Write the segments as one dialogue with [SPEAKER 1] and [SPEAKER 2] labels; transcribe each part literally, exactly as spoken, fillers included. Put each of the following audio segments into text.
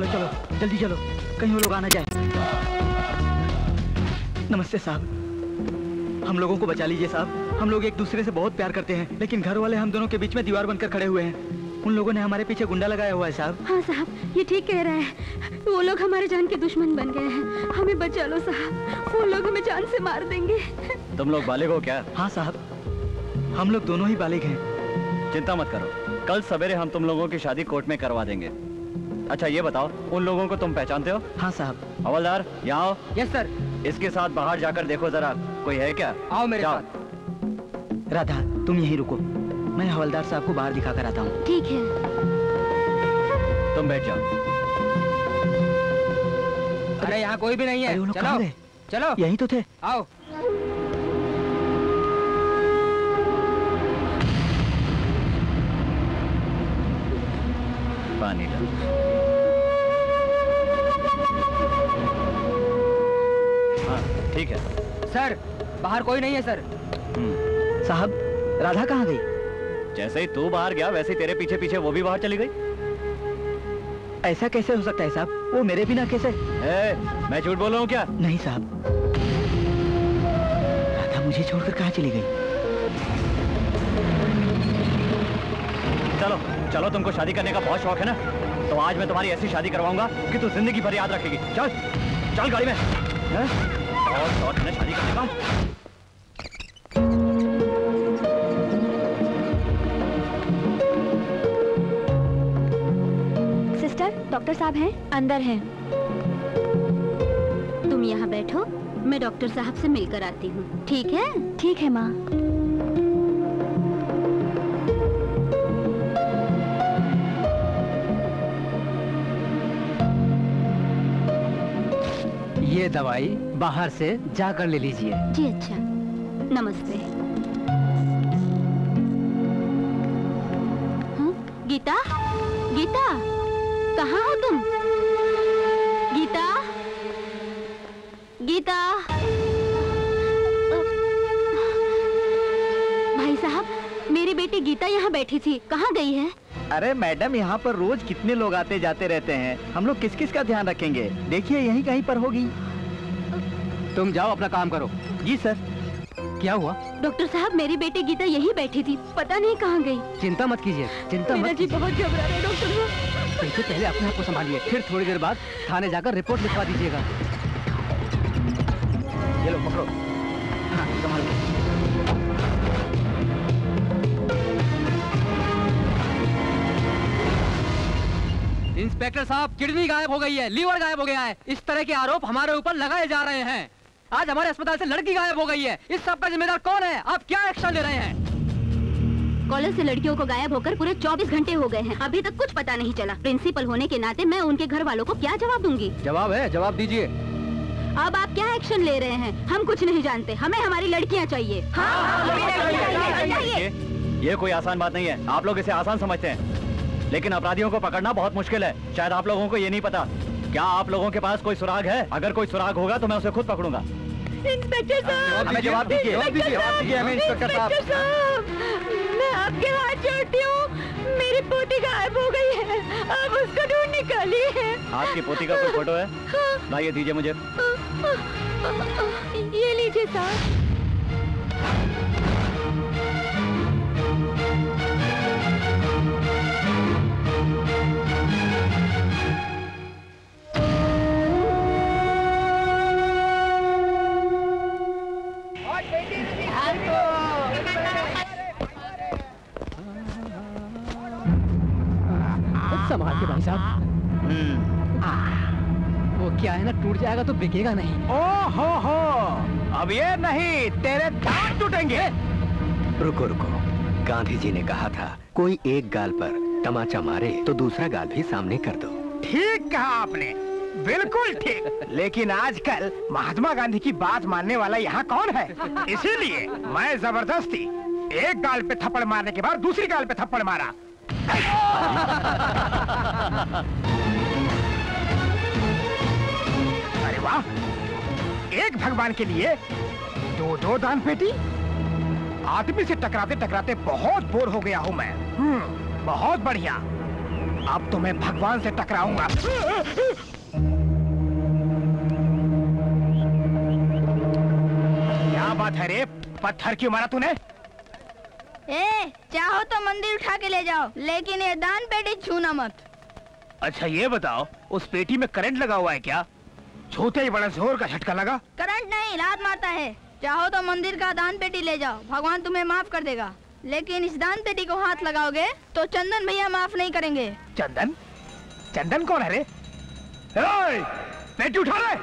[SPEAKER 1] चलो चलो जल्दी चलो, कहीं वो लोग आना जाए। नमस्ते साहब, हम लोगों को बचा लीजिए साहब। हम लोग एक दूसरे से बहुत प्यार करते हैं, लेकिन घर वाले हम दोनों के बीच में दीवार बनकर खड़े हुए हैं। उन लोगों ने हमारे पीछे गुंडा लगाया हुआ है साहब।
[SPEAKER 2] हाँ साहब, ये ठीक कह रहा है। वो लोग हमारे जान के दुश्मन बन गए हैं। हमें बचा लो साहब, वो लोग हमें जान से मार देंगे।
[SPEAKER 3] तुम लोग बालिग हो क्या?
[SPEAKER 1] हाँ साहब, हम लोग दोनों ही बालिग हैं।
[SPEAKER 3] चिंता मत करो, कल सवेरे हम तुम लोगों की शादी कोर्ट में करवा देंगे। अच्छा ये बताओ, उन लोगों को तुम पहचानते हो?
[SPEAKER 1] हाँ साहब।
[SPEAKER 3] हवलदार यहाँ आओ।
[SPEAKER 4] Yes sir.
[SPEAKER 3] इसके साथ बाहर जाकर देखो जरा, कोई है क्या?
[SPEAKER 4] आओ मेरे साथ।
[SPEAKER 1] राधा तुम यहीं रुको, मैं हवलदार साहब को बाहर दिखा कर आता हूँ।
[SPEAKER 2] ठीक है।
[SPEAKER 3] तुम बैठ जाओ।
[SPEAKER 4] अरे यहाँ कोई भी नहीं है।
[SPEAKER 1] चलो
[SPEAKER 4] चलो चलो,
[SPEAKER 1] यहीं तो थे।
[SPEAKER 4] आओ।
[SPEAKER 3] पानी ला। हाँ ठीक है
[SPEAKER 4] सर, बाहर कोई नहीं है सर।
[SPEAKER 1] साहब राधा कहाँ गई?
[SPEAKER 3] जैसे ही तू बाहर गया वैसे ही तेरे पीछे पीछे वो भी बाहर चली गई।
[SPEAKER 1] ऐसा कैसे हो सकता है साहब? वो मेरे बिना कैसे?
[SPEAKER 3] ए, मैं झूठ बोल रहा हूँ क्या?
[SPEAKER 1] नहीं साहब, राधा मुझे छोड़कर कहाँ चली गई?
[SPEAKER 3] चलो चलो, तुमको शादी करने का बहुत शौक है ना, तो आज मैं तुम्हारी ऐसी शादी करवाऊंगा कि तू जिंदगी भर याद रखेगी। चल चल गाड़ी में। हैं? और शौक है ना शादी करने का।
[SPEAKER 2] डॉक्टर साहब हैं? अंदर हैं। तुम यहाँ बैठो, मैं डॉक्टर साहब से मिलकर आती हूँ। ठीक है? ठीक है माँ।
[SPEAKER 4] ये दवाई बाहर से जाकर ले लीजिए।
[SPEAKER 2] जी अच्छा, नमस्ते। हाँ? गीता, गीता कहाँ हो तुम? गीता, गीता। भाई साहब, मेरी बेटी गीता यहाँ बैठी थी, कहाँ गई है?
[SPEAKER 1] अरे मैडम, यहाँ पर रोज कितने लोग आते जाते रहते हैं, हम लोग किस किस का ध्यान रखेंगे? देखिए यहीं कहीं पर होगी।
[SPEAKER 4] तुम जाओ अपना काम करो।
[SPEAKER 1] जी सर।
[SPEAKER 4] क्या हुआ?
[SPEAKER 2] डॉक्टर साहब, मेरी बेटी गीता यहीं बैठी थी, पता नहीं कहाँ गई।
[SPEAKER 4] चिंता मत कीजिए, चिंता मत
[SPEAKER 2] जी बहुत घबरा रहे डॉक्टर साहब।
[SPEAKER 4] इससे पहले अपने आप को संभालिए, फिर थोड़ी देर बाद थाने जाकर रिपोर्ट लिखवा दीजिएगा।
[SPEAKER 1] ये लो पकड़ो। हाँ, संभाल के।
[SPEAKER 4] इंस्पेक्टर साहब, किडनी गायब हो गई है, लीवर गायब हो गया है। इस तरह के आरोप हमारे ऊपर लगाए जा रहे हैं। आज हमारे अस्पताल से लड़की गायब हो गई है, इस सब का जिम्मेदार कौन है? आप क्या एक्शन ले रहे हैं?
[SPEAKER 2] कॉलेज से लड़कियों को गायब होकर पूरे चौबीस घंटे हो गए हैं, अभी तक कुछ पता नहीं चला। प्रिंसिपल होने के नाते मैं उनके घर वालों को क्या जवाब दूंगी?
[SPEAKER 4] जवाब है, जवाब दीजिए।
[SPEAKER 2] अब आप क्या एक्शन ले रहे हैं? हम कुछ नहीं जानते, हमें हमारी लड़कियां चाहिए। हाँ, हाँ,
[SPEAKER 3] ये, ये कोई आसान बात नहीं है। आप लोग इसे आसान समझते हैं, लेकिन अपराधियों को पकड़ना बहुत मुश्किल है। शायद आप लोगों को ये नहीं पता। क्या आप लोगों के पास कोई सुराग है? अगर कोई सुराग होगा तो मैं उसे खुद पकड़ूंगा।
[SPEAKER 2] इंस्पेक्टर साहब,
[SPEAKER 3] हमें जवाब दीजिए, जवाब दीजिए, जवाब दीजिए हमें इंस्पेक्टर साहब।
[SPEAKER 2] मैं आपके हाथ जोड़ती हूँ, मेरी पोती गायब हो गई है, आप उसको ढूंढ निकालिए।
[SPEAKER 3] आपकी पोती का कोई फोटो है? लाइए, दीजिए मुझे।
[SPEAKER 2] ये लीजिए साहब।
[SPEAKER 4] संभाल के भाई साहब। वो क्या है ना, टूट जाएगा तो बिकेगा नहीं।
[SPEAKER 1] ओ हो हो, अब ये नहीं, तेरे दांत टूटेंगे।
[SPEAKER 5] रुको रुको, गांधी जी ने कहा था कोई एक गाल पर तमाचा मारे तो दूसरा गाल भी सामने कर दो।
[SPEAKER 1] ठीक कहा आपने, बिल्कुल ठीक। लेकिन आजकल महात्मा गांधी की बात मानने वाला यहाँ कौन है? इसीलिए मैं जबरदस्ती एक गाल पे थप्पड़ मारने के बाद दूसरी गाल पे थप्पड़ मारा। अरे वाह, एक भगवान के लिए दो दो दान पेटी। आदमी से टकराते टकराते बहुत बोर हो गया हूँ मैं। हम्म, बहुत बढ़िया। अब तो मैं भगवान से टकराऊंगा। क्या बात है रे, पत्थर क्यों मारा तूने?
[SPEAKER 6] ए, चाहो तो मंदिर उठा के ले जाओ, लेकिन ये दान पेटी छूना मत।
[SPEAKER 1] अच्छा ये बताओ, उस पेटी में करंट लगा हुआ है क्या? छूते ही बड़ा जोर का झटका लगा।
[SPEAKER 6] करंट नहीं, लात मारता है। चाहो तो मंदिर का दान पेटी ले जाओ, भगवान तुम्हें माफ कर देगा। लेकिन इस दान पेटी को हाथ लगाओगे तो चंदन भैया माफ नहीं करेंगे।
[SPEAKER 1] चंदन? चंदन कौन है रे? ए, पेटी उठा ले।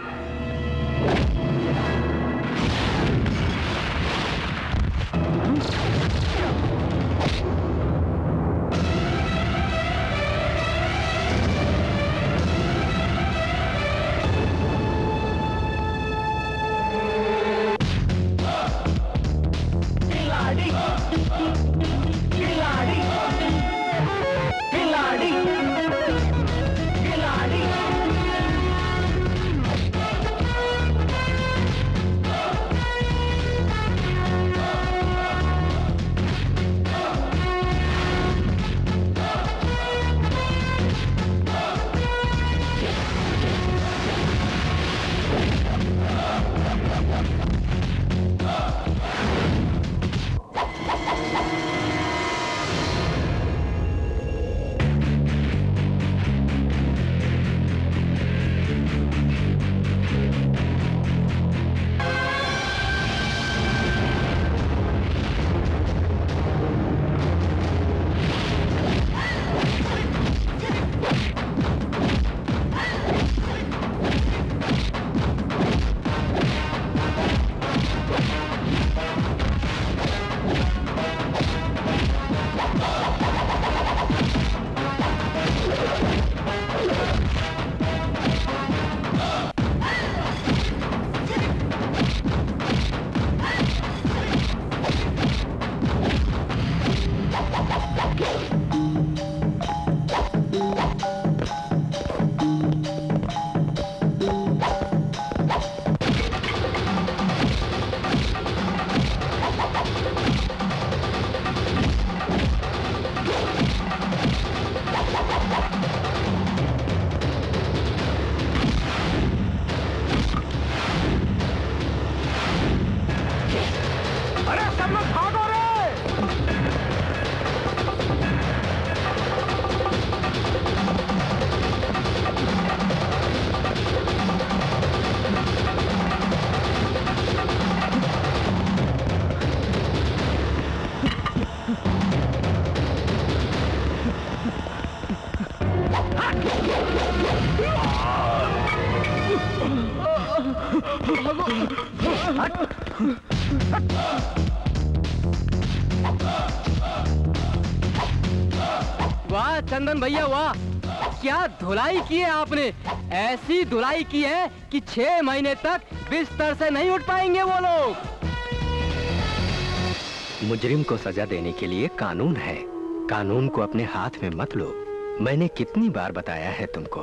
[SPEAKER 4] वाह चंदन भैया वाह, क्या धुलाई की है आपने। ऐसी धुलाई की है कि छह महीने तक बिस्तर से नहीं उठ पाएंगे वो लोग।
[SPEAKER 5] मुजरिम को सजा देने के लिए कानून है, कानून को अपने हाथ में मत लो। मैंने कितनी बार बताया है तुमको।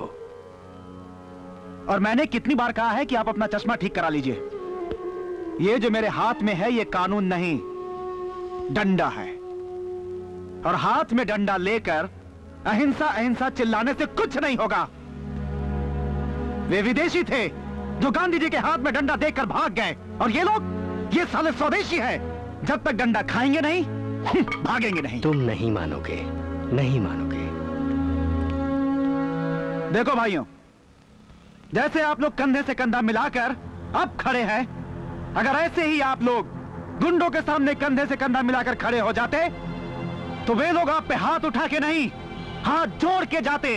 [SPEAKER 7] और मैंने कितनी बार कहा है कि आप अपना चश्मा ठीक करा लीजिए। ये जो मेरे हाथ में है ये कानून नहीं, डंडा है। और हाथ में डंडा लेकर अहिंसा अहिंसा चिल्लाने से कुछ नहीं होगा। वे विदेशी थे जो गांधी जी के हाथ में डंडा देकर भाग गए, और ये लोग, ये साले स्वदेशी हैं। जब तक डंडा खाएंगे नहीं भागेंगे नहीं।
[SPEAKER 5] तुम नहीं मानोगे, नहीं मानोगे।
[SPEAKER 7] देखो भाइयों, जैसे आप लोग कंधे से कंधा मिलाकर अब खड़े हैं, अगर ऐसे ही आप लोग गुंडों के सामने कंधे से कंधा मिलाकर खड़े हो जाते तो वे लोग आप पे हाथ उठा के नहीं, हाथ जोड़ के जाते।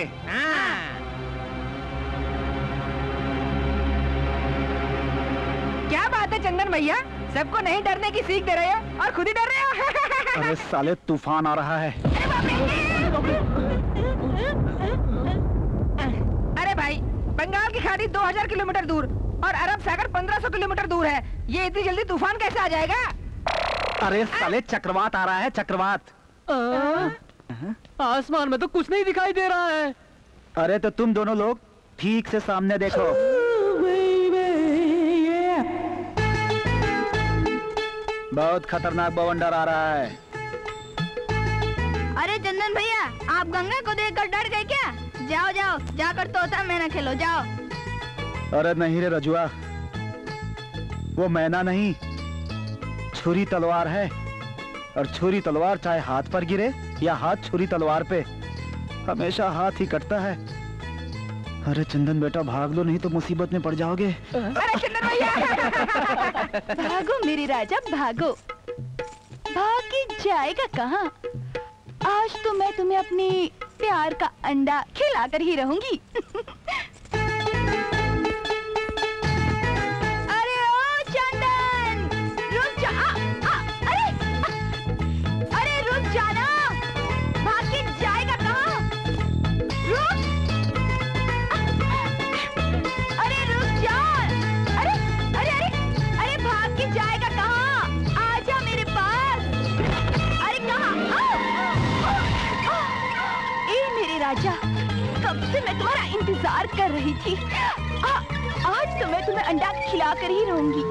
[SPEAKER 6] क्या बात है चंदन भैया, सबको नहीं डरने की सीख दे रहे हो और खुद ही डर रहे हो।
[SPEAKER 7] अरे साले तूफान आ रहा है।
[SPEAKER 6] अरे भाई, बंगाल की खाड़ी दो हज़ार किलोमीटर दूर और अरब सागर पंद्रह सौ किलोमीटर दूर है। ये इतनी जल्दी तूफान कैसे आ जाएगा?
[SPEAKER 7] अरे साले चक्रवात आ रहा है, चक्रवात।
[SPEAKER 4] आसमान में तो कुछ नहीं दिखाई दे रहा है।
[SPEAKER 7] अरे तो तुम दोनों लोग ठीक से सामने देखो। बहुत खतरनाक बवंडर आ रहा है।
[SPEAKER 6] अरे चंदन भैया, आप गंगा को देखकर डर गए क्या? जाओ जाओ, जाकर तोता मैना खेलो, जाओ।
[SPEAKER 7] अरे नहीं रे रजुआ, वो मैना नहीं, छुरी तलवार है। और छुरी तलवार चाहे हाथ पर गिरे या हाथ छुरी तलवार पे, हमेशा हाथ ही कटता है। अरे चंदन बेटा भाग लो, नहीं तो मुसीबत में पड़ जाओगे।
[SPEAKER 8] अरे चंदन भैया भागो मेरे राजा भागो, भाग के जाएगा कहाँ? आज तो मैं तुम्हें अपनी प्यार का अंडा खिलाकर ही रहूंगी। अरे ओ चंदन, रुक जा। आ, आ, अरे आ, अरे रुक जाना, भाग के जाएगा कहाँ? रुक, अरे रुक जा। अरे अरे अरे अरे भाग के जाएगा कहाँ? आजा मेरे पास। अरे कहाँ? ए मेरे राजा, कब से मैं तुम्हारा इंतजार कर रही थी। आ, आज तो मैं तुम्हें अंडा खिलाकर ही रहूंगी।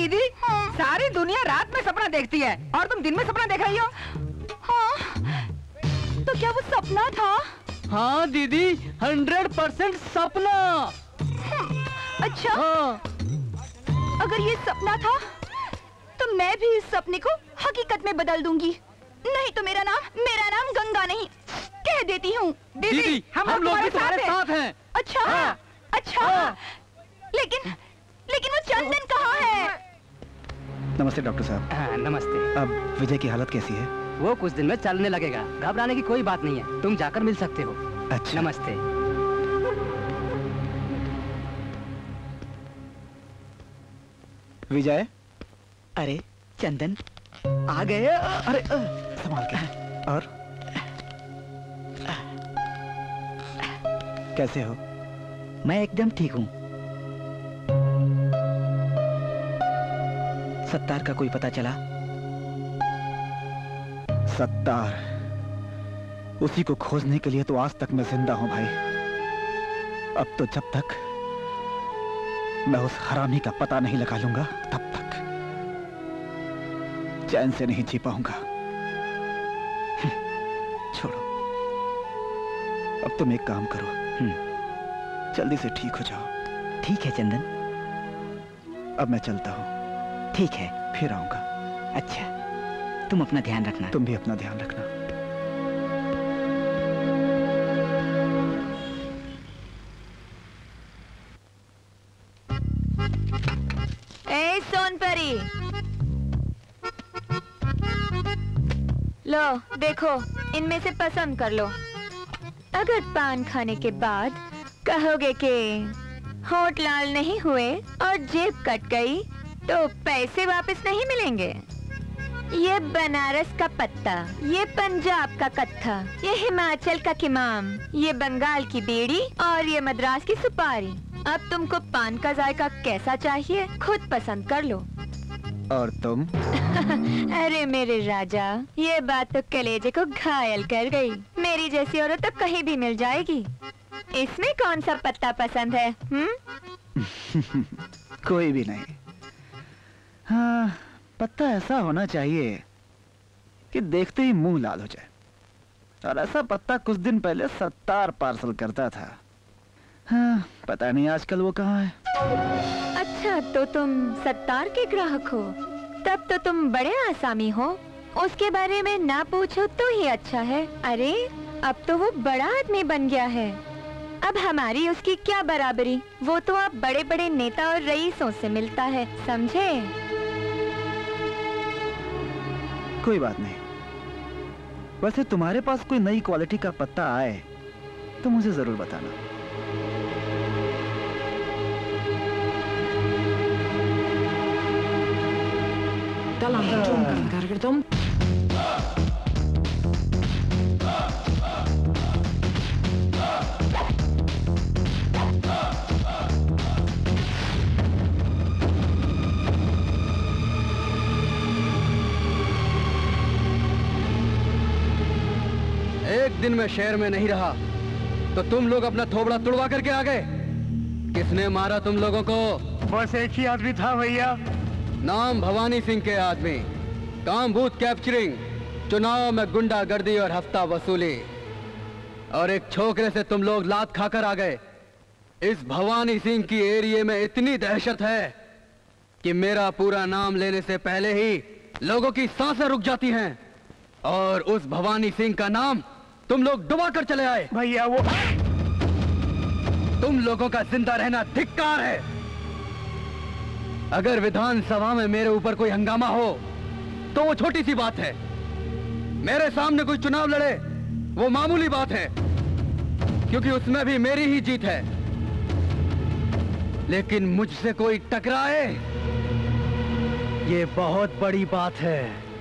[SPEAKER 9] दीदी, सारी दुनिया रात में सपना देखती है और तुम दिन में सपना देख रही हो।
[SPEAKER 8] हाँ, तो क्या वो सपना था?
[SPEAKER 4] हाँ दीदी, हंड्रेड परसेंट सपना।
[SPEAKER 8] अच्छा,
[SPEAKER 4] हाँ।
[SPEAKER 8] अगर ये सपना था तो मैं भी इस सपने को हकीकत में बदल दूंगी। नहीं तो मेरा नाम मेरा नाम गंगा नहीं, कह देती हूँ।
[SPEAKER 4] दीदी, दीदी हम, हम लोग भी तुम्हारे साथ हैं।
[SPEAKER 8] अच्छा,
[SPEAKER 4] हाँ।
[SPEAKER 8] अच्छा, हाँ। लेकिन लेकिन वो चंदन कहाँ है?
[SPEAKER 7] नमस्ते डॉक्टर साहब।
[SPEAKER 4] हाँ, नमस्ते।
[SPEAKER 7] अब विजय की हालत कैसी है?
[SPEAKER 4] वो कुछ दिन में चलने लगेगा, घबराने की कोई बात नहीं है, तुम जाकर मिल सकते हो।
[SPEAKER 7] अच्छा।
[SPEAKER 4] नमस्ते।
[SPEAKER 7] विजय,
[SPEAKER 9] अरे चंदन आ गए। अरे
[SPEAKER 7] संभाल के। और कैसे हो?
[SPEAKER 9] मैं एकदम ठीक हूँ। सत्तार का कोई पता चला?
[SPEAKER 7] सत्तार, उसी को खोजने के लिए तो आज तक मैं जिंदा हूं भाई। अब तो जब तक मैं उस हरामी का पता नहीं लगा लूंगा तब तक चैन से नहीं जी पाऊंगा। छोड़ो, अब तुम एक काम करो, जल्दी से ठीक हो जाओ।
[SPEAKER 9] ठीक है चंदन,
[SPEAKER 7] अब मैं चलता हूँ।
[SPEAKER 9] ठीक है,
[SPEAKER 7] फिर आऊंगा।
[SPEAKER 9] अच्छा, तुम अपना ध्यान रखना।
[SPEAKER 7] तुम भी अपना ध्यान रखना।
[SPEAKER 8] ए सोनपरी, लो देखो, इनमें से पसंद कर लो। अगर पान खाने के बाद कहोगे कि होठ लाल नहीं हुए और जेब कट गई तो पैसे वापस नहीं मिलेंगे। ये बनारस का पत्ता, ये पंजाब का कत्था, ये हिमाचल का किमाम, ये बंगाल की बीड़ी और ये मद्रास की सुपारी। अब तुमको पान का जायका कैसा चाहिए खुद पसंद कर लो।
[SPEAKER 7] और तुम?
[SPEAKER 8] अरे मेरे राजा, ये बात तो कलेजे को घायल कर गई। मेरी जैसी औरत तो कहीं भी मिल जाएगी। इसमें कौन सा पत्ता पसंद है? हम्म?
[SPEAKER 7] कोई भी नहीं। हाँ, पत्ता ऐसा होना चाहिए कि देखते ही मुंह लाल हो जाए। और ऐसा पत्ता कुछ दिन पहले सत्तार पार्सल करता था। हाँ, पता नहीं आजकल वो कहाँ है।
[SPEAKER 8] अच्छा, तो तुम सत्तार के ग्राहक हो, तब तो तुम बड़े आसामी हो। उसके बारे में ना पूछो तो ही अच्छा है। अरे अब तो वो बड़ा आदमी बन गया है, अब हमारी उसकी क्या बराबरी। वो तो अब बड़े बड़े नेता और रईसों से मिलता है, समझे?
[SPEAKER 7] कोई बात नहीं। वैसे तुम्हारे पास कोई नई क्वालिटी का पत्ता आए तो मुझे जरूर बताना।
[SPEAKER 4] एक दिन मैं शहर में नहीं रहा तो तुम लोग अपना थोबड़ा तुड़वा करके आ गए। किसने मारा तुम लोगों को?
[SPEAKER 1] बस एक ही आदमी था भैया।
[SPEAKER 4] नाम भवानी सिंह के आदमी, काम बूथ कैप्चरिंग, चुनाव में गुंडागर्दी और हफ्ता वसूली, और एक छोकरे से तुम लोग लात खाकर आ गए। इस भवानी सिंह की एरिया में इतनी दहशत है कि मेरा पूरा नाम लेने से पहले ही लोगों की सांसें रुक जाती हैं। और उस भवानी सिंह का नाम तुम लोग डुबा कर चले आए।
[SPEAKER 1] भैया वो
[SPEAKER 4] तुम लोगों का जिंदा रहना धिक्कार है। अगर विधानसभा में मेरे ऊपर कोई हंगामा हो तो वो छोटी सी बात है, मेरे सामने कोई चुनाव लड़े वो मामूली बात है, क्योंकि उसमें भी मेरी ही जीत है। लेकिन मुझसे कोई टकराए ये बहुत बड़ी बात है।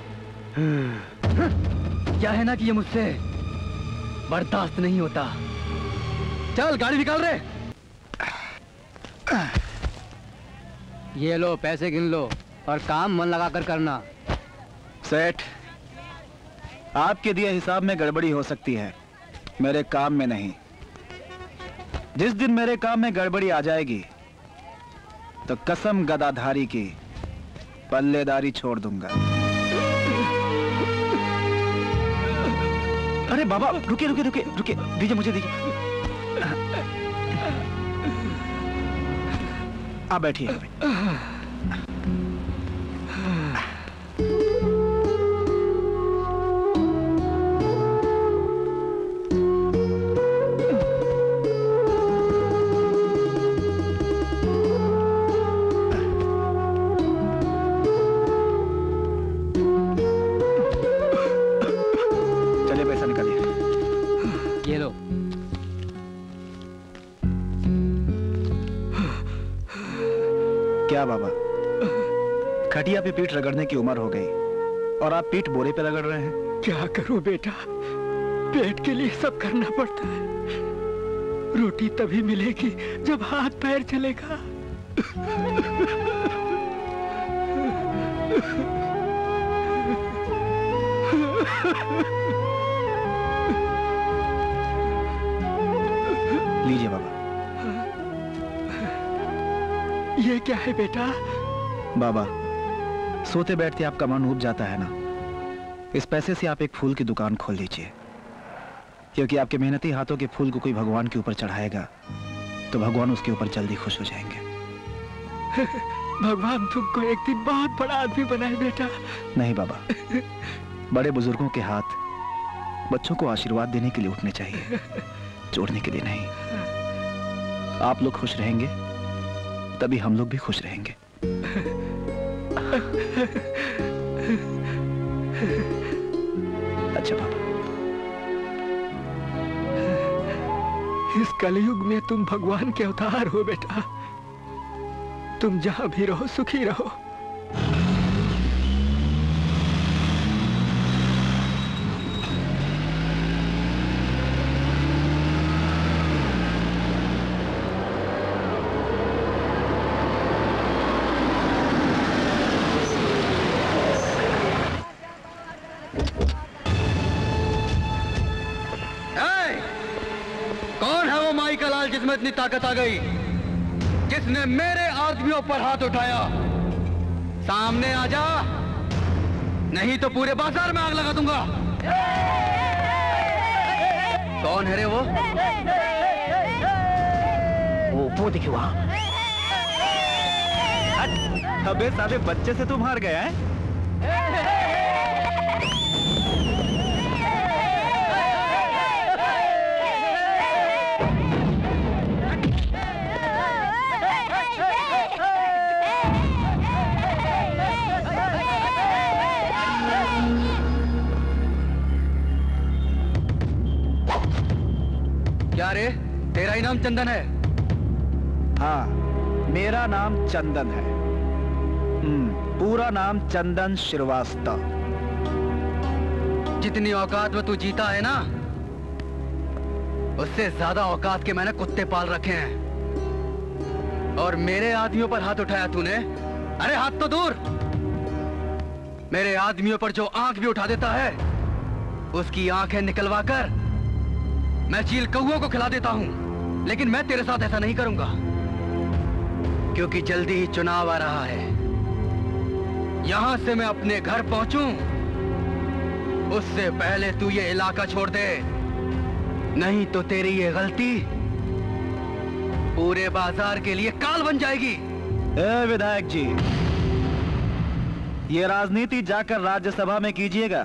[SPEAKER 4] क्या है ना कि ये मुझसे बर्दाश्त नहीं होता। चल गाड़ी निकाल रहे। ये लो पैसे गिन लो और काम मन लगाकर करना।
[SPEAKER 7] सेठ, आपके दिए हिसाब में गड़बड़ी हो सकती है, मेरे काम में नहीं। जिस दिन मेरे काम में गड़बड़ी आ जाएगी तो कसम गदाधारी की पल्लेदारी छोड़ दूंगा। अरे बाबा रुके रुके रुके रुके, दीजिए मुझे दीजिए। आप बैठिए। क्या बाबा, खटिया पे पीठ रगड़ने की उम्र हो गई और आप पीठ बोरे पे रगड़ रहे हैं?
[SPEAKER 1] क्या करूं बेटा, पेट के लिए सब करना पड़ता है। रोटी तभी मिलेगी जब हाथ पैर चलेगा।
[SPEAKER 7] लीजिए बाबा।
[SPEAKER 1] ये क्या है बेटा?
[SPEAKER 7] बाबा, सोते बैठते आपका मन उब जाता है ना, इस पैसे से आप एक फूल की दुकान खोल लीजिए, क्योंकि आपके मेहनती हाथों के फूल को कोई भगवान के ऊपर चढ़ाएगा तो भगवान उसके ऊपर जल्दी खुश हो जाएंगे।
[SPEAKER 1] भगवान तुमको एक दिन बहुत बड़ा आदमी बनाए बेटा।
[SPEAKER 7] नहीं बाबा, बड़े बुजुर्गों के हाथ बच्चों को आशीर्वाद देने के लिए उठने चाहिए, जोड़ने के लिए नहीं। आप लोग खुश रहेंगे तभी हम लोग भी खुश रहेंगे। अच्छा बाबा।
[SPEAKER 1] इस कलयुग में तुम भगवान के अवतार हो बेटा। तुम जहां भी रहो सुखी रहो।
[SPEAKER 4] जिसमें इतनी ताकत आ गई, जिसने मेरे आदमियों पर हाथ उठाया, सामने आ जा, नहीं तो पूरे बाजार में आग लगा दूंगा। कौन है रे वो?
[SPEAKER 7] वो वो देखिए वहां। अबे साले बच्चे से तुम हार गए हैं?
[SPEAKER 4] क्या रे, तेरा ही नाम चंदन है?
[SPEAKER 7] हाँ, मेरा नाम चंदन है। हम्म, पूरा नाम चंदन श्रीवास्तव।
[SPEAKER 4] जितनी औकात में तू जीता है ना, उससे ज्यादा औकात के मैंने कुत्ते पाल रखे हैं। और मेरे आदमियों पर हाथ उठाया तूने? अरे हाथ तो दूर, मेरे आदमियों पर जो आंख भी उठा देता है, उसकी आंखें निकलवा कर मैं चील कौओं को खिला देता हूं। लेकिन मैं तेरे साथ ऐसा नहीं करूंगा, क्योंकि जल्दी ही चुनाव आ रहा है। यहां से मैं अपने घर पहुंचूं, उससे पहले तू ये इलाका छोड़ दे, नहीं तो तेरी ये गलती पूरे बाजार के लिए काल बन जाएगी।
[SPEAKER 7] ए विधायक जी, ये राजनीति जाकर राज्यसभा में कीजिएगा।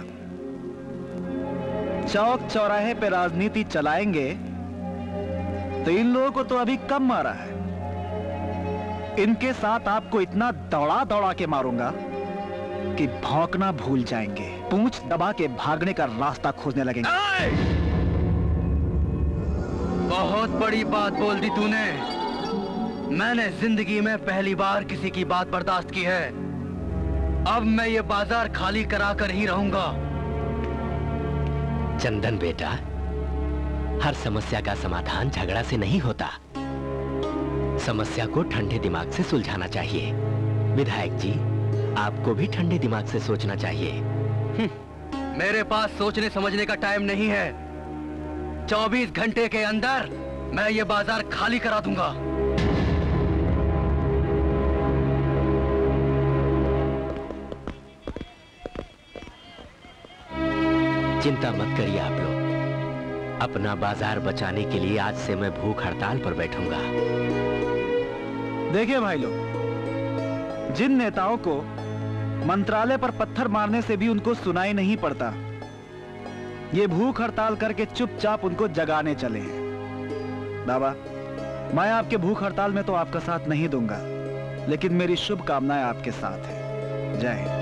[SPEAKER 7] चौक चौराहे पे राजनीति चलाएंगे तो इन लोगों को तो अभी कम मारा है, इनके साथ आपको इतना दौड़ा दौड़ा के मारूंगा कि भौंकना भूल जाएंगे, पूंछ दबा के भागने का रास्ता खोजने लगेंगे।
[SPEAKER 4] बहुत बड़ी बात बोल दी तूने। मैंने जिंदगी में पहली बार किसी की बात बर्दाश्त की है। अब मैं ये बाजार खाली करा कर ही रहूंगा।
[SPEAKER 5] चंदन बेटा, हर समस्या का समाधान झगड़ा से नहीं होता, समस्या को ठंडे दिमाग से सुलझाना चाहिए। विधायक जी, आपको भी ठंडे दिमाग से सोचना चाहिए।
[SPEAKER 4] मेरे पास सोचने समझने का टाइम नहीं है। चौबीस घंटे के अंदर मैं ये बाजार खाली करा दूंगा।
[SPEAKER 5] चिंता मत करिए आप लोग, अपना बाजार बचाने के लिए आज से मैं भूख हड़ताल पर बैठूंगा।
[SPEAKER 7] देखिए भाई लोग, जिन नेताओं को मंत्रालय पर पत्थर मारने से भी उनको सुनाई नहीं पड़ता, ये भूख हड़ताल करके चुपचाप उनको जगाने चले हैं। बाबा, मैं आपके भूख हड़ताल में तो आपका साथ नहीं दूंगा, लेकिन मेरी शुभकामनाएं आपके साथ है। जय हिंद।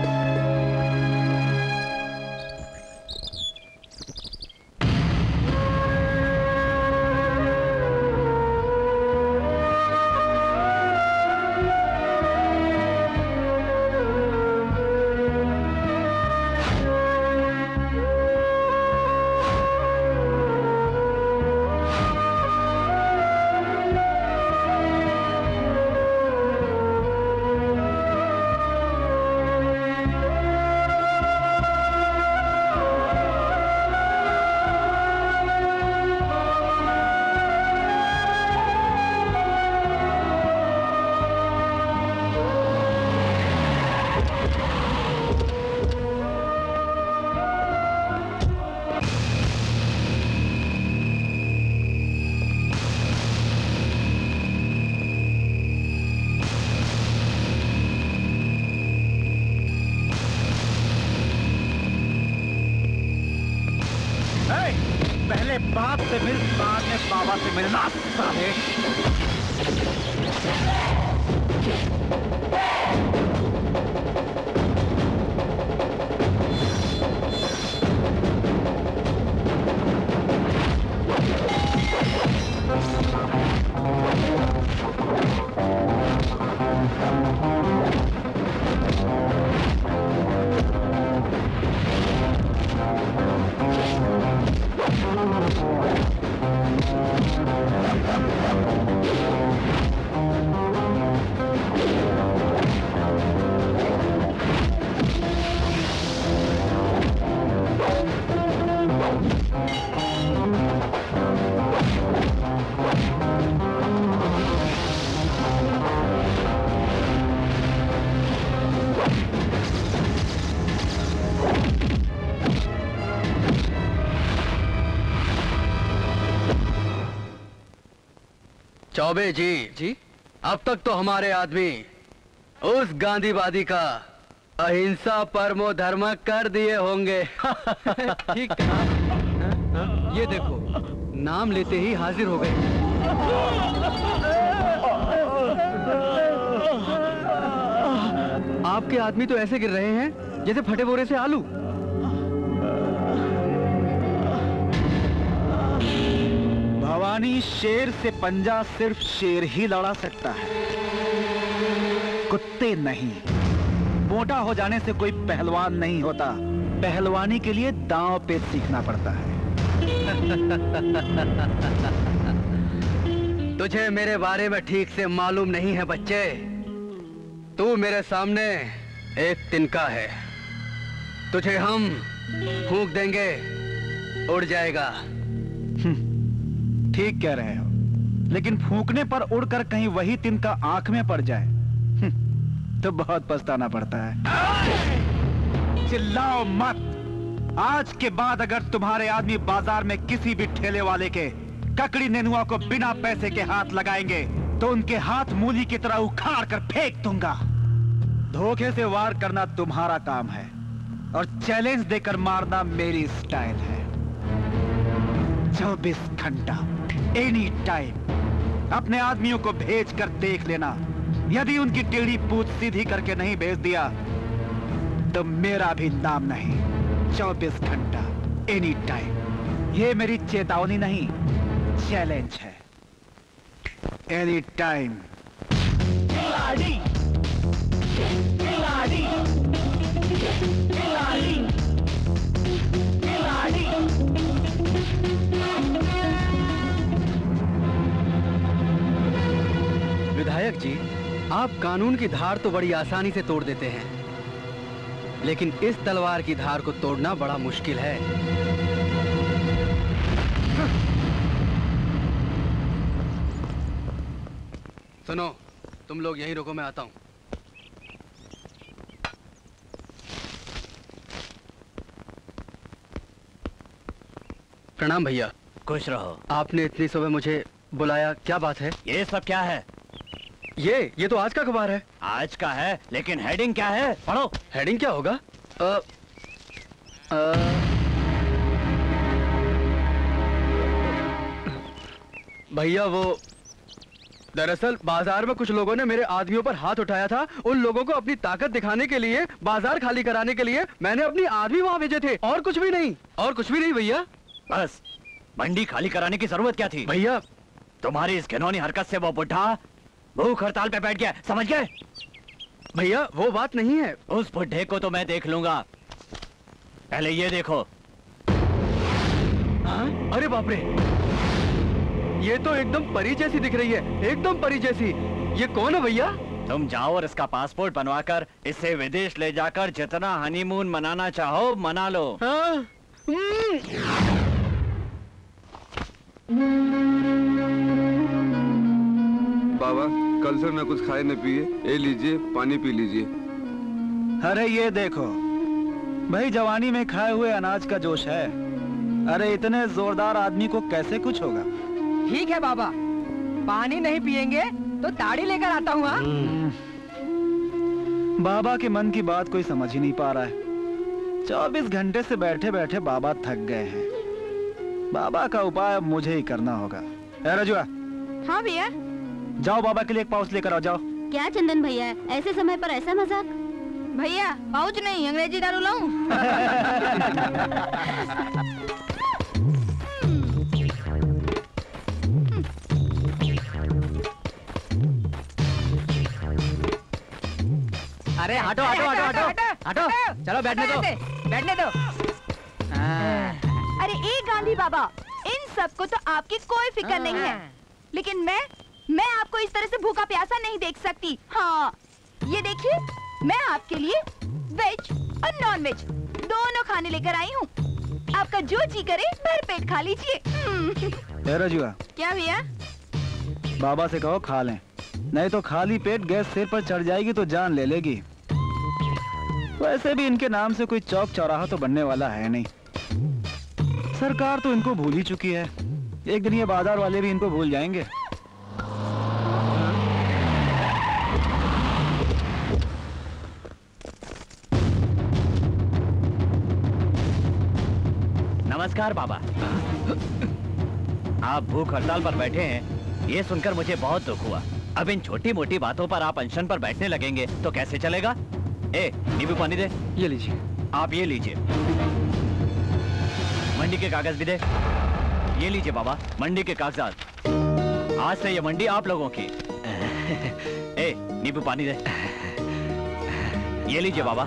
[SPEAKER 7] पहले बाप से मिल, बाद में बाबा से मिलना साले।
[SPEAKER 4] चौबे जी जी अब तक तो हमारे आदमी उस गांधीवादी का अहिंसा परमो धर्म कर दिए होंगे। ठीक है। ये देखो, नाम लेते ही हाजिर हो गए। आपके आदमी तो ऐसे गिर रहे हैं जैसे फटे बोरे से आलू।
[SPEAKER 7] भवानी, शेर से पंजा सिर्फ शेर ही लड़ा सकता है, कुत्ते नहीं। मोटा हो जाने से कोई पहलवान नहीं होता, पहलवानी के लिए दांव पेच सीखना पड़ता है।
[SPEAKER 4] तुझे मेरे बारे में ठीक से मालूम नहीं है बच्चे। तू मेरे सामने एक तिनका है, तुझे हम फूंक देंगे, उड़ जाएगा।
[SPEAKER 7] ठीक कह रहे हो, लेकिन फूंकने पर उड़कर कहीं वही तिनका आंख में पड़ जाए तो बहुत पछताना पड़ता है। चिल्लाओ मत। आज के बाद अगर तुम्हारे आदमी बाजार में किसी भी ठेले वाले के ककड़ी नेनुआ को बिना पैसे के हाथ लगाएंगे तो उनके हाथ मूली की तरह उखाड़ कर फेंक दूंगा। धोखे से वार करना तुम्हारा काम है और चैलेंज देकर मारना मेरी स्टाइल है। चौबीस घंटा, एनी टाइम अपने आदमियों को भेज कर देख लेना। यदि उनकी टेढ़ी पूछ सीधी करके नहीं भेज दिया तो मेरा भी नाम नहीं। चौबीस घंटा, एनी टाइम। ये मेरी चेतावनी नहीं, चैलेंज है। Any time. खिलाड़ी, खिलाड़ी, खिलाड़ी, खिलाड़ी।
[SPEAKER 4] विधायक जी, आप कानून की धार तो बड़ी आसानी से तोड़ देते हैं, लेकिन इस तलवार की धार को तोड़ना बड़ा मुश्किल है। सुनो, तुम लोग यहीं रुको, मैं आता हूं। प्रणाम भैया।
[SPEAKER 3] खुश रहो।
[SPEAKER 4] आपने इतनी सुबह मुझे बुलाया, क्या बात है?
[SPEAKER 3] ये सब क्या है?
[SPEAKER 4] ये ये तो आज का अखबार है।
[SPEAKER 3] आज का है, लेकिन हेडिंग क्या है? पढ़ो।
[SPEAKER 4] हेडिंग क्या होगा? आ, आ, भैया वो दरअसल बाजार में कुछ लोगों ने मेरे आदमियों पर हाथ उठाया था। उन लोगों को अपनी ताकत दिखाने के लिए, बाजार खाली कराने के लिए मैंने अपनी आदमी वहां भेजे थे, और कुछ भी नहीं, और कुछ भी नहीं भैया।
[SPEAKER 3] बस मंडी खाली कराने की जरूरत क्या थी?
[SPEAKER 4] भैया
[SPEAKER 3] तुम्हारी इस घिनौनी हरकत से वो बुढ़ा भूख हड़ताल पे बैठ गया, समझ गए?
[SPEAKER 4] भैया वो बात नहीं है।
[SPEAKER 3] उस बुढ़े को तो मैं देख लूंगा, पहले ये देखो।
[SPEAKER 4] हाँ? अरे बाप रे, ये तो एकदम परी जैसी दिख रही है, एकदम परी जैसी। ये कौन है भैया?
[SPEAKER 3] तुम जाओ और इसका पासपोर्ट बनवाकर इसे विदेश ले जाकर जितना हनीमून मनाना चाहो मना लो।
[SPEAKER 4] हाँ?
[SPEAKER 10] बाबा कल से न कुछ खाए न पिए, ये लीजिए पानी पी लीजिए।
[SPEAKER 7] अरे ये देखो भाई, जवानी में खाए हुए अनाज का जोश है। अरे इतने जोरदार आदमी को कैसे कुछ होगा?
[SPEAKER 9] ठीक है बाबा, पानी नहीं पिएंगे तो ताड़ी लेकर आता हूँ।
[SPEAKER 7] बाबा के मन की बात कोई समझ ही नहीं पा रहा है। चौबीस घंटे से बैठे बैठे बाबा थक गए हैं। बाबा का उपाय अब मुझे ही करना होगा। ए रजुआ।
[SPEAKER 6] हाँ भैया।
[SPEAKER 7] जाओ बाबा के लिए एक पाउच लेकर आओ, जाओ।
[SPEAKER 2] क्या चंदन भैया, ऐसे समय पर ऐसा मजाक?
[SPEAKER 6] भैया पाउच नहीं, अंग्रेजी दारू लाऊं?
[SPEAKER 9] अरे हटो हटो हटो हटो हटो, चलो बैठने दो, बैठने दो।
[SPEAKER 8] अरे ए गांधी बाबा, इन सब को तो आपकी कोई फिक्र नहीं है, लेकिन मैं मैं आपको इस तरह से भूखा प्यासा नहीं देख सकती। हाँ ये देखिए, मैं आपके लिए वेज और नॉन वेज दोनों खाने लेकर आई हूँ। आपका जो जी करे भर पेट खा लीजिए।
[SPEAKER 7] रजुआ।
[SPEAKER 6] क्या भैया?
[SPEAKER 7] बाबा से कहो खा लें, नहीं तो खाली पेट गैस सिर पर चढ़ जाएगी तो जान ले लेगी। वैसे भी इनके नाम से कोई चौक चौराहा तो बनने वाला है नहीं। सरकार तो इनको भूल ही चुकी है, एक दिन ये बाजार वाले भी इनको भूल जाएंगे।
[SPEAKER 3] नमस्कार बाबा। आप भूख हड़ताल पर बैठे हैं, ये सुनकर मुझे बहुत दुख हुआ। अब इन छोटी मोटी बातों पर आप अनशन पर बैठने लगेंगे तो कैसे चलेगा? ए, नींबू पानी दे।
[SPEAKER 4] ये लीजिए।
[SPEAKER 3] आप ये लीजिए। मंडी के कागज भी दे। ये लीजिए बाबा, मंडी के कागजात। आज से ये मंडी आप लोगों की। ए, नींबू पानी दे। ये लीजिए बाबा।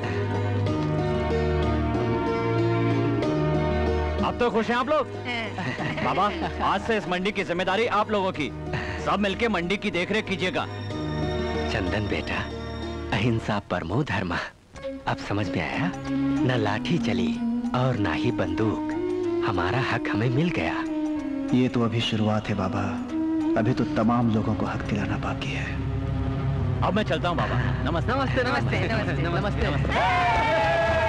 [SPEAKER 3] अब तो खुश हैं आप लोग? बाबा, आज से इस मंडी की जिम्मेदारी आप लोगों की। सब मिलके मंडी की देखरेख कीजिएगा।
[SPEAKER 5] चंदन बेटा, अहिंसा परमो धर्मा, अब समझ में आया? न लाठी चली और ना ही बंदूक, हमारा हक हमें मिल गया।
[SPEAKER 7] ये तो अभी शुरुआत है बाबा, अभी तो तमाम लोगों को हक दिलाना बाकी है।
[SPEAKER 3] अब मैं चलता हूँ बाबा। नमस्ते
[SPEAKER 9] नमस्ते नमस्ते नमस्ते नमस्ते नमस्ते।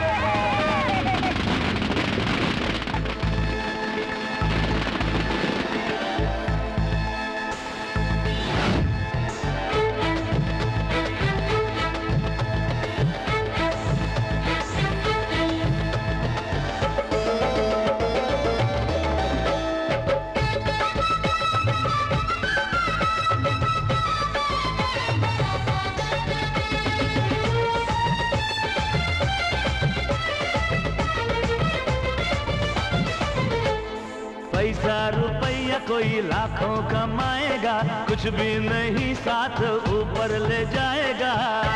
[SPEAKER 11] पैसा रुपया कोई लाखों कमाएगा, कुछ भी नहीं साथ ऊपर ले जाएगा।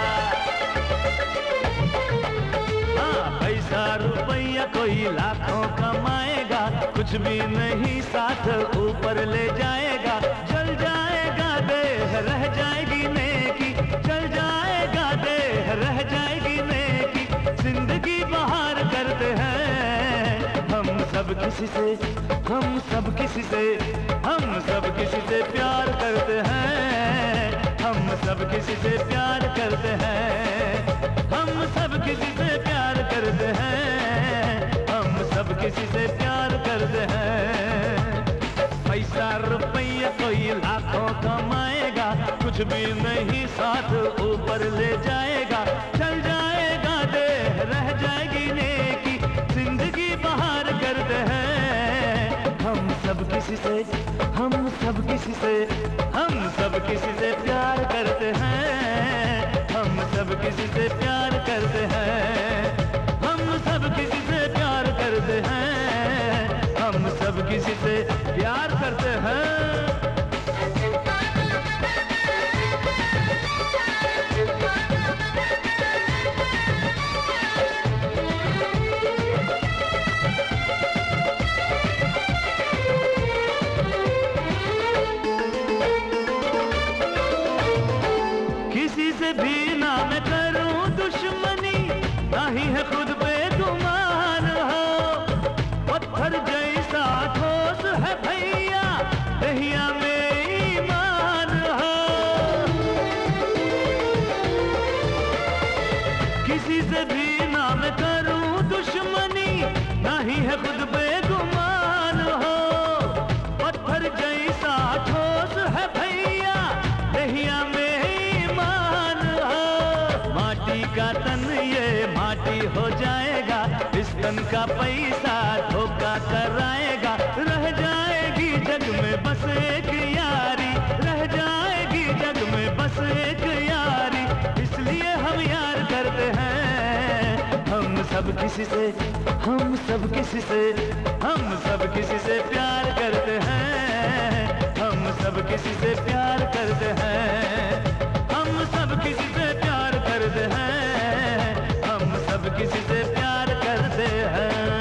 [SPEAKER 11] हाँ, पैसा रुपया कोई लाखों कमाएगा, कुछ भी नहीं साथ ऊपर ले जाएगा। जल जाएगा देह रह जाएगी नेकी, जल जाएगा देह रह जाएगी नेकी। जिंदगी बहार करते हैं हम सब किसी से, हम सब किसी से, हम सब किसी से प्यार करते हैं। हम सब किसी से प्यार करते हैं। हम सब किसी से प्यार करते हैं। हम सब किसी से प्यार करते हैं। रुपया कोई लाखों कमाएगा, कुछ भी नहीं साथ ऊपर ले जाएगा। चल जाएगा देह रह जाएगी नेकी, जिंदगी बाहर करते हैं हम सब किसी से, हम सब किसी से, हम सब किसी से प्यार करते हैं, हम सब किसी से प्यार करते हैं, हम सब किसी से प्यार करते हैं, हम सब किसी से प्यार करते हैं। किसी से भी ना मैं करूं दुश्मनी, ना ही है खुद पे गुमान हो, पत्थर जैसा ठोस है भैया दहिया में ईमान हो। किसी से भी ना मैं करूं दुश्मनी, ना ही है खुद पे गुमान हो, पत्थर जैसा ठोस है भैया दहिया में का तन ये माटी हो जाएगा, इस तन का पैसा धोखा कराएगा। रह जाएगी जग में बस एक यारी, रह जाएगी जग में बस एक यारी, इसलिए हम यार करते हैं हम सब किसी से, हम सब किसी से, हम सब किसी से प्यार करते हैं, हम सब किसी से प्यार करते हैं, हम सब किसी से प्यार करते हैं, हम सब किसी से प्यार करते हैं।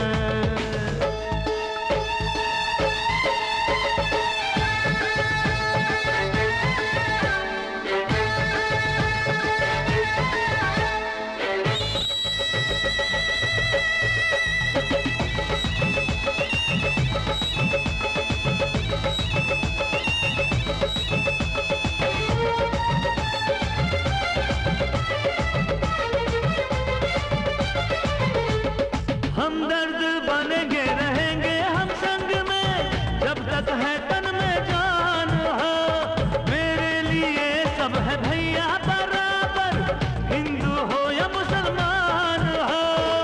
[SPEAKER 11] हमदर्द बनेंगे रहेंगे हम संग में, जब तक है तन में जान हो, मेरे लिए सब है भैया बराबर, हिंदू हो या मुसलमान हो।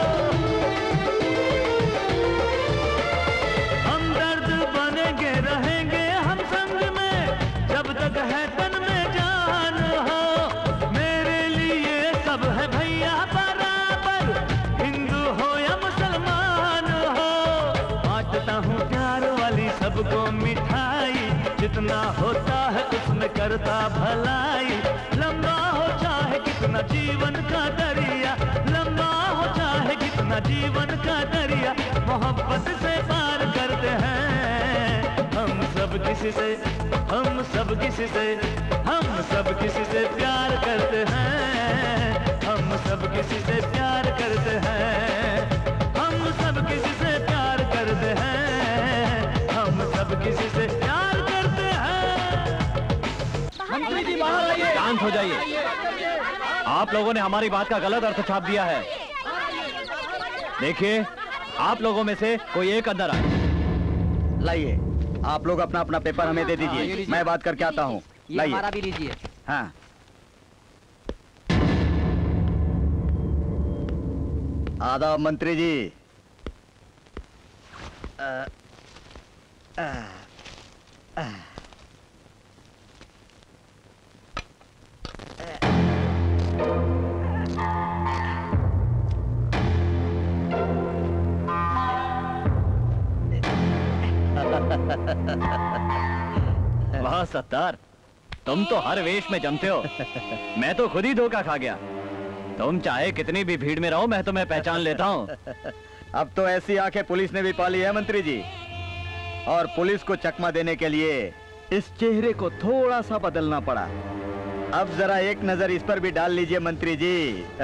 [SPEAKER 11] हमदर्द बनेंगे रहेंगे हम संग में, जब तक है तन में जान हो, मेरे लिए सब है भैया बराबर, हिंदू हो या मुसलमान हो। बांटता हूँ प्यार वाली सबको मिठाई, जितना होता है उसमें करता भलाई, लंबा हो चाहे कितना जीवन का दरिया, लंबा हो चाहे कितना जीवन का दरिया, मोहब्बत से पार करते हैं हम सब किसी से, हम सब किसी से, हम सब किसी से प्यार करते हैं, हम सब किसी से प्यार करते हैं, हम सब किसी से प्यार करते हैं, हम सब किसी से प्यार करते हैं।
[SPEAKER 3] मंत्री जी बाहर आइए। शांत हो जाइए, आप लोगों ने हमारी बात का गलत अर्थ छाप दिया है। देखिए, आप लोगों में से कोई एक अंदर आए।
[SPEAKER 12] लाइए, आप लोग अपना अपना पेपर हमें दे दीजिए, मैं बात करके आता हूँ।
[SPEAKER 9] ये हमारा भी लीजिए।
[SPEAKER 12] हाँ, आदाब मंत्री जी। आ, आ, आ,
[SPEAKER 3] वाह सत्तार, तुम तो हर वेश में जमते हो। मैं तो खुद ही धोखा खा गया। तुम चाहे कितनी भी भीड़ में रहो, मैं तुम्हें पहचान लेता हूँ।
[SPEAKER 12] अब तो ऐसी आंखें पुलिस ने भी पाली है मंत्री जी, और पुलिस को चकमा देने के लिए इस चेहरे को थोड़ा सा बदलना पड़ा। अब जरा एक नजर इस पर भी डाल लीजिए मंत्री जी।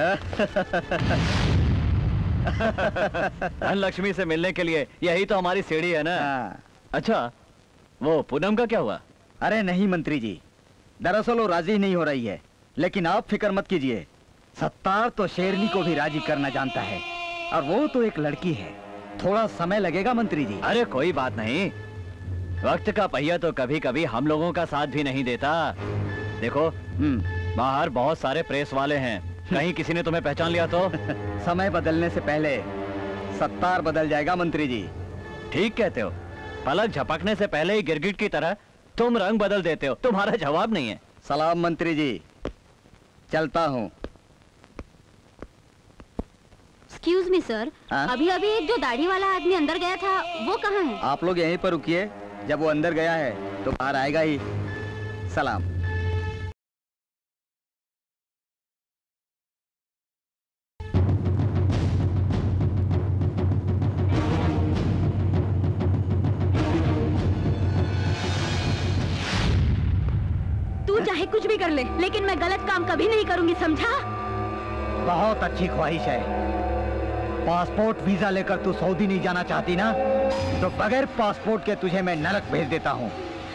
[SPEAKER 3] धन लक्ष्मी से मिलने के लिए यही तो हमारी सीढ़ी है ना। अच्छा, वो पूनम का क्या हुआ?
[SPEAKER 12] अरे नहीं मंत्री जी, दरअसल वो राजी नहीं हो रही है, लेकिन आप फिक्र मत कीजिए, सत्तार तो शेरनी को भी राजी करना जानता है, और वो तो एक लड़की है, थोड़ा समय लगेगा मंत्री जी।
[SPEAKER 3] अरे कोई बात नहीं, वक्त का पहिया तो कभी कभी हम लोगों का साथ भी नहीं देता। देखो बाहर बहुत सारे प्रेस वाले हैं, कहीं किसी ने तुम्हें पहचान लिया तो?
[SPEAKER 12] समय बदलने से पहले सत्तार बदल जाएगा मंत्री जी।
[SPEAKER 3] ठीक कहते हो, पलक झपकने से पहले ही गिरगिट की तरह तुम रंग बदल देते हो। तुम्हारा जवाब नहीं है।
[SPEAKER 12] सलाम मंत्री जी, चलता हूँ।
[SPEAKER 2] एक्सक्यूज मी सर, अभी अभी एक जो दाढ़ी वाला आदमी अंदर गया था वो कहाँ है?
[SPEAKER 12] आप लोग यहीं पर रुकिए, जब वो अंदर गया है तो बाहर आएगा ही। सलाम।
[SPEAKER 2] तू चाहे कुछ भी कर ले, लेकिन मैं गलत काम कभी नहीं करूंगी, समझा?
[SPEAKER 12] बहुत अच्छी ख्वाहिश है। पासपोर्ट वीजा लेकर तू सऊदी नहीं जाना चाहती ना, तो बगैर पासपोर्ट के तुझे मैं नरक भेज देता हूँ।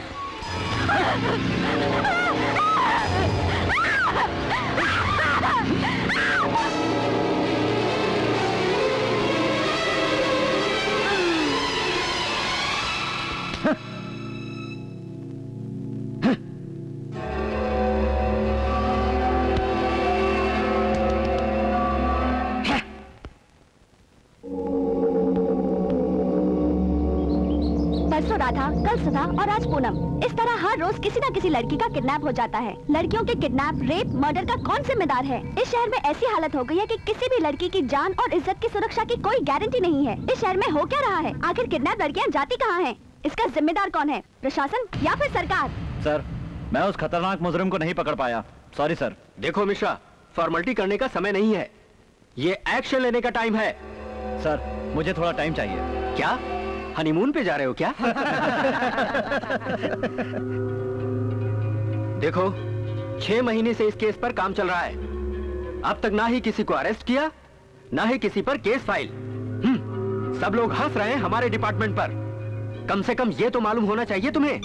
[SPEAKER 8] राधा, कल सुधा और आज पूनम, इस तरह हर रोज किसी न किसी लड़की का किडनैप हो जाता है। लड़कियों के किडनैप, रेप, मर्डर का कौन जिम्मेदार है? इस शहर में ऐसी हालत हो गई है कि किसी भी लड़की की जान और इज्जत की सुरक्षा की कोई गारंटी नहीं है। इस शहर में हो क्या रहा है? आखिर किडनैप लड़कियां जाती कहाँ हैं? इसका जिम्मेदार कौन है? प्रशासन या फिर सरकार?
[SPEAKER 3] सर, मैं उस खतरनाक मुजरिम को नहीं पकड़ पाया, सॉरी सर।
[SPEAKER 5] देखो मिश्रा, फॉर्मेलिटी करने का समय नहीं है, ये एक्शन लेने का टाइम है।
[SPEAKER 3] सर, मुझे थोड़ा टाइम चाहिए।
[SPEAKER 5] क्या हनीमून पे जा रहे हो क्या? देखो, छह महीने से इस केस पर काम चल रहा है, अब तक ना ही किसी को अरेस्ट किया, ना ही किसी पर केस फाइल। हम्म, सब लोग हंस रहे हैं हमारे डिपार्टमेंट पर। कम से कम ये तो मालूम होना चाहिए तुम्हें।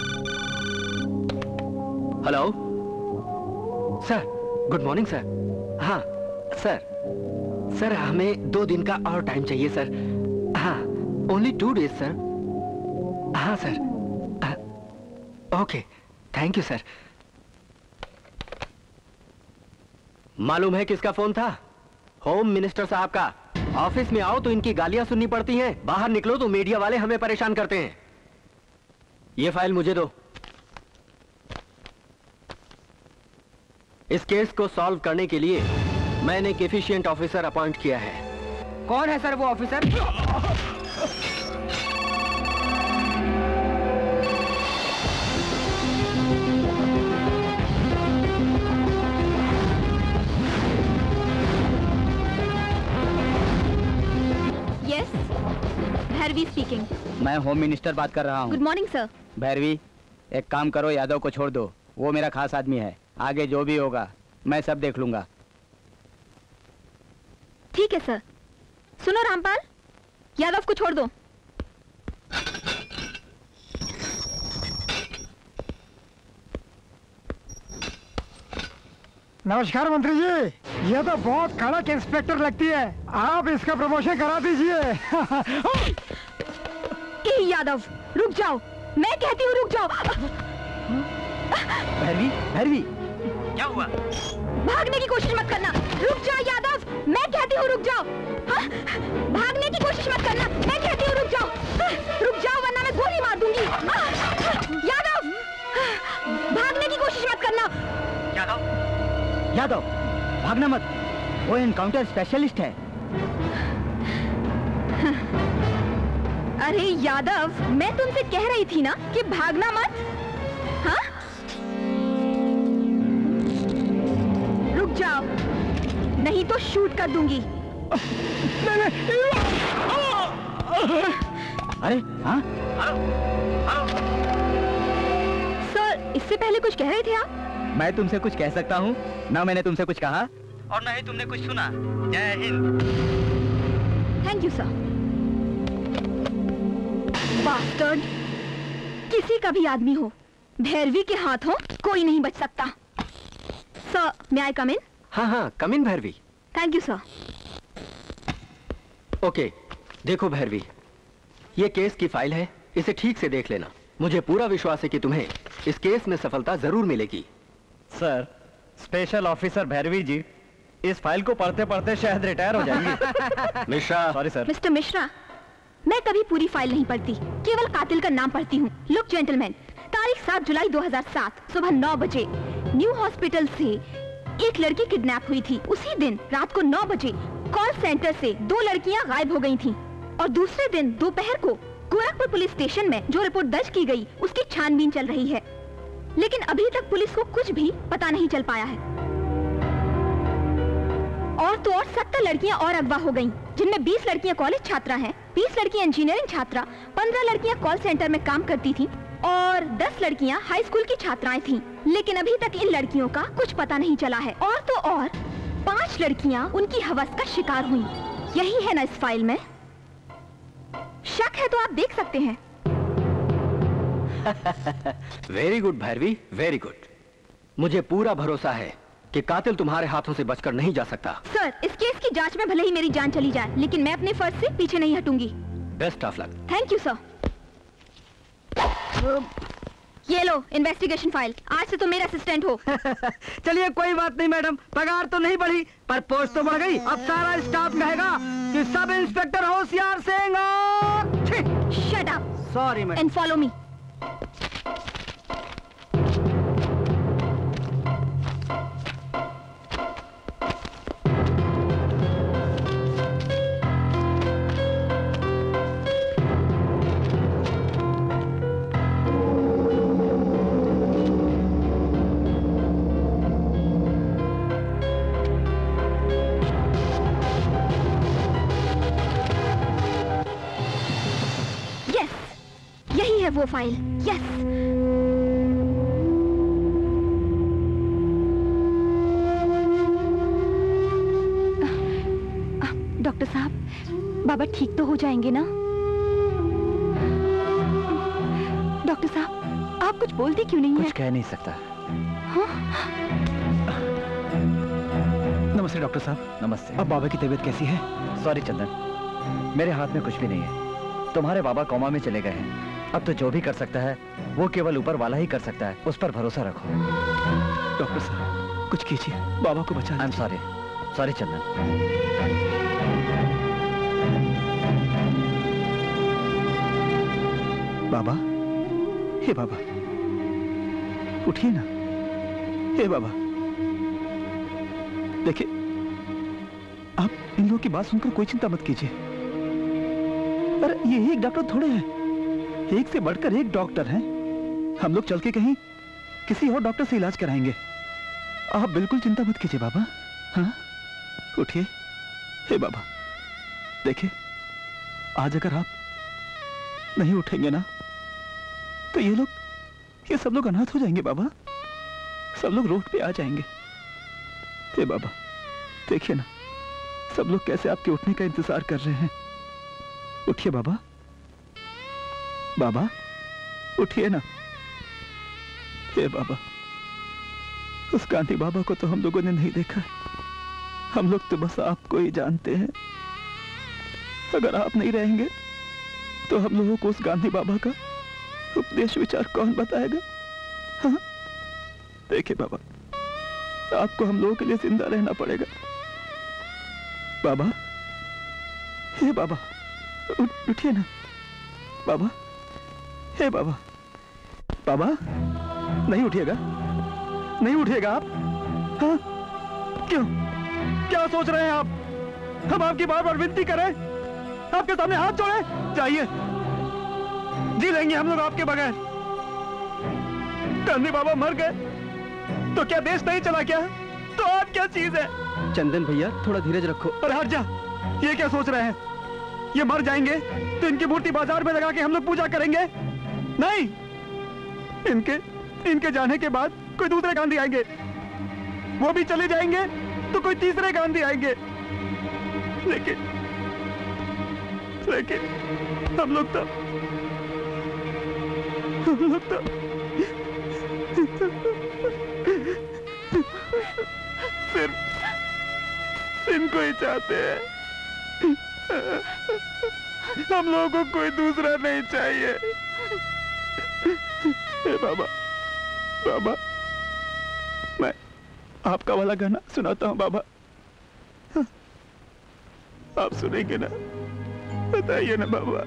[SPEAKER 5] Hello sir, good morning sir. हाँ सर, सर हमें दो दिन का और टाइम चाहिए सर। हाँ, ओनली टू डेज सर। हाँ sir, okay, thank you sir. मालूम है किसका फोन था? होम मिनिस्टर साहब का। ऑफिस में आओ तो इनकी गालियां सुननी पड़ती हैं, बाहर निकलो तो मीडिया वाले हमें परेशान करते हैं। ये फाइल मुझे दो। इस केस को सॉल्व करने के लिए मैंने एक एफिशिएंट ऑफिसर अपॉइंट किया है।
[SPEAKER 9] कौन है सर वो ऑफिसर?
[SPEAKER 2] Yes, Bhairavi speaking.
[SPEAKER 12] मैं होम मिनिस्टर बात कर रहा हूँ।
[SPEAKER 2] Good morning sir.
[SPEAKER 12] भैरवी, एक काम करो, यादव को छोड़ दो, वो मेरा खास आदमी है। आगे जो भी होगा मैं सब देख लूंगा।
[SPEAKER 2] ठीक है सर। सुनो रामपाल, यादव को छोड़ दो।
[SPEAKER 1] नमस्कार मंत्री जी, ये तो बहुत कड़क इंस्पेक्टर लगती है, आप इसका प्रमोशन करा दीजिए।
[SPEAKER 2] ए यादव, रुक जाओ, मैं कहती हूँ रुक जाओ।
[SPEAKER 12] भैरवी, भैरवी,
[SPEAKER 5] क्या हुआ?
[SPEAKER 2] भागने की कोशिश मत करना। रुक जाओ यादव, मैं कहती हूँ रुक जाओ। हाँ? भागने की कोशिश मत करना, मैं कहती हूँ रुक जाओ। हाँ? रुक जाओ वरना मैं गोली मार दूंगी। हाँ? यादव, भागने की कोशिश मत करना।
[SPEAKER 5] यादव,
[SPEAKER 12] यादव, भागना मत, वो एनकाउंटर स्पेशलिस्ट है।
[SPEAKER 2] अरे यादव, मैं तुमसे कह रही थी ना कि भागना मत। हाँ? रुक जाओ, नहीं तो शूट कर दूंगी।
[SPEAKER 12] अरे हाँ?
[SPEAKER 2] सर, इससे पहले कुछ कह रहे थे आप?
[SPEAKER 12] मैं तुमसे कुछ कह सकता हूँ ना, मैंने तुमसे कुछ कहा और ना ही तुमने कुछ सुना। जय हिंद।
[SPEAKER 2] Thank you sir. बास्टर्ड, किसी का भी आदमी हो, भैरवी के हाथों कोई नहीं बच सकता। Sir, may I come in?
[SPEAKER 5] हाँ हाँ, come in Bhairavi.
[SPEAKER 2] Thank you sir.
[SPEAKER 5] Okay, देखो भैरवी, ये केस की फाइल है, इसे ठीक से देख लेना। मुझे पूरा विश्वास है कि तुम्हें इस केस में सफलता जरूर मिलेगी।
[SPEAKER 3] Sir, special officer Bhairavi ji इस फाइल को पढ़ते पढ़ते शायद रिटायर हो जाएंगे।
[SPEAKER 5] Mishra.
[SPEAKER 3] Sorry sir.
[SPEAKER 2] Mister Mishra, मैं कभी पूरी फाइल नहीं पढ़ती, केवल कातिल का नाम पढ़ती हूँ। लुक जेंटलमैन, तारीख सात जुलाई दो हज़ार सात सुबह नौ बजे न्यू हॉस्पिटल से एक लड़की किडनैप हुई थी। उसी दिन रात को नौ बजे कॉल सेंटर से दो लड़कियां गायब हो गई थीं और दूसरे दिन दोपहर को गोरखपुर पुलिस स्टेशन में जो रिपोर्ट दर्ज की गई उसकी छानबीन चल रही है, लेकिन अभी तक पुलिस को कुछ भी पता नहीं चल पाया है। और तो और सत्तर लड़कियां और अगवा हो गईं, जिनमें बीस लड़कियां कॉलेज छात्रा हैं, बीस लड़कियां इंजीनियरिंग छात्रा, पंद्रह लड़कियां कॉल सेंटर में काम करती थीं और दस लड़कियां हाई स्कूल की छात्राएं थीं। लेकिन अभी तक इन लड़कियों का कुछ पता नहीं चला है। और तो और पांच लड़कियां उनकी हवस का शिकार हुई। यही है ना इस फाइल में? शक है तो आप देख सकते हैं।
[SPEAKER 5] Very good Bhairavi, very good. मुझे पूरा भरोसा है कि कातिल तुम्हारे हाथों से बचकर नहीं जा सकता।
[SPEAKER 2] सर, इस केस की जांच में भले ही मेरी जान चली जाए, लेकिन मैं अपने फर्ज से पीछे नहीं हटूंगी।
[SPEAKER 5] Best of luck.
[SPEAKER 2] Thank you sir. ये लो इन्वेस्टिगेशन फाइल, आज से तुम मेरा असिस्टेंट हो।
[SPEAKER 9] चलिए कोई बात नहीं मैडम, पगार तो नहीं बढ़ी पर पोस्ट तो बढ़ गई। अब सारा स्टाफ कहेगा कि सब इंस्पेक्टर होशियार सिंह और
[SPEAKER 2] shut up.
[SPEAKER 9] Sorry madam.
[SPEAKER 2] And follow me. है वो फाइल। यस, डॉक्टर साहब, बाबा ठीक तो हो जाएंगे ना? डॉक्टर साहब, आप कुछ बोलते क्यों नहीं
[SPEAKER 3] कुछ
[SPEAKER 2] है?
[SPEAKER 3] कह नहीं सकता।
[SPEAKER 2] हाँ?
[SPEAKER 7] नमस्ते डॉक्टर साहब।
[SPEAKER 3] नमस्ते।
[SPEAKER 7] अब बाबा की तबीयत कैसी है?
[SPEAKER 3] सॉरी चंदन, मेरे हाथ में कुछ भी नहीं है। तुम्हारे बाबा कोमा में चले गए हैं। अब तो जो भी कर सकता है वो केवल ऊपर वाला ही कर सकता है, उस पर भरोसा रखो।
[SPEAKER 7] डॉक्टर साहब कुछ कीजिए, बाबा को बचा।
[SPEAKER 3] I am sorry, sorry Chandan.
[SPEAKER 7] बाबा, हे बाबा, उठिए ना। हे बाबा, देखिए, आप इन लोगों की बात सुनकर कोई चिंता मत कीजिए। अरे ये एक डॉक्टर थोड़े हैं, एक से बढ़कर एक डॉक्टर हैं। हम लोग चल के कहीं किसी और डॉक्टर से इलाज कराएंगे। आप बिल्कुल चिंता मत कीजिए बाबा। हाँ, उठिए। हे बाबा, देखिए, आज अगर आप नहीं उठेंगे ना तो ये लोग, ये सब लोग अनाथ हो जाएंगे बाबा। सब लोग रोड पे आ जाएंगे। हे बाबा, देखिए ना, सब लोग कैसे आपके उठने का इंतजार कर रहे हैं। उठिए बाबा। बाबा, उठिए ना। हे बाबा, उस गांधी बाबा को तो हम लोगों ने नहीं देखा। हम लोग तो बस आपको ही जानते हैं। अगर आप नहीं रहेंगे तो हम लोगों को उस गांधी बाबा का उपदेश विचार कौन बताएगा? हाँ? देखिए बाबा, आपको हम लोगों के लिए जिंदा रहना पड़ेगा। बाबा, हे बाबा, उठ- उठिए ना। बाबा, हे बाबा। बाबा, नहीं उठिएगा, नहीं उठिएगा आप। हाँ? क्यों? क्या सोच रहे हैं आप? हम आपकी बार बार विनती करें, आपके सामने हाथ जोड़े? जाइए, जी लेंगे हम लोग आपके बगैर। गांधी बाबा मर गए तो क्या देश नहीं चला क्या? तो आप क्या चीज है?
[SPEAKER 4] चंदन भैया, थोड़ा धीरज रखो।
[SPEAKER 7] अरे हट जा, ये क्या सोच रहे हैं? ये मर जाएंगे तो इनकी मूर्ति बाजार में लगा के हम लोग पूजा करेंगे? नहीं, इनके इनके जाने के बाद कोई दूसरे गांधी आएंगे, वो भी चले जाएंगे तो कोई तीसरे गांधी आएंगे। लेकिन लेकिन हम लोग तो हम लोग तो सिर्फ इनको ही चाहते हैं। हम लोगों को कोई दूसरा नहीं चाहिए। ए बाबा, बाबा, मैं आपका वाला गाना सुनाता हूँ बाबा, आप सुनेंगे ना? बताइए ना बाबा।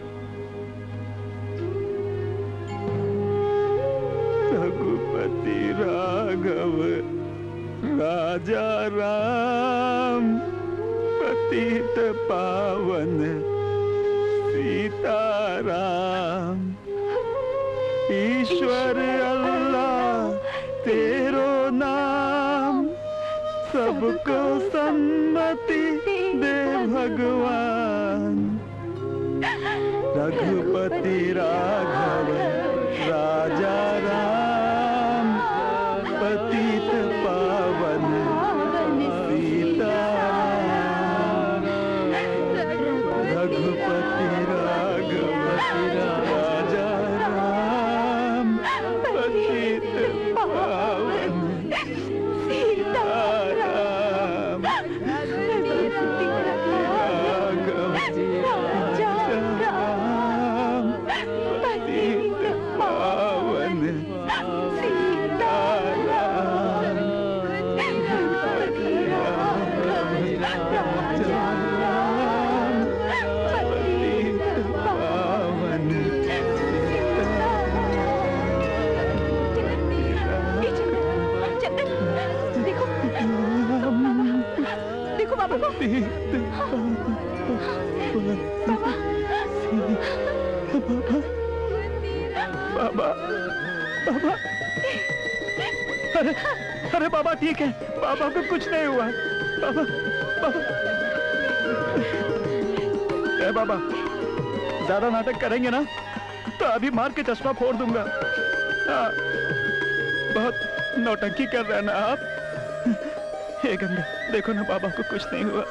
[SPEAKER 7] रघुपति राघव राजा राम, पतित पावन सीताराम, ईश्वर अल्लाह तेरो नाम, सबको सन्मति दे भगवान। रघुपति राघव राजा राम, पतित पावन सीताराम, रघुपति राघव राजा राम, पतित पावन सीताराम, बाबा, बाबा, अरे अरे बाबा ठीक है, बाबा को कुछ नहीं हुआ। बाबा, बाबा, ए बाबा, ज्यादा नाटक करेंगे ना तो अभी मार के चश्मा फोड़ दूंगा। हाँ, बहुत नौटंकी कर रहे हैं ना आप। हे गंगा, देखो ना बाबा को कुछ नहीं हुआ।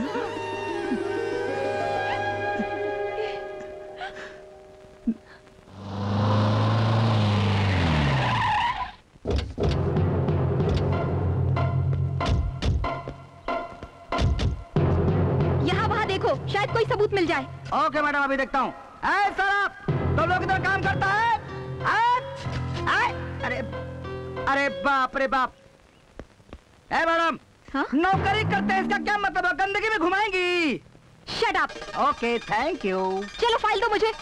[SPEAKER 2] शायद कोई सबूत मिल जाए।
[SPEAKER 9] ओके मैडम, अभी देखता हूँ। ऐ सर, तो लोग इधर काम करता है? ऐ, ऐ, अरे अरे बाप रे बाप। ऐ मैडम,
[SPEAKER 2] हाँ?
[SPEAKER 9] नौकरी करते हैं इसका क्या मतलब है? गंदगी में घुमाएंगी?
[SPEAKER 2] Shut up.
[SPEAKER 9] Okay, thank you.
[SPEAKER 2] चलो फाइल दो मुझे।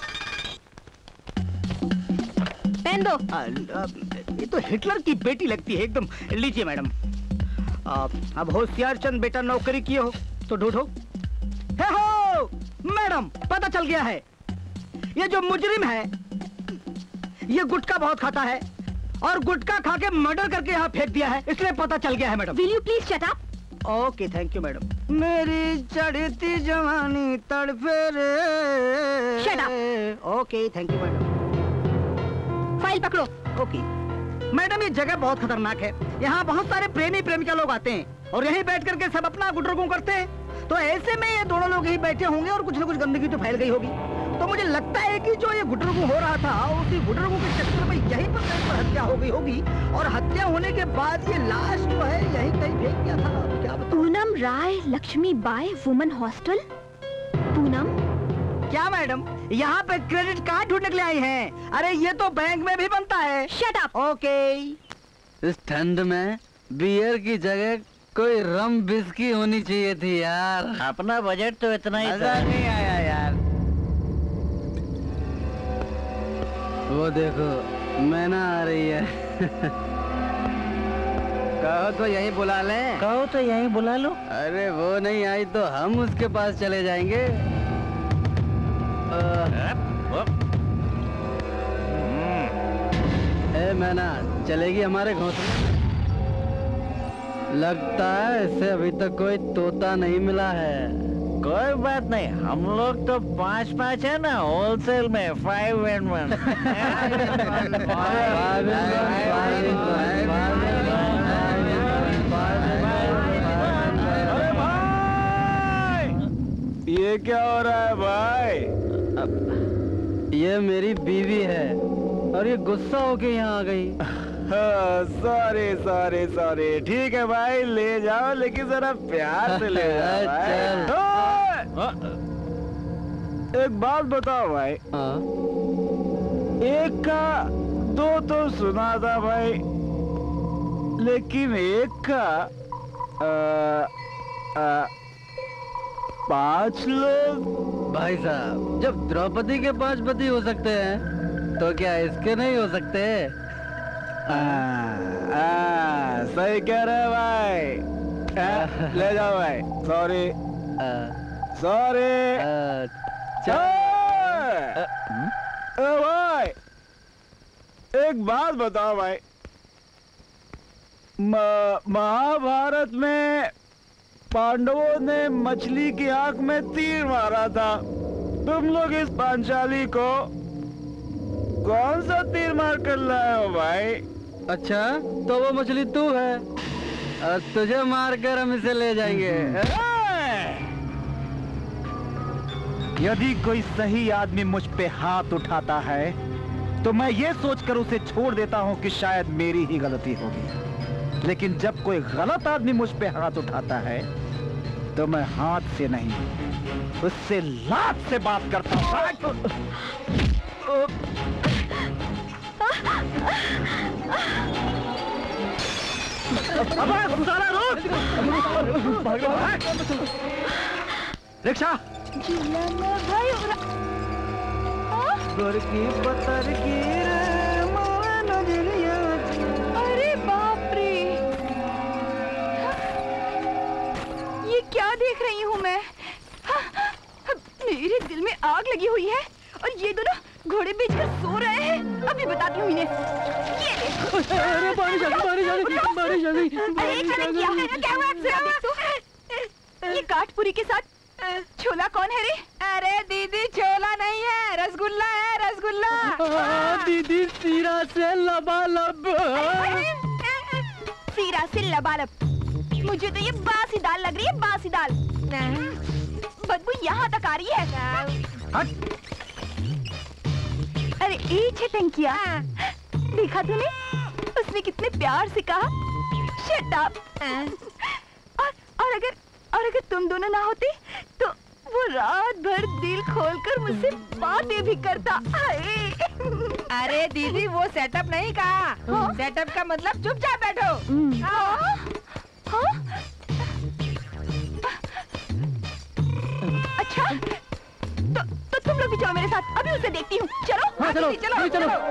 [SPEAKER 2] पेन दो।
[SPEAKER 9] ये तो हिटलर की बेटी लगती है एकदम। लीजिए मैडम। अब होशियार चंद बेटा नौकरी किए हो तो ढूंढो। हे हो मैडम, पता चल गया है। ये जो मुजरिम है ये गुटखा बहुत खाता है और गुटखा खा के मर्डर करके यहाँ फेंक दिया है, इसलिए पता चल गया है madam.
[SPEAKER 2] Will you please shut up?
[SPEAKER 9] Okay, thank you madam. मेरी चढ़ती जवानी तड़पे रे।
[SPEAKER 2] Shut up.
[SPEAKER 9] Okay, thank you madam.
[SPEAKER 2] File पकड़ो।
[SPEAKER 9] ओके मैडम, ये जगह बहुत खतरनाक है। यहाँ बहुत सारे प्रेमी प्रेमिका लोग आते हैं और यहीं बैठ करके सब अपना गुटरगू करते हैं। तो ऐसे में ये दोनों लोग यहीं बैठे होंगे और कुछ न कुछ गंदगी तो फैल गई होगी। तो मुझे लगता है कि जो ये गुटरगू हो रहा था उसी गुटरगू के चक्कर में यहीं पर कहीं पर हत्या हो गई होगी और हत्या होने के बाद ये लाश जो है यहीं कहीं फेंक दिया था। क्या बताऊं?
[SPEAKER 2] Poonam Rai Lakshmi Bai women hostel. पूनम
[SPEAKER 9] क्या मैडम, यहाँ पे क्रेडिट कार्ड ढूंढने के लिए आई हैं? अरे ये तो बैंक में भी बनता है।
[SPEAKER 2] Shut up.
[SPEAKER 9] ओके।
[SPEAKER 4] इस ठंड में बियर की जगह कोई रम बिस्की होनी चाहिए थी यार।
[SPEAKER 13] अपना बजट तो इतना ही था।
[SPEAKER 4] नहीं आया यार। वो देखो मैना आ रही है। कहो तो यहीं बुला लें।
[SPEAKER 13] कहो तो यहीं बुला लो।
[SPEAKER 4] अरे वो नहीं आई तो हम उसके पास चले जाएंगे। ए मैना, चलेगी हमारे घोंसले? लगता है इसे अभी तक कोई तोता नहीं मिला है।
[SPEAKER 13] कोई बात नहीं, हम लोग तो पाँच पाँच है ना, होलसेल में फाइव एंड वन।
[SPEAKER 7] अरे भाई, ये क्या हो रहा है भाई?
[SPEAKER 4] ये मेरी बीवी है और ये गुस्सा होके यहाँ आ गई।
[SPEAKER 7] Sorry sorry sorry. ठीक है भाई, ले जाओ, लेकिन जरा प्यार से ले जाओ भाई। एक बात बताओ भाई, एक का दो तो सुना था भाई, लेकिन एक का आ, आ, पांच लोग।
[SPEAKER 4] भाई साहब, जब द्रौपदी के पांच पति हो सकते हैं तो क्या इसके नहीं हो सकते?
[SPEAKER 7] आ, आ, सही कह रहे भाई। आ, ले जाओ भाई। Sorry sorry. भाई एक बात बताओ भाई, महाभारत में पांडवों ने मछली की आंख में तीर मारा था, तुम लोग इस पांचाली को कौन सा तीर मार कर लाए हो भाई?
[SPEAKER 4] अच्छा, तो वो मछली तू है और तुझे मार कर हम इसे ले जाएंगे।
[SPEAKER 7] यदि कोई सही आदमी मुझ पे हाथ उठाता है तो मैं ये सोचकर उसे छोड़ देता हूं कि शायद मेरी ही गलती होगी, लेकिन जब कोई गलत आदमी मुझ पे हाथ उठाता है तो मैं हाथ से नहीं, उससे लात से बात करता हूं। रिक्शा
[SPEAKER 8] भाई अरे बाप रे, ये क्या देख रही हूँ मैं? मेरे दिल में आग लगी हुई है और ये दोनों घोड़े बेचकर सो रहे हैं। अभी बताती हूँ इन्हें। ये देखो।
[SPEAKER 4] अरे बारिश आ गई, बारिश आ गई, बारिश आ गई।
[SPEAKER 8] अरे क्या क्या हुआ? ये काठपुरी के साथ छोला कौन है रे? अरे दीदी, छोला नहीं है, रसगुल्ला है, रसगुल्ला।
[SPEAKER 4] हाँ, दीदी, सीरा से लबालब।
[SPEAKER 8] सीरा से लबालब? मुझे तो ये बासी दाल लग रही है, बासी दाल। बदबू यहाँ तक आ रही है। अरे ए छटंकिया, देखा तूने? उसने कितने प्यार से कहा शट अप। और, और अगर और अगर तुम दोनों ना होते तो वो रात भर दिल खोलकर मुझसे बातें भी करता।
[SPEAKER 14] अरे दीदी, वो सेटअप नहीं कहा। सेटअप का मतलब चुपचाप बैठो।
[SPEAKER 8] हाँ? हाँ? अच्छा, तो, तो तुम लोग भी जाओ मेरे साथ, अभी उसे देखती हूँ। चलो।
[SPEAKER 4] हाँ, चलो,
[SPEAKER 8] चलो, चलो,
[SPEAKER 4] चलो, चलो।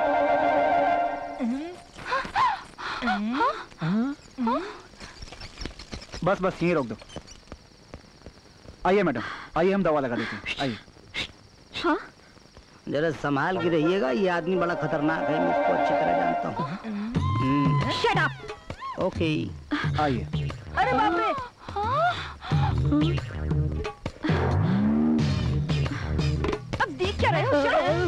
[SPEAKER 8] हाँ?
[SPEAKER 7] बस बस यहीं रोक दो। आइए मैडम, आइए हम दवा लगा देते हैं। आइए।
[SPEAKER 9] हाँ? जरा संभाल के रहिएगा, ये आदमी बड़ा खतरनाक है, मैं इसको अच्छी तरह जानता हूँ।
[SPEAKER 8] Shut up.
[SPEAKER 9] ओके।
[SPEAKER 7] आइए।
[SPEAKER 8] अरे बाप रे। अब देख क्या रहे हो? चलो।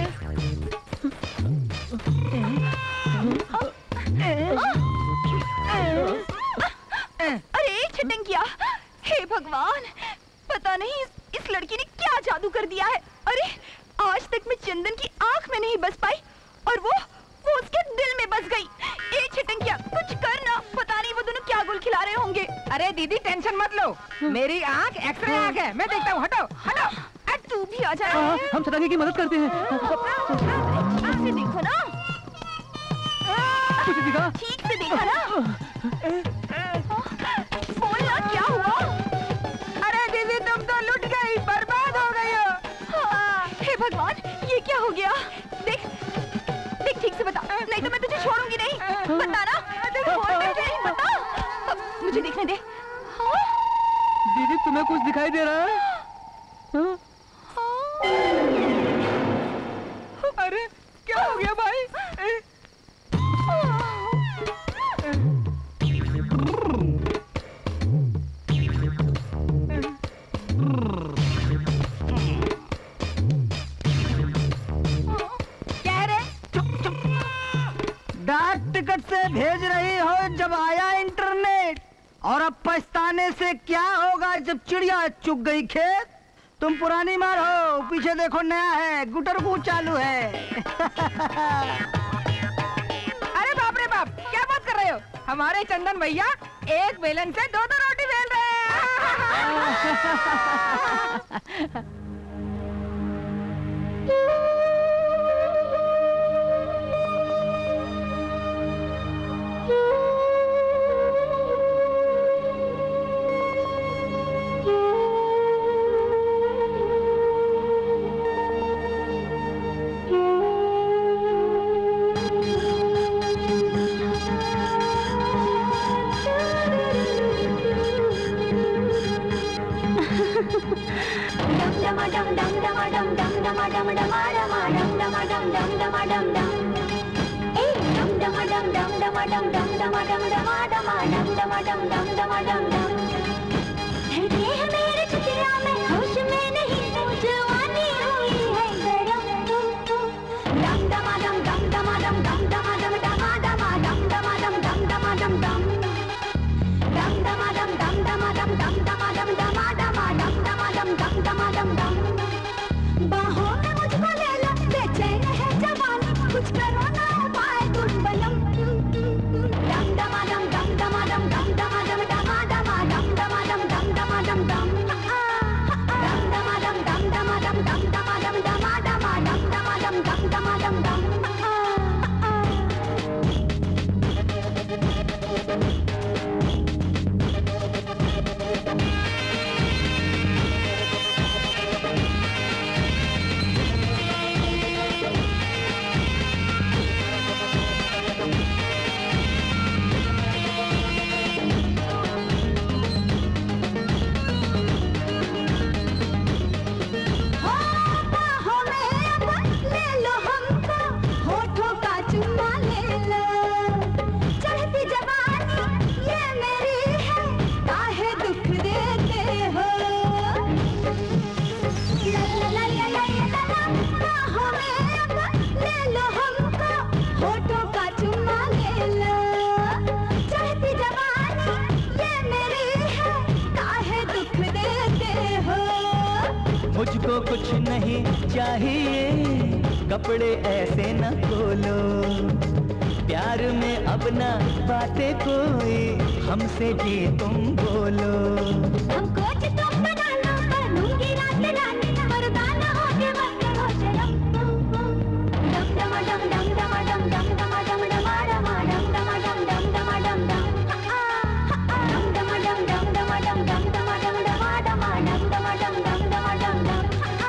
[SPEAKER 8] अरे छटंकिया, हे भगवान, पता नहीं इस, इस लड़की ने क्या जादू कर दिया है। अरे आज तक मैं चंदन की आंख में नहीं बस पाई और वो वो उसके दिल में बस गई। ए छटंकिया, कुछ करना, पता नहीं वो दोनों क्या गुल खिला रहे होंगे।
[SPEAKER 14] अरे दीदी, टेंशन मत लो, मेरी आंख एक्सरे आंख है, मैं देखता हूँ। हटो हटो।
[SPEAKER 8] अरे तू भी आ जा।
[SPEAKER 4] हम छटंकी की मदद करते हैं।
[SPEAKER 8] ठीक से देखो ना,
[SPEAKER 4] कुछ दिखा?
[SPEAKER 8] ठीक से देखा ना? बोलना क्या हुआ?
[SPEAKER 14] अरे दीदी, तुम तो लुट गई, बर्बाद हो गई हो।
[SPEAKER 8] हाँ, हे भगवान, ये क्या हो गया? देख देख, ठीक से बता, नहीं तो मैं तुझे छोड़ूंगी नहीं। बता ना, बोल दे, नहीं बता। मुझे देखने दे। हाँ?
[SPEAKER 4] दीदी, तुम्हें कुछ दिखाई दे रहा है? हाँ?
[SPEAKER 14] अरे क्या हो गया भाई?
[SPEAKER 9] डाक टिकट से भेज रही हो जब आया इंटरनेट, और अब पछताने से क्या होगा जब चिड़िया चुग गई खेत। तुम पुरानी मार हो, पीछे देखो नया है, गुटरगू चालू है।
[SPEAKER 14] अरे बाप रे बाप, क्या बात कर रहे हो? हमारे चंदन भैया एक बेलन से दो दो रोटी बेल रहे हैं।
[SPEAKER 11] मुझको कुछ नहीं चाहिए, कपड़े ऐसे न खोलो, प्यार में अब ना बातें कोई, हमसे जी तुम बोलो।
[SPEAKER 2] हमको तुम बना लो, करूंगी रात रानी, मर्दाना हो के मत करो शर्म। डम डम डम डम डम डम डम डम डम डमा डमा डम डम डम डम डमा डम डम डम डम डम डम डम डम डम डमा डम डमा डमा डम डमा डम डम डमा डम डम।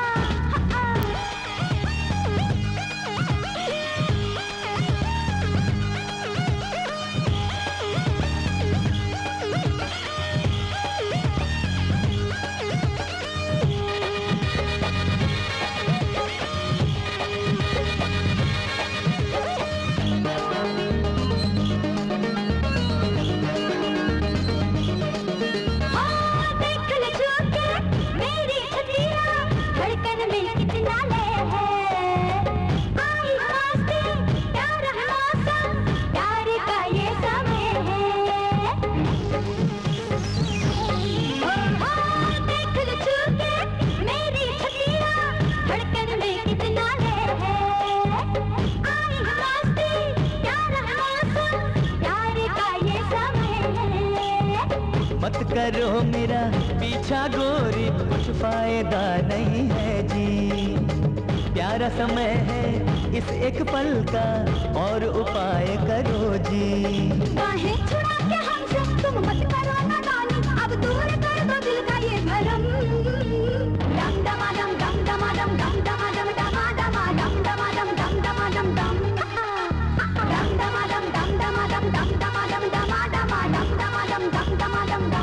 [SPEAKER 11] मत करो मेरा पीछा गोरी, कुछ फायदा नहीं है जी, प्यारा समय है इस एक पल का, और उपाय करो जी।
[SPEAKER 2] बाहें छुड़ा के हमसे तुम मत करो नादानी, अब दूर कर दो दिल का ये भरम। डम डमा डम डम डमा डम डम डमा डम डमा डमा डम डमा डम डम डमा डम डम डम डमा डम डम डमा डम डम डमा डम डमा डमा डम डमा डम डम डमा डम डम।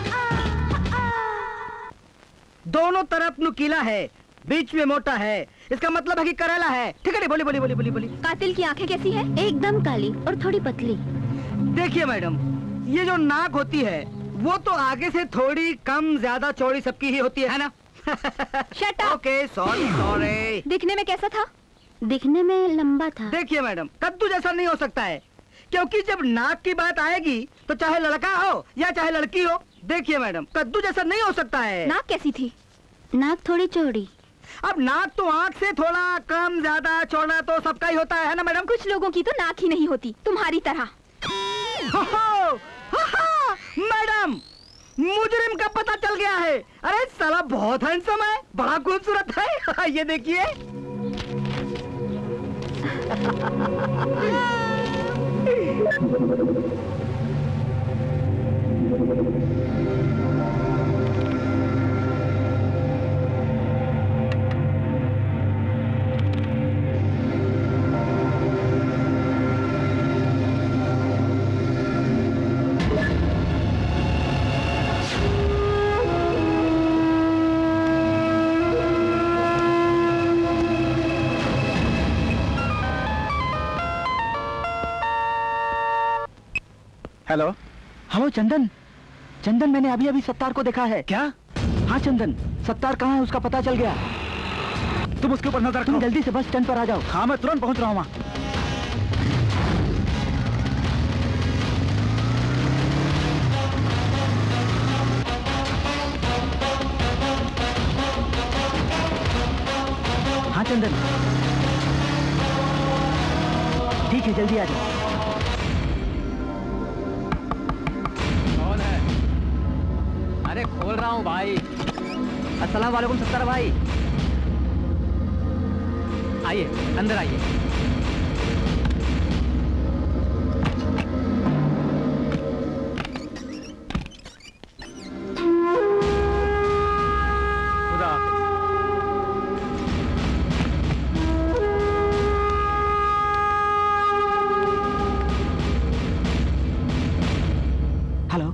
[SPEAKER 9] दोनों तरफ नुकीला है, बीच में मोटा है, इसका मतलब है कि करेला है। ठीक है, बोली बोली बोली बोली बोली।
[SPEAKER 2] कातिल की आंखें कैसी है? एकदम काली और थोड़ी पतली।
[SPEAKER 9] देखिए मैडम, ये जो नाक होती है वो तो आगे से थोड़ी कम ज्यादा चौड़ी सबकी ही होती है, है ना?
[SPEAKER 2] Shut up.
[SPEAKER 9] Okay, sorry sorry.
[SPEAKER 2] दिखने में कैसा था? दिखने में लंबा था।
[SPEAKER 9] देखिए मैडम, कद्दू जैसा नहीं हो सकता है, क्योंकि जब नाक की बात आएगी तो चाहे लड़का हो या चाहे लड़की हो, देखिए मैडम, कद्दू जैसा नहीं हो सकता है।
[SPEAKER 2] नाक कैसी थी? नाक थोड़ी चौड़ी।
[SPEAKER 9] अब नाक तो आँख से थोड़ा कम ज्यादा चौड़ा तो सबका ही होता है ना मैडम?
[SPEAKER 2] कुछ लोगों की तो नाक ही नहीं होती, तुम्हारी तरह।
[SPEAKER 9] हो हो, हा हा, मैडम, मुजरिम का पता चल गया है। अरे साला बहुत हैंडसम है, बड़ा खूबसूरत है। ये देखिए।
[SPEAKER 7] हेलो
[SPEAKER 4] हेलो चंदन, चंदन मैंने अभी अभी सत्तार को देखा है।
[SPEAKER 7] क्या?
[SPEAKER 4] हाँ चंदन, सत्तार कहाँ है उसका पता चल गया।
[SPEAKER 7] तुम उसके ऊपर नजर रखो।
[SPEAKER 4] तुम जल्दी से बस स्टैंड पर आ जाओ।
[SPEAKER 7] हाँ मैं तुरंत पहुंच रहा हूँ वहाँ।
[SPEAKER 4] हाँ चंदन, ठीक है जल्दी आ जाओ।
[SPEAKER 12] कौन है? अरे खोल रहा हूँ भाई।
[SPEAKER 4] अस्सलाम वालेकुम सत्तार भाई।
[SPEAKER 12] आइए अंदर आइए।
[SPEAKER 7] खुदा हाफिज।
[SPEAKER 4] हेलो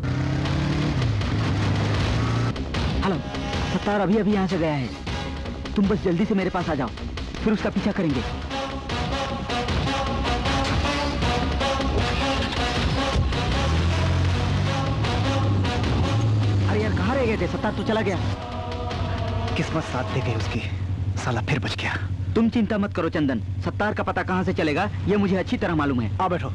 [SPEAKER 4] हेलो, सत्तार अभी अभी यहाँ से गया है। तुम बस जल्दी से मेरे पास आ जाओ, फिर उसका पीछा करेंगे। अरे यार कहाँ रह गए थे? सत्तार तो चला गया।
[SPEAKER 7] किस्मत साथ दे गई उसकी, साला फिर बच गया।
[SPEAKER 4] तुम चिंता मत करो चंदन, सत्तार का पता कहाँ से चलेगा ये मुझे अच्छी तरह मालूम है।
[SPEAKER 7] आ बैठो।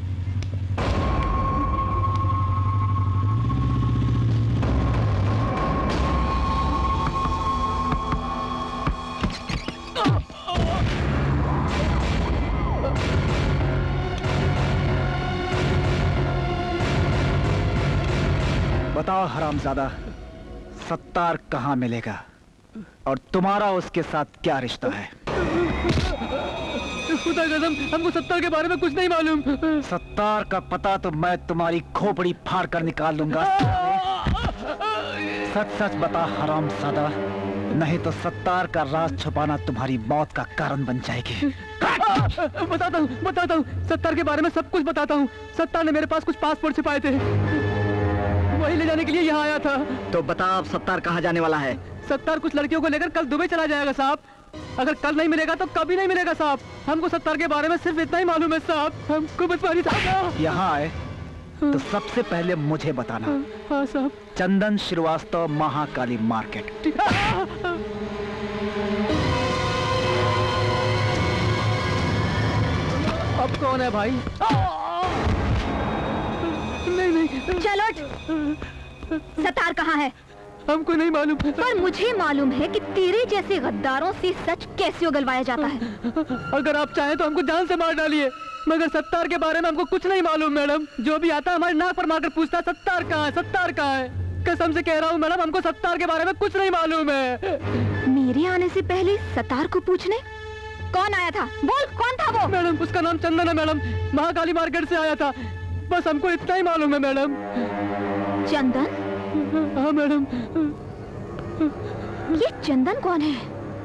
[SPEAKER 7] बताओ हरामजादा, सत्तार कहाँ मिलेगा और तुम्हारा उसके साथ क्या रिश्ता है?
[SPEAKER 4] खुदा कसम, हमको सत्तार के बारे में कुछ नहीं मालूम।
[SPEAKER 7] सत्तार का पता तो मैं तुम्हारी खोपड़ी फाड़ कर निकाल लूंगा। सच सच बता हरामजादा, नहीं तो सत्तार का राज छुपाना तुम्हारी मौत का कारण बन जाएगी।
[SPEAKER 4] बताता हूँ बताता हूँ सत्तार के बारे में सब कुछ बताता हूँ। सत्तार ने मेरे पास कुछ पासपोर्ट छिपाए थे, वही ले जाने के लिए यहाँ आया था।
[SPEAKER 9] तो बता अब सत्तार कहाँ जाने वाला है?
[SPEAKER 4] सत्तार कुछ लड़कियों को लेकर कल दुबई चला जाएगा साहब। अगर कल नहीं मिलेगा तो कभी नहीं मिलेगा साहब। हमको सत्तार के बारे में सिर्फ इतना ही मालूम है साहब। हमको बस पानी साहब।
[SPEAKER 7] यहाँ आए तो सबसे पहले मुझे बताना।
[SPEAKER 4] हाँ साहब।
[SPEAKER 7] चंदन श्रीवास्तव, महाकाली मार्केट।
[SPEAKER 4] अब कौन है भाई? नहीं नहीं
[SPEAKER 2] चलो, सत्तार कहाँ है?
[SPEAKER 4] हमको नहीं मालूम,
[SPEAKER 2] पर मुझे मालूम है कि तेरे जैसे गद्दारों से सच कैसे उगलवाया जाता है।
[SPEAKER 4] अगर आप चाहें तो हमको जान से मार डालिए, मगर सत्तार के बारे में हमको कुछ नहीं मालूम मैडम। जो भी आता है हमारी नाक पर मारकर पूछता है सत्तार कहाँ है, सत्तार कहाँ है। कसम से कह रहा हूँ मैडम, हमको सत्तार के बारे में कुछ नहीं मालूम है।
[SPEAKER 2] मेरे आने से पहले सत्तार को पूछने कौन आया था? बोल, कौन था वो?
[SPEAKER 4] मैडम उसका नाम चंदन है मैडम, महाकाली मार्केट से आया था। बस हमको इतना ही मालूम है मैडम।
[SPEAKER 2] चंदन?
[SPEAKER 4] हाँ मैडम।
[SPEAKER 2] ये चंदन कौन है?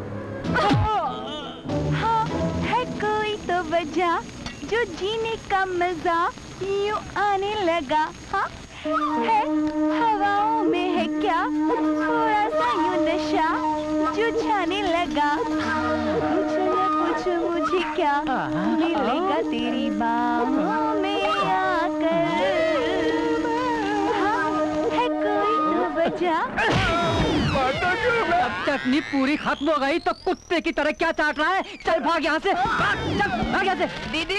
[SPEAKER 8] हाँ, है कोई तो वजह जो जीने का मजा यूं आने लगा। हाँ है, हवाओं में है क्या थोड़ा सा यूं नशा जो छाने लगा। कुछ न कुछ मुझे क्या मिलेगा तेरी बाहों में आकर। हाँ, है कोई तो वजह।
[SPEAKER 4] अब चटनी पूरी खत्म हो गई तो कुत्ते की तरह क्या चाट रहा है? चल भाग यहाँ से, भाग, चल भाग यहाँ से।
[SPEAKER 14] दीदी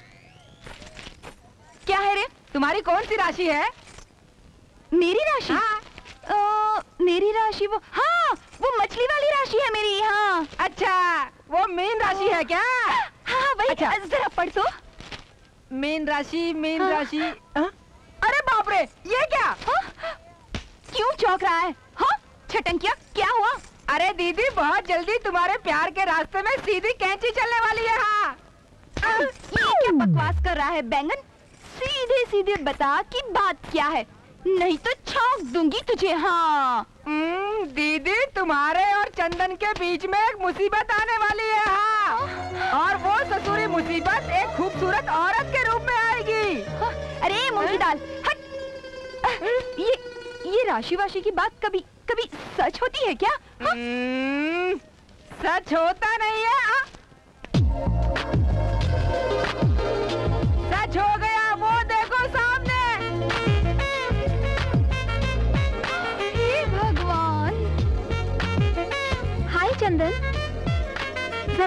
[SPEAKER 14] क्या है रे, तुम्हारी कौन सी राशि है?
[SPEAKER 8] मेरी राशि? हाँ। आ, मेरी राशि वो, हाँ वो मछली वाली राशि है मेरी। हाँ।
[SPEAKER 14] अच्छा, वो मीन राशि है क्या?
[SPEAKER 8] हाँ वही। अच्छा। जरा पढ़ तो।
[SPEAKER 14] मीन राशि, मीन
[SPEAKER 8] हाँ।
[SPEAKER 14] राशि। अरे बाप रे, ये क्या?
[SPEAKER 8] हाँ? क्यों चौंक रहा है? हाँ छटंकिया, क्या हुआ?
[SPEAKER 14] अरे दीदी, बहुत जल्दी तुम्हारे प्यार के रास्ते में सीधी कैंची चलने वाली है। हाँ।
[SPEAKER 8] ये क्या बकवास कर रहा है बैंगन? सीधे सीधे बता कि बात क्या है, नहीं तो छौंक दूंगी तुझे। हाँ
[SPEAKER 14] दीदी, तुम्हारे और चंदन के बीच में एक मुसीबत आने वाली है। हाँ। और वो ससुरी मुसीबत एक खूबसूरत औरत के रूप में आएगी।
[SPEAKER 8] हाँ। अरे मूंग की दाल, हट। ये ये राशि वाशी की बात कभी कभी सच होती है क्या? हाँ?
[SPEAKER 14] सच होता नहीं है। आ? सच हो गया, वो देखो सामने।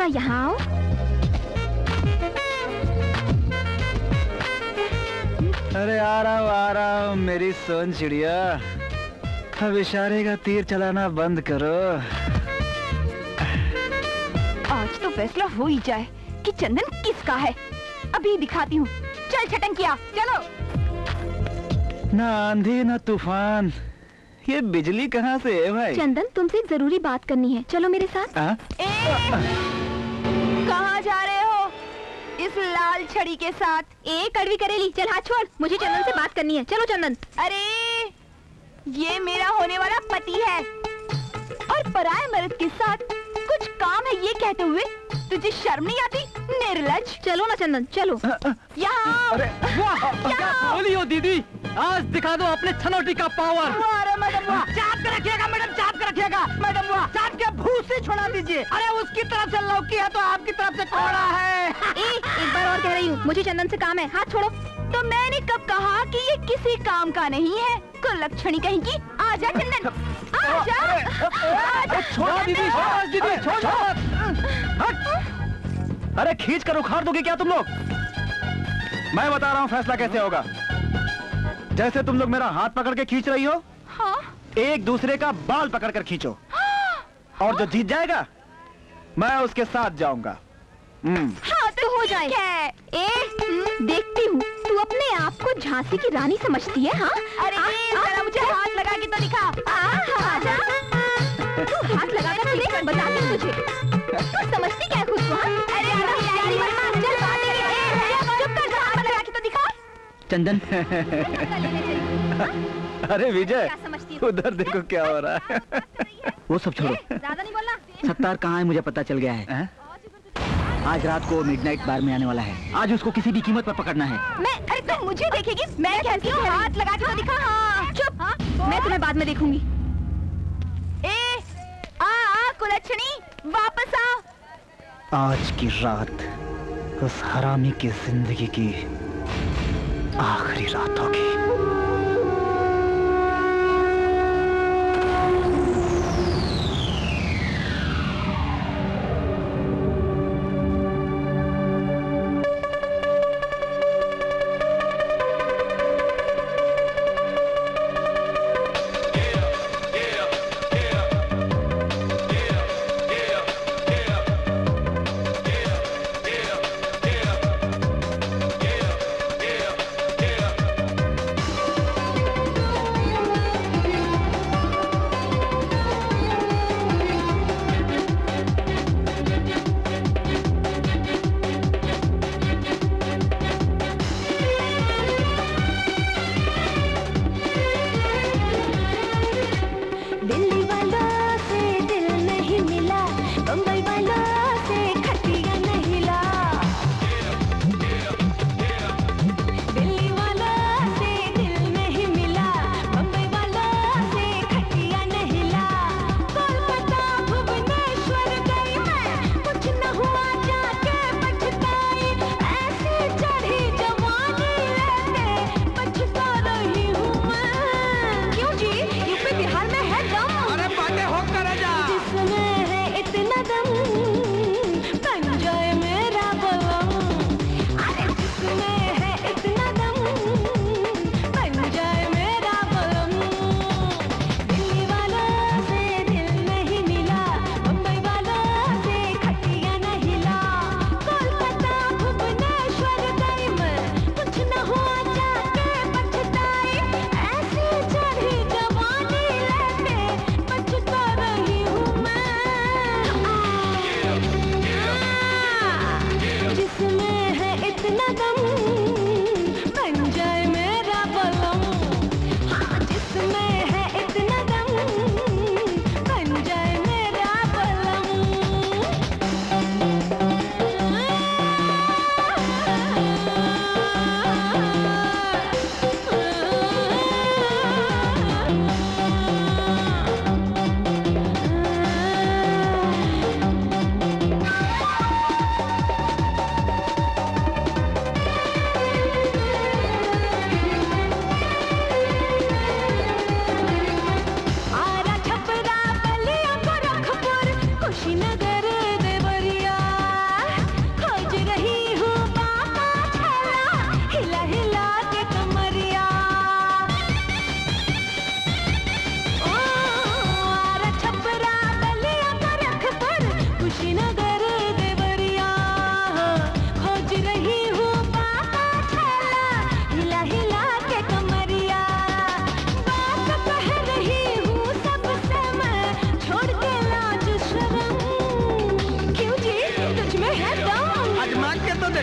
[SPEAKER 2] जरा यहाँ आओ।
[SPEAKER 7] अरे आ रहा हूँ आ रहा हूँ मेरी सोन चिड़िया, अब इशारे का तीर चलाना बंद करो।
[SPEAKER 8] आज तो फैसला हो ही जाए कि चंदन किसका है। अभी दिखाती हूँ। चल छटंकिया चलो।
[SPEAKER 7] ना आंधी ना तूफान, ये बिजली कहाँ से है भाई?
[SPEAKER 2] चंदन तुमसे एक जरूरी बात करनी है, चलो मेरे साथ।
[SPEAKER 8] कहाँ जा रहे हो इस लाल छड़ी के साथ?
[SPEAKER 2] ए कड़वी करेली, चल हाथ छोड़, मुझे चंदन से बात करनी है। चलो चंदन।
[SPEAKER 8] अरे ये मेरा होने वाला पति है और पराये मर्द के साथ कुछ काम है ये कहते हुए तुझे शर्म नहीं आती? निर्लज।
[SPEAKER 2] चलो ना चंदन चलो।
[SPEAKER 8] यहाँ।
[SPEAKER 4] अरे वाह, क्या बोली हो दीदी, आज दिखा दो अपने छनौटी का पावर।
[SPEAKER 9] अरे मैडम वाह, चाप के रखिएगा मैडम, चाप के रखिएगा मैडम वाह, चाप के भूत से छोड़ा दीजिए। अरे उसकी तरफ से लौकी है तो आपकी तरफ से कोड़ा है।
[SPEAKER 2] ए, एक बार और कह रही हूँ, मुझे चंदन से काम है, हाथ छोड़ो।
[SPEAKER 8] तो मैंने कब कहा कि ये किसी काम का नहीं है? कुलक्षणी कहीं की। आजा चंदन, आजा।
[SPEAKER 7] छोड़ो दीदी, छोड़ो दीदी, छोड़ो। अरे खींच कर उखाड़ दोगे क्या तुम लोग? मैं बता रहा हूँ फैसला कैसे होगा। जैसे तुम लोग मेरा हाथ पकड़ के खींच रही हो,
[SPEAKER 8] हाँ?
[SPEAKER 7] एक दूसरे का बाल पकड़ कर खींचो, और जो जीत जाएगा मैं उसके साथ जाऊंगा।
[SPEAKER 2] हाँ तो हो जाए। ए, देखती हूँ तू अपने आप को झांसी की रानी समझती है? हाँ?
[SPEAKER 8] अरे जरा मुझे हाथ लगा के तो दिखा।
[SPEAKER 2] आजा। तू हाथ लगा कर देख, बताती हूँ तुझे। समझती क्या है खुद को?
[SPEAKER 8] अरे चल चुप कर, हाथ लगा के तो दिखा।
[SPEAKER 4] चंदन।
[SPEAKER 7] अरे विजय, उधर देखो क्या हो रहा है।
[SPEAKER 4] वो सब छोड़ो,
[SPEAKER 2] ज्यादा नहीं बोलना।
[SPEAKER 4] सत्तार कहाँ है मुझे पता चल गया है। आज रात को मिडनाइट बार में आने वाला है, आज उसको किसी भी कीमत पर पकड़ना है।
[SPEAKER 8] मैं, अरे तुम मुझे देखेगी? मैं कहती हूँ हाथ लगा के तो दिखा। हाँ
[SPEAKER 2] चुप। हाँ? मैं तुम्हें बाद में देखूंगी।
[SPEAKER 8] ए, आ आ कुलक्षणी, वापस आ।
[SPEAKER 7] आज की रात उस हरामी की जिंदगी की आखिरी रात होगी।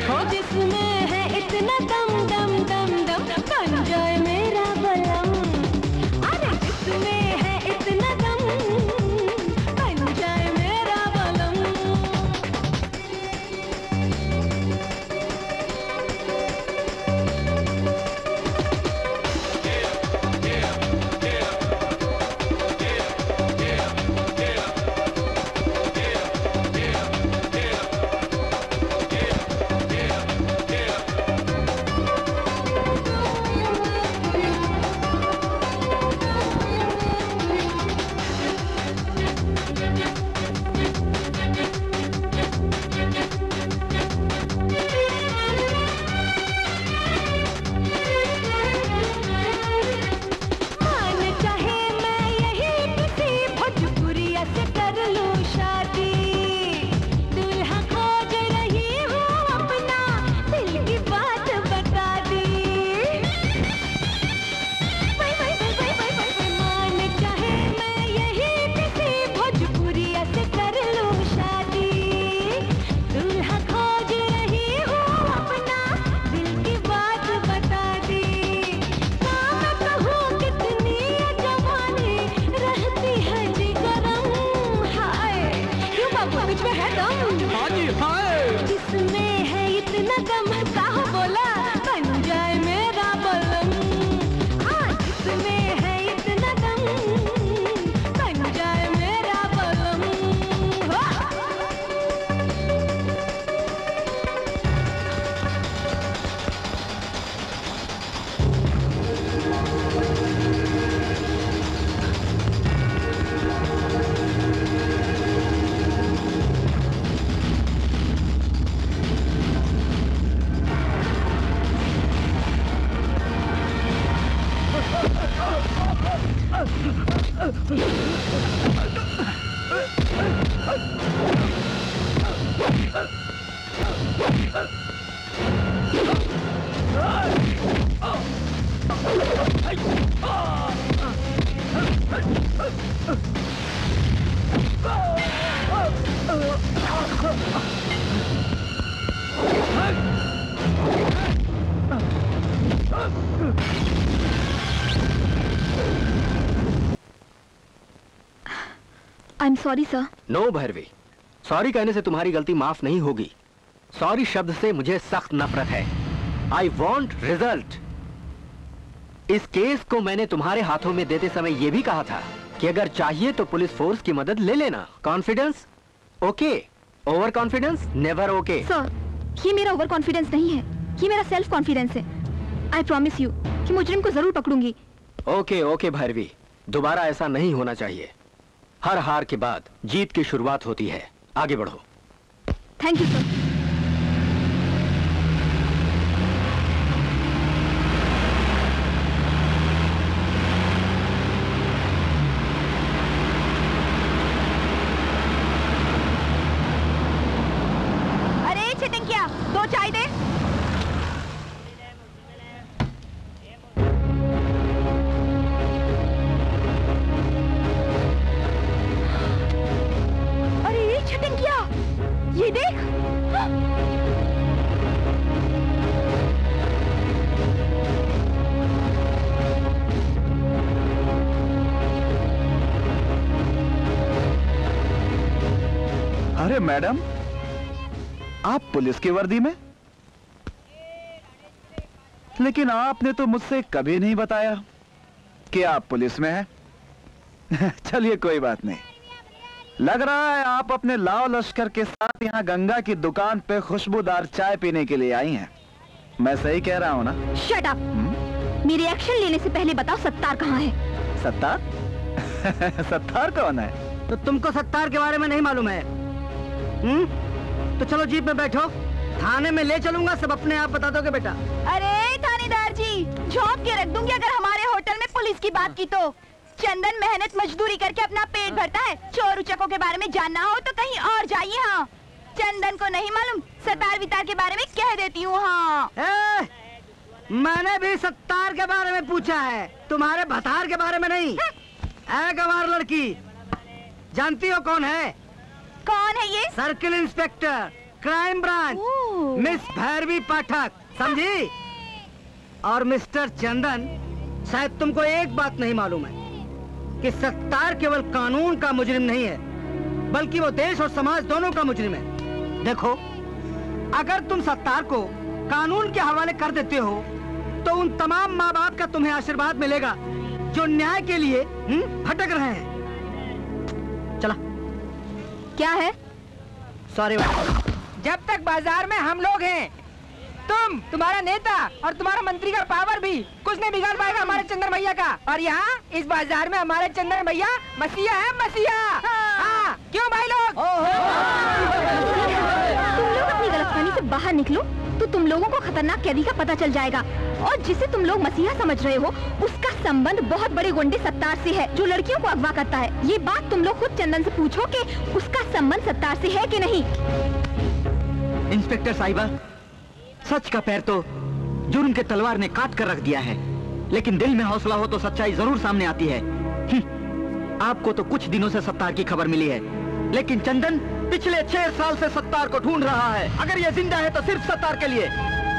[SPEAKER 15] जिसमें है इतना दम दम दम दम बन जाए मेरा बलम। अरे जिसमें है इतना दम बन जाए मेरा बलम।
[SPEAKER 2] I am sorry sir.
[SPEAKER 5] No Bhairavi, sorry कहने से तुम्हारी गलती माफ नहीं होगी। सॉरी शब्द से मुझे सख्त नफरत है। I want result. इस केस को मैंने तुम्हारे हाथों में देते समय यह भी कहा था कि अगर चाहिए तो पुलिस फोर्स की मदद ले लेना। Confidence okay, over confidence never okay.
[SPEAKER 2] Sir, ये मेरा ओवर कॉन्फिडेंस नहीं है, ये मेरा सेल्फ कॉन्फिडेंस है। आई प्रॉमिस यू कि मुजरिम को जरूर पकड़ूंगी।
[SPEAKER 5] ओके ओके भैरवी, दोबारा ऐसा नहीं होना चाहिए। हर हार के बाद जीत की शुरुआत होती है। आगे बढ़ो।
[SPEAKER 2] Thank you sir.
[SPEAKER 8] अरे छिटिंकिया, दो चाय दे।
[SPEAKER 2] ये देख।
[SPEAKER 7] अरे मैडम, आप पुलिस की वर्दी में? लेकिन आपने तो मुझसे कभी नहीं बताया कि आप पुलिस में हैं। चलिए कोई बात नहीं। लग रहा है आप अपने लाव लश्कर के साथ यहाँ गंगा की दुकान पे खुशबूदार चाय पीने के लिए आई हैं। मैं सही कह रहा हूँ ना?
[SPEAKER 2] Shut up. मेरी एक्शन लेने से पहले बताओ सत्तार कहाँ है?
[SPEAKER 7] सत्तार? सत्तार कौन है?
[SPEAKER 9] तो तुमको सत्तार के बारे में नहीं मालूम है? हम्म? तो चलो जीप में बैठो, थाने में ले चलूंगा, सब अपने आप बता दोगे बेटा।
[SPEAKER 8] अरे थानेदार जी, झोंक के रख दूंगी अगर हमारे होटल में पुलिस की बात की तो। चंदन मेहनत मजदूरी करके अपना पेट भरता है। चोर उचकों के बारे में जानना हो तो कहीं और जाइए। हाँ, चंदन को नहीं मालूम, सतार वितार के बारे में कह देती हूँ। हाँ,
[SPEAKER 9] ए, मैंने भी सत्तार के बारे में पूछा है, तुम्हारे भतार के बारे में नहीं। ऐ गंवार लड़की, जानती हो कौन है?
[SPEAKER 8] कौन है ये?
[SPEAKER 9] Circle inspector crime branch, miss Bhairavi Pathak, समझी? और मिस्टर चंदन, शायद तुमको एक बात नहीं मालूम है कि सत्तार केवल कानून का मुजरिम नहीं है, बल्कि वो देश और समाज दोनों का मुजरिम है। देखो, अगर तुम सत्तार को कानून के हवाले कर देते हो तो उन तमाम माँ बाप का तुम्हें आशीर्वाद मिलेगा जो न्याय के लिए हुँ, भटक रहे हैं। चला।
[SPEAKER 2] क्या है?
[SPEAKER 9] सॉरी।
[SPEAKER 14] जब तक बाजार में हम लोग हैं, तुम, तुम्हारा नेता और तुम्हारा मंत्री का पावर भी कुछ नहीं बिगाड़ पाएगा हमारे चंदन भैया का। और यहाँ इस बाजार में हमारे चंदन भैया मसीहा है, मसीहा। हाँ, क्यों भाई लोग?
[SPEAKER 2] तुम लोग अपनी गलतफहमी से बाहर निकलो तो तुम लोगों को खतरनाक कैदी का पता चल जाएगा। और जिसे तुम लोग मसीहा समझ रहे हो, उसका संबंध बहुत बड़े गुंडे सत्तार से है जो लड़कियों को अगवा करता है। ये बात तुम लोग खुद चंदन से पूछो कि उसका संबंध सत्तार से है कि नहीं।
[SPEAKER 9] इंस्पेक्टर साहिबा, सच का पैर तो जुर्म के तलवार ने काट कर रख दिया है, लेकिन दिल में हौसला हो तो सच्चाई जरूर सामने आती है। आपको तो कुछ दिनों से सत्तार की खबर मिली है, लेकिन चंदन पिछले छह साल से सत्तार को ढूंढ रहा है। अगर ये जिंदा है तो सिर्फ सत्तार के लिए।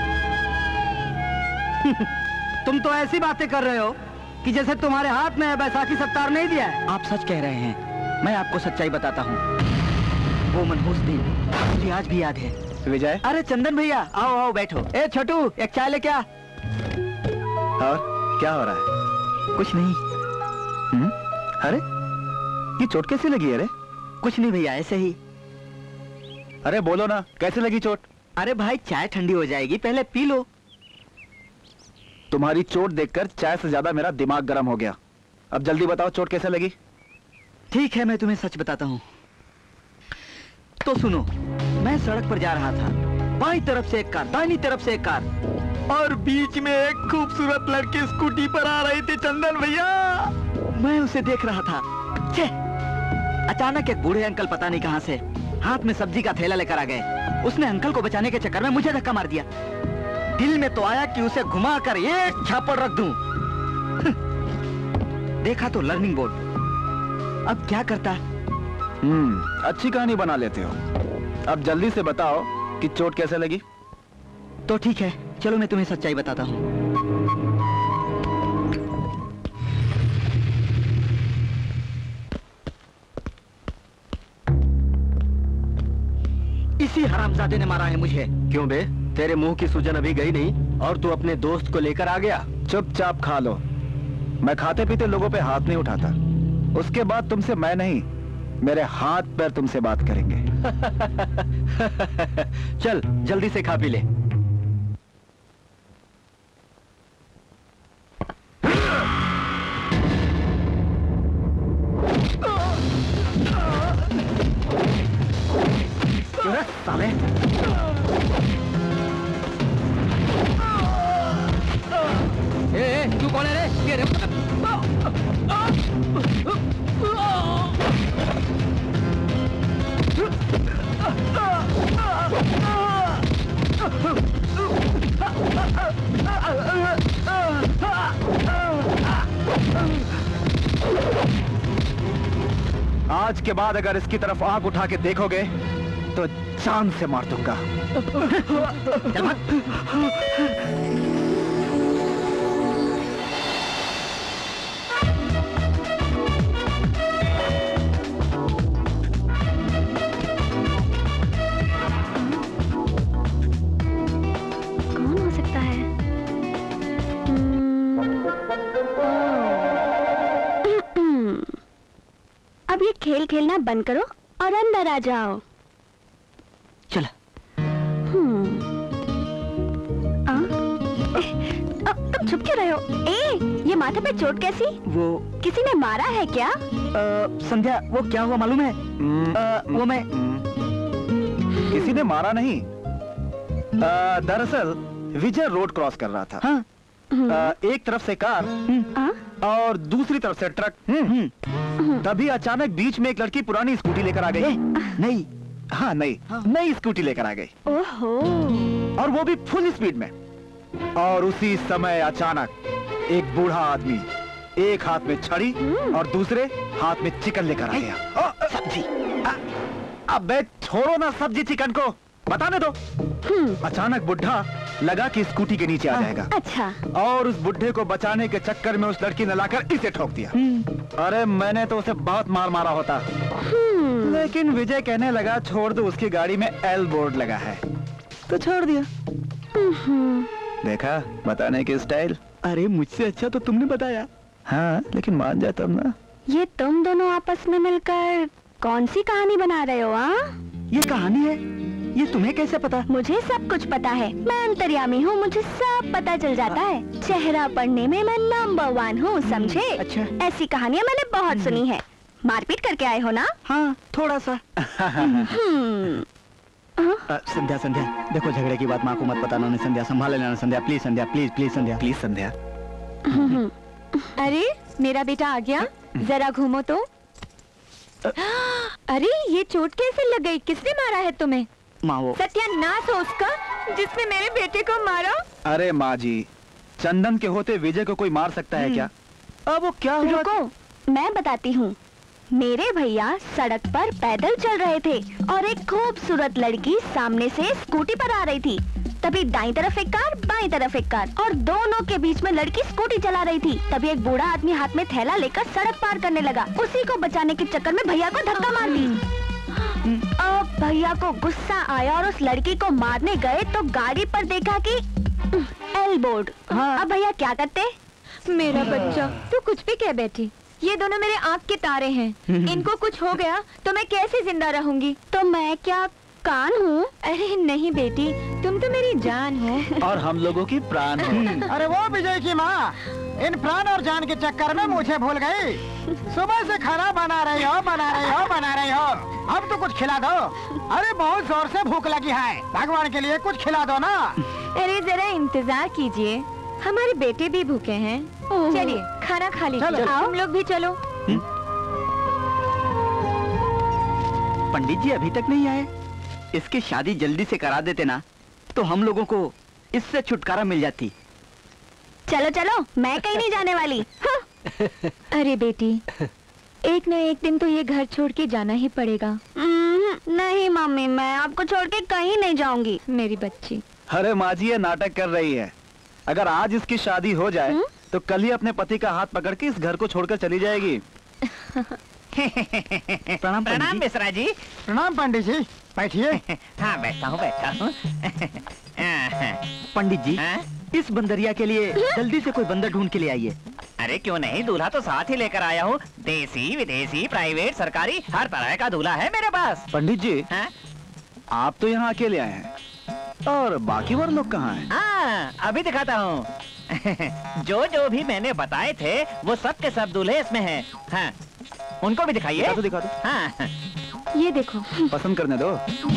[SPEAKER 9] तुम तो ऐसी बातें कर रहे हो कि जैसे तुम्हारे हाथ में है बैसाखी सत्तार नहीं दिया है। आप सच कह रहे हैं। मैं आपको सच्चाई बताता हूँ। वो मनहूस दिन मुझे आज भी याद है।
[SPEAKER 7] विजय,
[SPEAKER 9] अरे चंदन भैया, आओ आओ बैठो। ए छोटू, एक चाय ले क्या?
[SPEAKER 7] और क्या हो रहा है?
[SPEAKER 9] कुछ नहीं।
[SPEAKER 7] हम्म? अरे ये चोट कैसे लगी? अरे
[SPEAKER 9] कुछ नहीं भैया, ऐसे ही।
[SPEAKER 7] अरे बोलो ना, कैसे लगी चोट?
[SPEAKER 9] अरे भाई, चाय ठंडी हो जाएगी, पहले पी लो।
[SPEAKER 7] तुम्हारी चोट देखकर चाय से ज्यादा मेरा दिमाग गर्म हो गया। अब जल्दी बताओ, चोट कैसे लगी?
[SPEAKER 9] ठीक है, मैं तुम्हें सच बताता हूँ। तो सुनो, मैं सड़क पर जा रहा था। बाईं तरफ से एक कार, दाहिनी तरफ से एक कार, और बीच में एक खूबसूरत लड़की स्कूटी पर आ रही थी चंदन भैया। मैं उसे देख रहा था। छे! अचानक एक बूढ़े अंकल पता नहीं कहां से हाथ में सब्जी का थैला लेकर आ गए। उसने अंकल को बचाने के चक्कर में मुझे धक्का मार दिया। दिल में तो आया कि उसे घुमाकर एक छापड़ रख दूं। देखा तो लर्निंग बोर्ड। अब क्या करता?
[SPEAKER 7] हम्म, अच्छी कहानी बना लेते हो। अब जल्दी से बताओ कि चोट कैसे लगी।
[SPEAKER 9] तो ठीक है, चलो मैं तुम्हें सच्चाई बताता हूँ। इसी हरामजादे ने मारा है मुझे।
[SPEAKER 5] क्यों बे, तेरे मुंह की सूजन अभी गई नहीं और तू अपने दोस्त को लेकर आ गया?
[SPEAKER 7] चुपचाप खा लो। मैं खाते पीते लोगों पे हाथ नहीं उठाता। उसके बाद तुमसे मैं नहीं, मेरे हाथ पैर तुमसे बात करेंगे।
[SPEAKER 5] चल जल्दी से खा पी ले।
[SPEAKER 9] साले, ए, ए, तू कौन है रे? ये रे।
[SPEAKER 7] आज के बाद अगर इसकी तरफ आंख उठा के देखोगे तो जान से मार दूंगा।
[SPEAKER 2] कौन हो सकता है? अब ये खेल खेलना बंद करो और अंदर आ जाओ।
[SPEAKER 9] चल।
[SPEAKER 2] हम्म। आ? आ, तुम छुप क्यों रहे हो? ए, ये माथे पे चोट कैसी?
[SPEAKER 9] वो
[SPEAKER 2] किसी ने मारा है क्या?
[SPEAKER 9] आ, संध्या, वो क्या हुआ मालूम है? आ, वो मैं
[SPEAKER 7] किसी ने मारा नहीं। आ, दरअसल विजय रोड क्रॉस कर रहा था।
[SPEAKER 9] हाँ?
[SPEAKER 7] आ, एक तरफ से कार और दूसरी तरफ से ट्रक। तभी अचानक बीच में एक लड़की पुरानी स्कूटी लेकर आ गई।
[SPEAKER 9] नहीं,
[SPEAKER 7] हाँ नहीं, नई स्कूटी लेकर आ गई।
[SPEAKER 2] ओहो।
[SPEAKER 7] और वो भी फुल स्पीड में। और उसी समय अचानक एक बूढ़ा आदमी एक हाथ में छड़ी और दूसरे हाथ में चिकन लेकर आ गया।
[SPEAKER 9] सब्जी।
[SPEAKER 7] अबे छोड़ो ना सब्जी चिकन को। बताने दो। अचानक बुढ़ा लगा कि स्कूटी के नीचे आ जाएगा।
[SPEAKER 8] अच्छा।
[SPEAKER 7] और उस बुढ़े को बचाने के चक्कर में उस लड़की ने लाकर इसे ठोक दिया। अरे मैंने तो उसे बहुत मार मारा होता, लेकिन विजय कहने लगा छोड़ दो, उसकी गाड़ी में एल बोर्ड लगा है, तो छोड़ दिया। देखा बताने की स्टाइल।
[SPEAKER 5] अरे मुझसे अच्छा तो तुमने बताया।
[SPEAKER 7] हाँ लेकिन मान जाए तब ना।
[SPEAKER 8] ये तुम दोनों आपस में मिलकर कौन सी कहानी बना रहे हो? हाँ,
[SPEAKER 5] ये कहानी है, ये तुम्हें कैसे पता?
[SPEAKER 8] मुझे सब कुछ पता है, मैं अंतर्यामी हूँ, मुझे सब पता चल जाता है। चेहरा पढ़ने में मैं नंबर वन हूँ, समझे? अच्छा। ऐसी कहानियाँ मैंने बहुत सुनी है। मारपीट करके आए हो ना?
[SPEAKER 5] हाँ थोड़ा सा। आ, संध्या संध्या देखो, झगड़े की बात माँ को मत बताना। संध्या संभाल लेना। Sandhya please, Sandhya please please Sandhya
[SPEAKER 7] please Sandhya.
[SPEAKER 8] अरे मेरा बेटा आ गया, जरा घूमो तो। अरे ये चोट कैसे लग गई? किसने मारा है तुम्हें?
[SPEAKER 5] माँ वो
[SPEAKER 8] सत्यानाश हो उसका जिसने मेरे बेटे को मारा।
[SPEAKER 7] अरे माँ जी, चंदन के होते विजय को कोई मार सकता है क्या? अब वो क्या हुआ?
[SPEAKER 8] रुको मैं बताती हूँ। मेरे भैया सड़क पर पैदल चल रहे थे और एक खूबसूरत लड़की सामने से स्कूटी पर आ रही थी। तभी दाईं तरफ एक कार, बाईं तरफ एक कार, और दोनों के बीच में लड़की स्कूटी चला रही थी। तभी एक बूढ़ा आदमी हाथ में थैला लेकर सड़क पार करने लगा। उसी को बचाने के चक्कर में भैया को धक्का मार दी। अब भैया को गुस्सा आया और उस लड़की को मारने गए तो गाड़ी पर देखा कि एल बोर्ड। अब भैया क्या करते? मेरा बच्चा, तू कुछ भी कह बैठी। ये दोनों मेरे आँख के तारे हैं, इनको कुछ हो गया तो मैं कैसे जिंदा रहूंगी? तो मैं क्या कान हूँ? अरे नहीं बेटी, तुम तो मेरी जान हो
[SPEAKER 7] और हम लोगों की प्राण हो।
[SPEAKER 1] अरे वो विजय की माँ, इन प्राण और जान के चक्कर में मुझे भूल गई। सुबह से खाना बना रही हो बना रही हो बना रही हो, अब तो कुछ खिला दो। अरे बहुत जोर से भूख लगी है, भगवान के लिए कुछ खिला दो ना।
[SPEAKER 8] अरे जरा इंतजार कीजिए, हमारे बेटे भी भूखे हैं। चलिए खाना खा लीजिए। तुम लोग भी चलो।
[SPEAKER 5] पंडित जी अभी तक नहीं आए। इसकी शादी जल्दी से करा देते ना तो हम लोगों को इससे छुटकारा मिल जाती।
[SPEAKER 8] चलो चलो, मैं कहीं नहीं जाने वाली। हाँ। अरे बेटी, एक न एक दिन तो ये घर छोड़ के जाना ही पड़ेगा। नहीं मम्मी, मैं आपको छोड़ के कहीं नहीं जाऊंगी। मेरी बच्ची।
[SPEAKER 7] अरे माँ जी ये नाटक कर रही है। अगर आज इसकी शादी हो जाए हुँ? तो कल ही अपने पति का हाथ पकड़ के इस घर को छोड़कर चली जाएगी।
[SPEAKER 5] प्रणाम
[SPEAKER 1] प्रणाम मिश्रा जी। प्रणाम पंडित जी, बैठिए।
[SPEAKER 14] हाँ बैठा हूँ बैठा हूँ।
[SPEAKER 5] पंडित जी, इस बंदरिया के लिए जल्दी से कोई बंदर ढूंढ के ले आइए।
[SPEAKER 14] अरे क्यों नहीं, दूल्हा तो साथ ही लेकर आया हूँ। देसी विदेशी प्राइवेट सरकारी हर तरह का दूल्हा है मेरे पास।
[SPEAKER 7] पंडित जी है? आप तो यहाँ अकेले आए हैं और बाकी वर लोग कहाँ हैं?
[SPEAKER 14] हाँ अभी दिखाता हूँ। जो जो भी मैंने बताए थे वो सब के सब दूल्हे इसमें हैं। हाँ उनको भी दिखाइए।
[SPEAKER 7] दिखा दो, दिखा दो।
[SPEAKER 14] हाँ
[SPEAKER 8] ये देखो,
[SPEAKER 7] पसंद करने दो।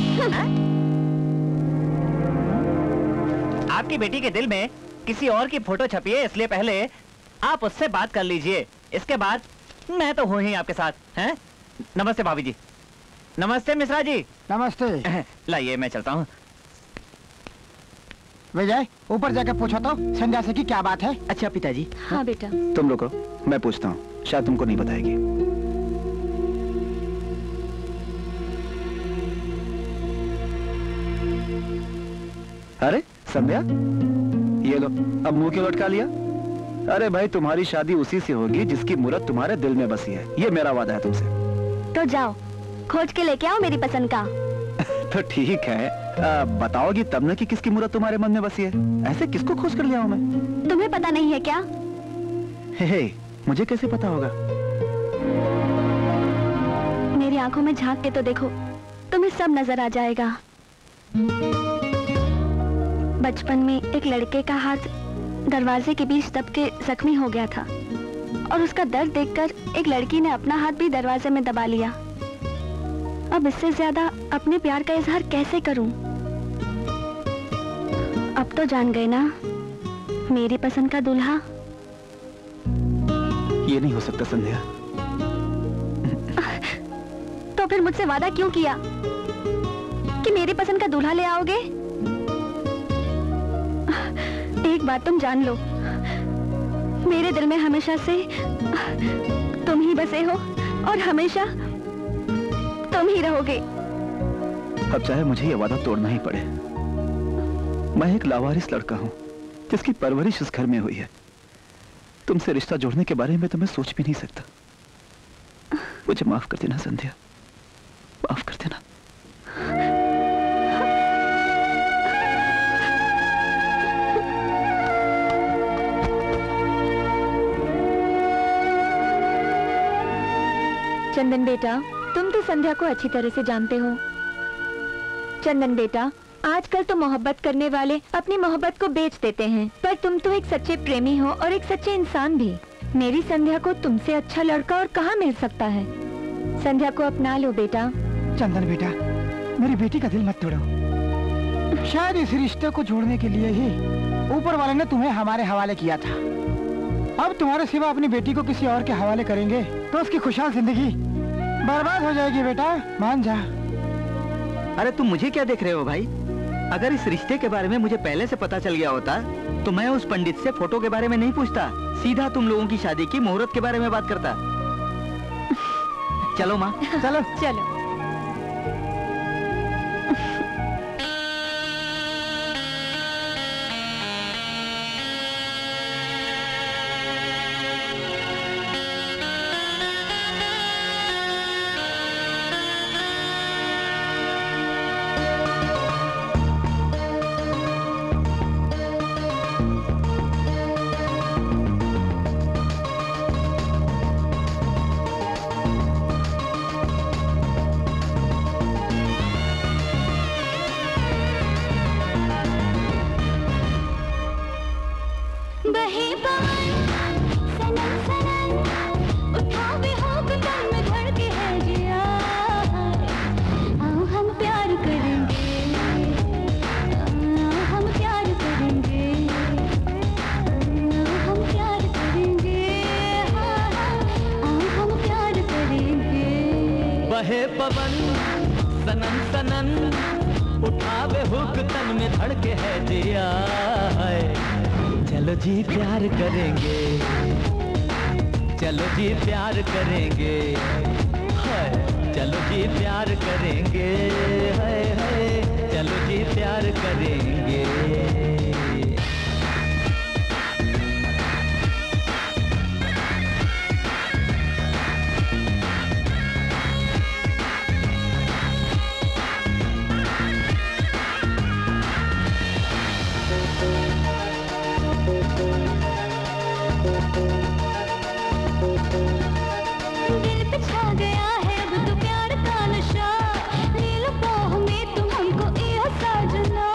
[SPEAKER 14] आपकी बेटी के दिल में किसी और की फोटो छपी है, इसलिए पहले आप उससे बात कर लीजिए, इसके बाद मैं तो हूँ ही आपके साथ। हैं? नमस्ते भाभी जी। नमस्ते मिश्रा जी।
[SPEAKER 1] नमस्ते।
[SPEAKER 14] लाइए मैं चलता हूँ।
[SPEAKER 1] विजय ऊपर जाकर पूछो तो संध्या से की क्या बात है।
[SPEAKER 5] अच्छा पिताजी।
[SPEAKER 8] हाँ बेटा।
[SPEAKER 7] तुम रुको, मैं पूछता हूँ, शायद तुमको नहीं बताएगी। अरे संध्या, ये लो, अब मुंह क्यों लटका लिया? अरे भाई तुम्हारी शादी उसी से होगी जिसकी मूरत तुम्हारे दिल में बसी है, ये मेरा वादा है तुमसे।
[SPEAKER 8] तो जाओ खोज के लेके आओ मेरी पसंद का।
[SPEAKER 7] तो ठीक है, आ, बताओगी तब न कि किसकी मूरत तुम्हारे मन में बसी है। ऐसे किसको खोज कर ले आऊं मैं?
[SPEAKER 8] तुम्हें पता नहीं है क्या?
[SPEAKER 7] हे, हे, मुझे कैसे पता होगा?
[SPEAKER 8] मेरी आंखों में झांक के तो देखो, तुम्हें सब नजर आ जाएगा। बचपन में एक लड़के का हाथ दरवाजे के बीच दब के जख्मी हो गया था और उसका दर्द देखकर एक लड़की ने अपना हाथ भी दरवाजे में दबा लिया। अब इससे ज्यादा अपने प्यार का इजहार कैसे करूं? अब तो जान गए ना, मेरी पसंद का दूल्हा।
[SPEAKER 7] ये नहीं हो सकता संध्या।
[SPEAKER 8] तो फिर मुझसे वादा क्यों किया कि मेरी पसंद का दूल्हा ले आओगे? एक बात तुम जान लो, मेरे दिल में हमेशा से तुम ही बसे हो और हमेशा तुम ही रहोगे।
[SPEAKER 7] अब चाहे मुझे यह वादा तोड़ना ही पड़े, मैं एक लावारिस लड़का हूं जिसकी परवरिश इस घर में हुई है। तुमसे रिश्ता जोड़ने के बारे में तो मैं सोच भी नहीं सकता। मुझे माफ कर देना संध्या, माफ कर देना।
[SPEAKER 2] चंदन बेटा, तुम तो संध्या को अच्छी तरह से जानते हो। चंदन बेटा, आजकल तो मोहब्बत करने वाले अपनी मोहब्बत को बेच देते हैं, पर तुम तो एक सच्चे प्रेमी हो और एक सच्चे इंसान भी। मेरी संध्या को तुमसे अच्छा लड़का और कहाँ मिल सकता है। संध्या को अपना लो बेटा।
[SPEAKER 1] चंदन बेटा, मेरी बेटी का दिल मत तोड़ो। शायद इस रिश्ते को जोड़ने के लिए ही ऊपर वाले ने तुम्हें हमारे हवाले किया था। अब तुम्हारे सिवा अपनी बेटी को किसी और के हवाले करेंगे तो उसकी खुशहाल जिंदगी बर्बाद हो जाएगी। बेटा मान जा।
[SPEAKER 9] अरे तुम मुझे क्या देख रहे हो भाई? अगर इस रिश्ते के बारे में मुझे पहले से पता चल गया होता तो मैं उस पंडित से फोटो के बारे में नहीं पूछता, सीधा तुम लोगों की शादी की मुहूर्त के बारे में बात करता। चलो माँ,
[SPEAKER 1] चलो
[SPEAKER 2] चलो।
[SPEAKER 11] बहे पवन सनन सनन, उठावे हुक तन में धड़के है जिया। चलो जी प्यार करेंगे, चलो जी प्यार करेंगे, हाय चलो जी प्यार करेंगे, हाय हाय चलो जी प्यार करेंगे।
[SPEAKER 15] दिल पे छा गया है अब तो प्यार का नशा, नील बाहों में तुम हमको ये साजना।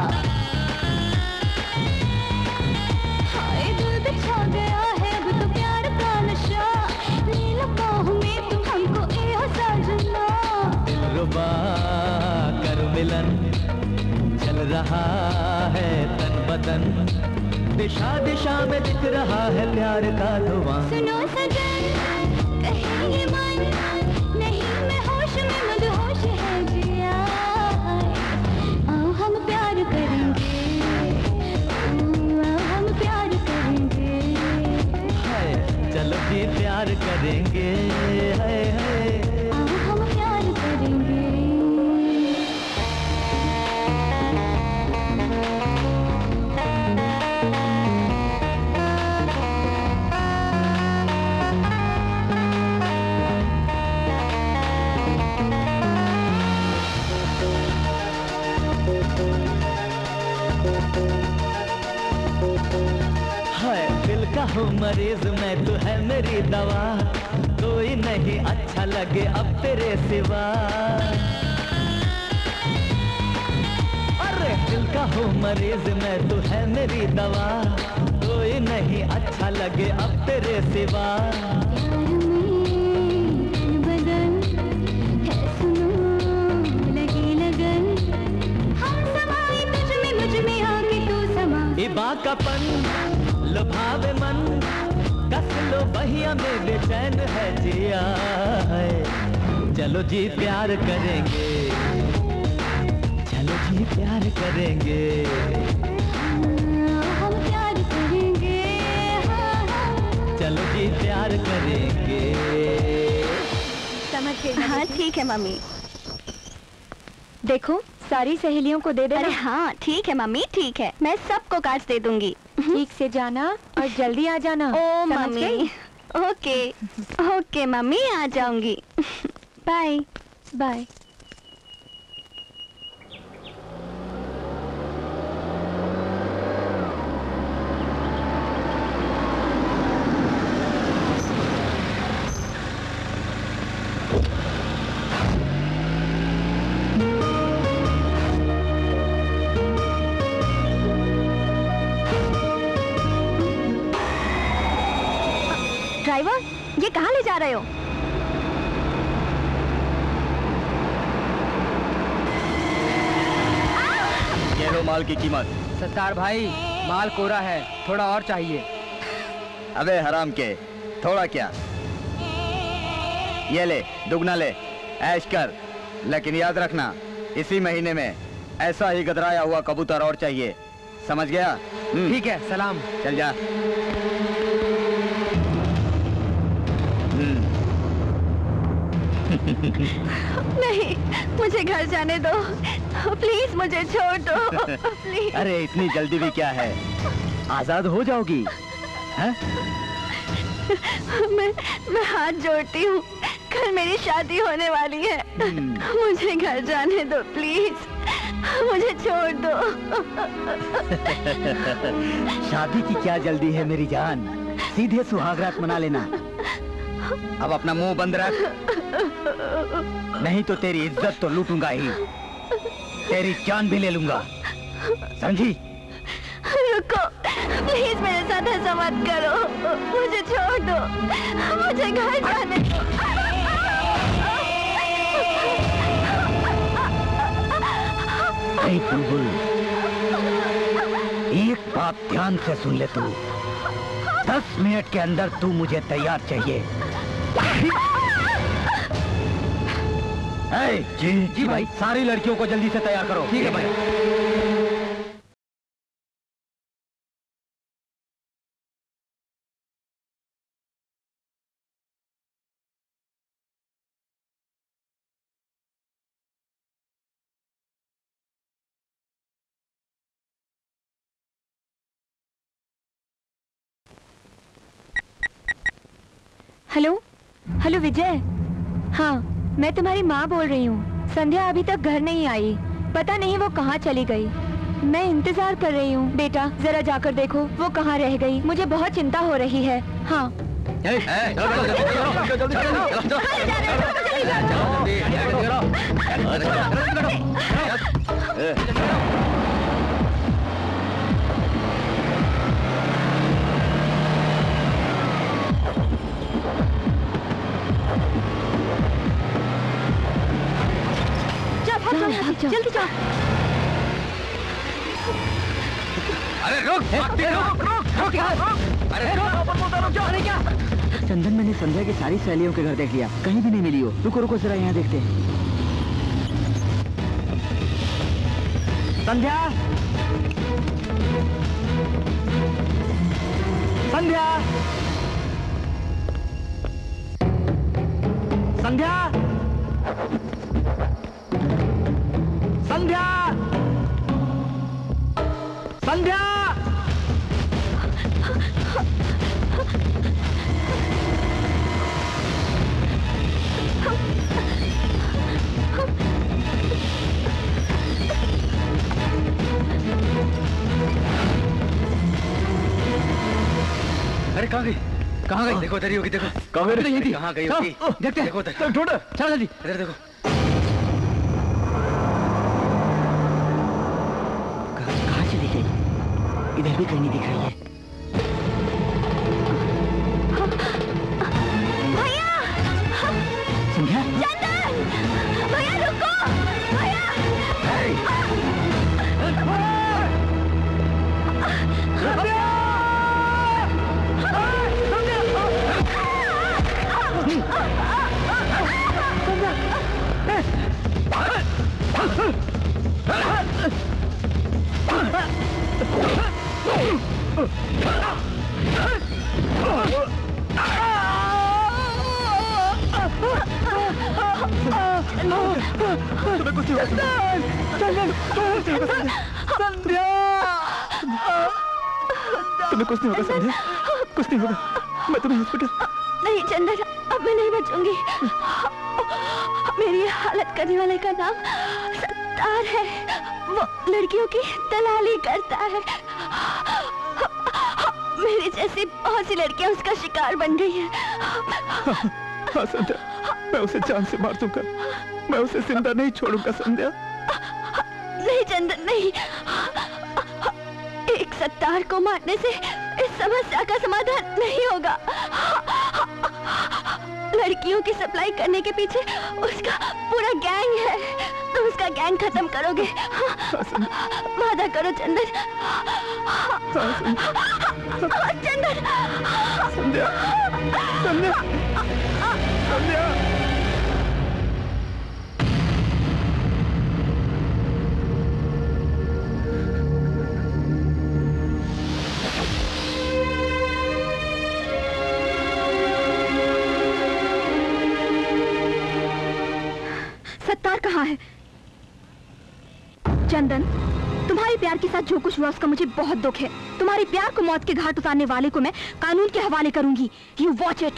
[SPEAKER 15] हाय दिल पे छा गया है अब तो प्यार का नशा, नील बाहों में तुम हमको ये साजना।
[SPEAKER 11] दिलरुबा कर मिलन, चल रहा है तन बदन, दिशा दिशा में दिख रहा है प्यार का धुआं।
[SPEAKER 15] सुनो सजन कहे ये मन, नहीं मैं होश में मदहोश है जिया। आओ हम प्यार करेंगे, आओ हम प्यार करेंगे,
[SPEAKER 11] हाय चलो जी प्यार करेंगे, हाय हाय
[SPEAKER 15] आओ हम प्यार करेंगे।
[SPEAKER 11] हाय दिल का हूँ मरीज मैं, तू है मेरी दवा, कोई नहीं अच्छा लगे अब तेरे सिवा। अरे दिल का हूँ मरीज मैं, तू है मेरी दवा, कोई नहीं अच्छा लगे अब तेरे सिवा।
[SPEAKER 15] बदन है सुनो लगी लगन, हम समाए तुझ में मुझ में आके तू समा।
[SPEAKER 11] इबा का पन लुभावे मन, कस लो बहिया में बेचैन है जिया। चलो जी प्यार करेंगे, चलो जी प्यार करेंगे,
[SPEAKER 15] हम प्यार करेंगे, हाँ हाँ।
[SPEAKER 11] चलो जी प्यार करेंगे।
[SPEAKER 2] समझ गई। हाँ ठीक है मम्मी। देखो सारी सहेलियों को दे देना। अरे हाँ ठीक है मम्मी, ठीक है, मैं सबको कार्ड्स दे दूंगी। ठीक से जाना और जल्दी आ जाना। Oh mummy, okay okay mummy, आ जाऊंगी। Bye bye. ड्राइवर, ये कहाँ ले जा रहे हो?
[SPEAKER 12] ये लो माल की कीमत।
[SPEAKER 14] सत्तार भाई, माल कोरा है, थोड़ा और चाहिए।
[SPEAKER 12] अबे हराम के, थोड़ा क्या, ये ले, दुगना ले, ऐश कर। लेकिन याद रखना, इसी महीने में ऐसा ही गदराया हुआ कबूतर और चाहिए, समझ गया?
[SPEAKER 14] ठीक है, सलाम।
[SPEAKER 12] चल जा।
[SPEAKER 2] नहीं, मुझे घर जाने दो, प्लीज मुझे छोड़ दो, प्लीज।
[SPEAKER 12] अरे इतनी जल्दी भी क्या है, आजाद हो जाओगी। है?
[SPEAKER 2] मैं मैं हाथ जोड़ती हूँ, कल मेरी शादी होने वाली है, मुझे घर जाने दो प्लीज, मुझे छोड़ दो।
[SPEAKER 12] शादी की क्या जल्दी है मेरी जान, सीधे सुहागरात मना लेना। अब अपना मुंह बंद रख, नहीं तो तेरी इज्जत तो लूटूंगा ही, तेरी जान भी ले लूंगा, समझी?
[SPEAKER 2] रुको प्लीज, मेरे साथ ऐसा मत करो, मुझे छोड़ दो, मुझे घर जाने दो।
[SPEAKER 12] ऐ बुलबुल, एक बात ध्यान से सुन ले तू, दस मिनट के अंदर तू मुझे तैयार चाहिए। ऐ, जी जी भाई, सारी लड़कियों को जल्दी से तैयार करो। ठीक है भाई।
[SPEAKER 2] हेलो हेलो विजय, हाँ मैं तुम्हारी माँ बोल रही हूँ। संध्या अभी तक घर नहीं आई, पता नहीं वो कहाँ चली गई। मैं इंतजार कर रही हूँ। बेटा जरा जाकर देखो वो कहाँ रह गई, मुझे बहुत चिंता हो रही है। हाँ जल्दी जाओ।
[SPEAKER 12] अरे रुक, रुक, रुक, रुक, अरे रुक, अरे क्या?
[SPEAKER 9] चंदन, मैंने संध्या की सारी सहेलियों के घर देख लिया, कहीं भी नहीं मिली हो। रुको रुको जरा यहाँ देखते हैं। संध्या, संध्या, संध्या, संध्या, संध्या।
[SPEAKER 12] अरे कहाँ गई, कहाँ गई? देखो तेरी होगी, देखो कहाँ गई, कहाँ गई होगी,
[SPEAKER 9] देखते हैं।
[SPEAKER 12] देखो ढूंढो,
[SPEAKER 9] चलो जल्दी।
[SPEAKER 12] इधर देखो।
[SPEAKER 9] कहाँ चली गई? इधर भी कहीं नहीं दिख रही है।
[SPEAKER 2] भैया,
[SPEAKER 9] संध्या,
[SPEAKER 2] चंदन, भैया रुको, भैया।
[SPEAKER 7] तुम्हें कुछ नहीं होगा चंदन, चंदन, संध्या, तुम्हें कुछ नहीं होगा संध्या, कुछ नहीं होगा, मैं तुम्हें हॉस्पिटल।
[SPEAKER 2] नहीं चंदन, अब मैं नहीं बचूंगी। मेरी हालत करने वाले का नाम सत्तार है। वो लड़कियों की दलाली करता है। मेरी जैसी बहुत सी लड़कियां उसका शिकार बन गई हैं।
[SPEAKER 7] हाँ संध्या, मैं उसे जान से मार दूंगा, मैं उसे जिंदा नहीं छोड़ूंगा संध्या।
[SPEAKER 2] नहीं चंदन नहीं, एक सत्तार को मारने से इस समस्या का समाधान नहीं होगा। लड़कियों की सप्लाई करने के पीछे उसका पूरा गैंग है। तुम उसका गैंग खत्म करोगे, वादा करो चंदन। चंदन,
[SPEAKER 7] संध्या, संध्या, संध्या।
[SPEAKER 2] सत्तार कहाँ है? चंदन, तुम्हारे प्यार के साथ जो कुछ हुआ उसका मुझे बहुत दुख है। तुम्हारे प्यार को मौत के घाट उतारने वाले को मैं कानून के हवाले करूंगी। You watch it.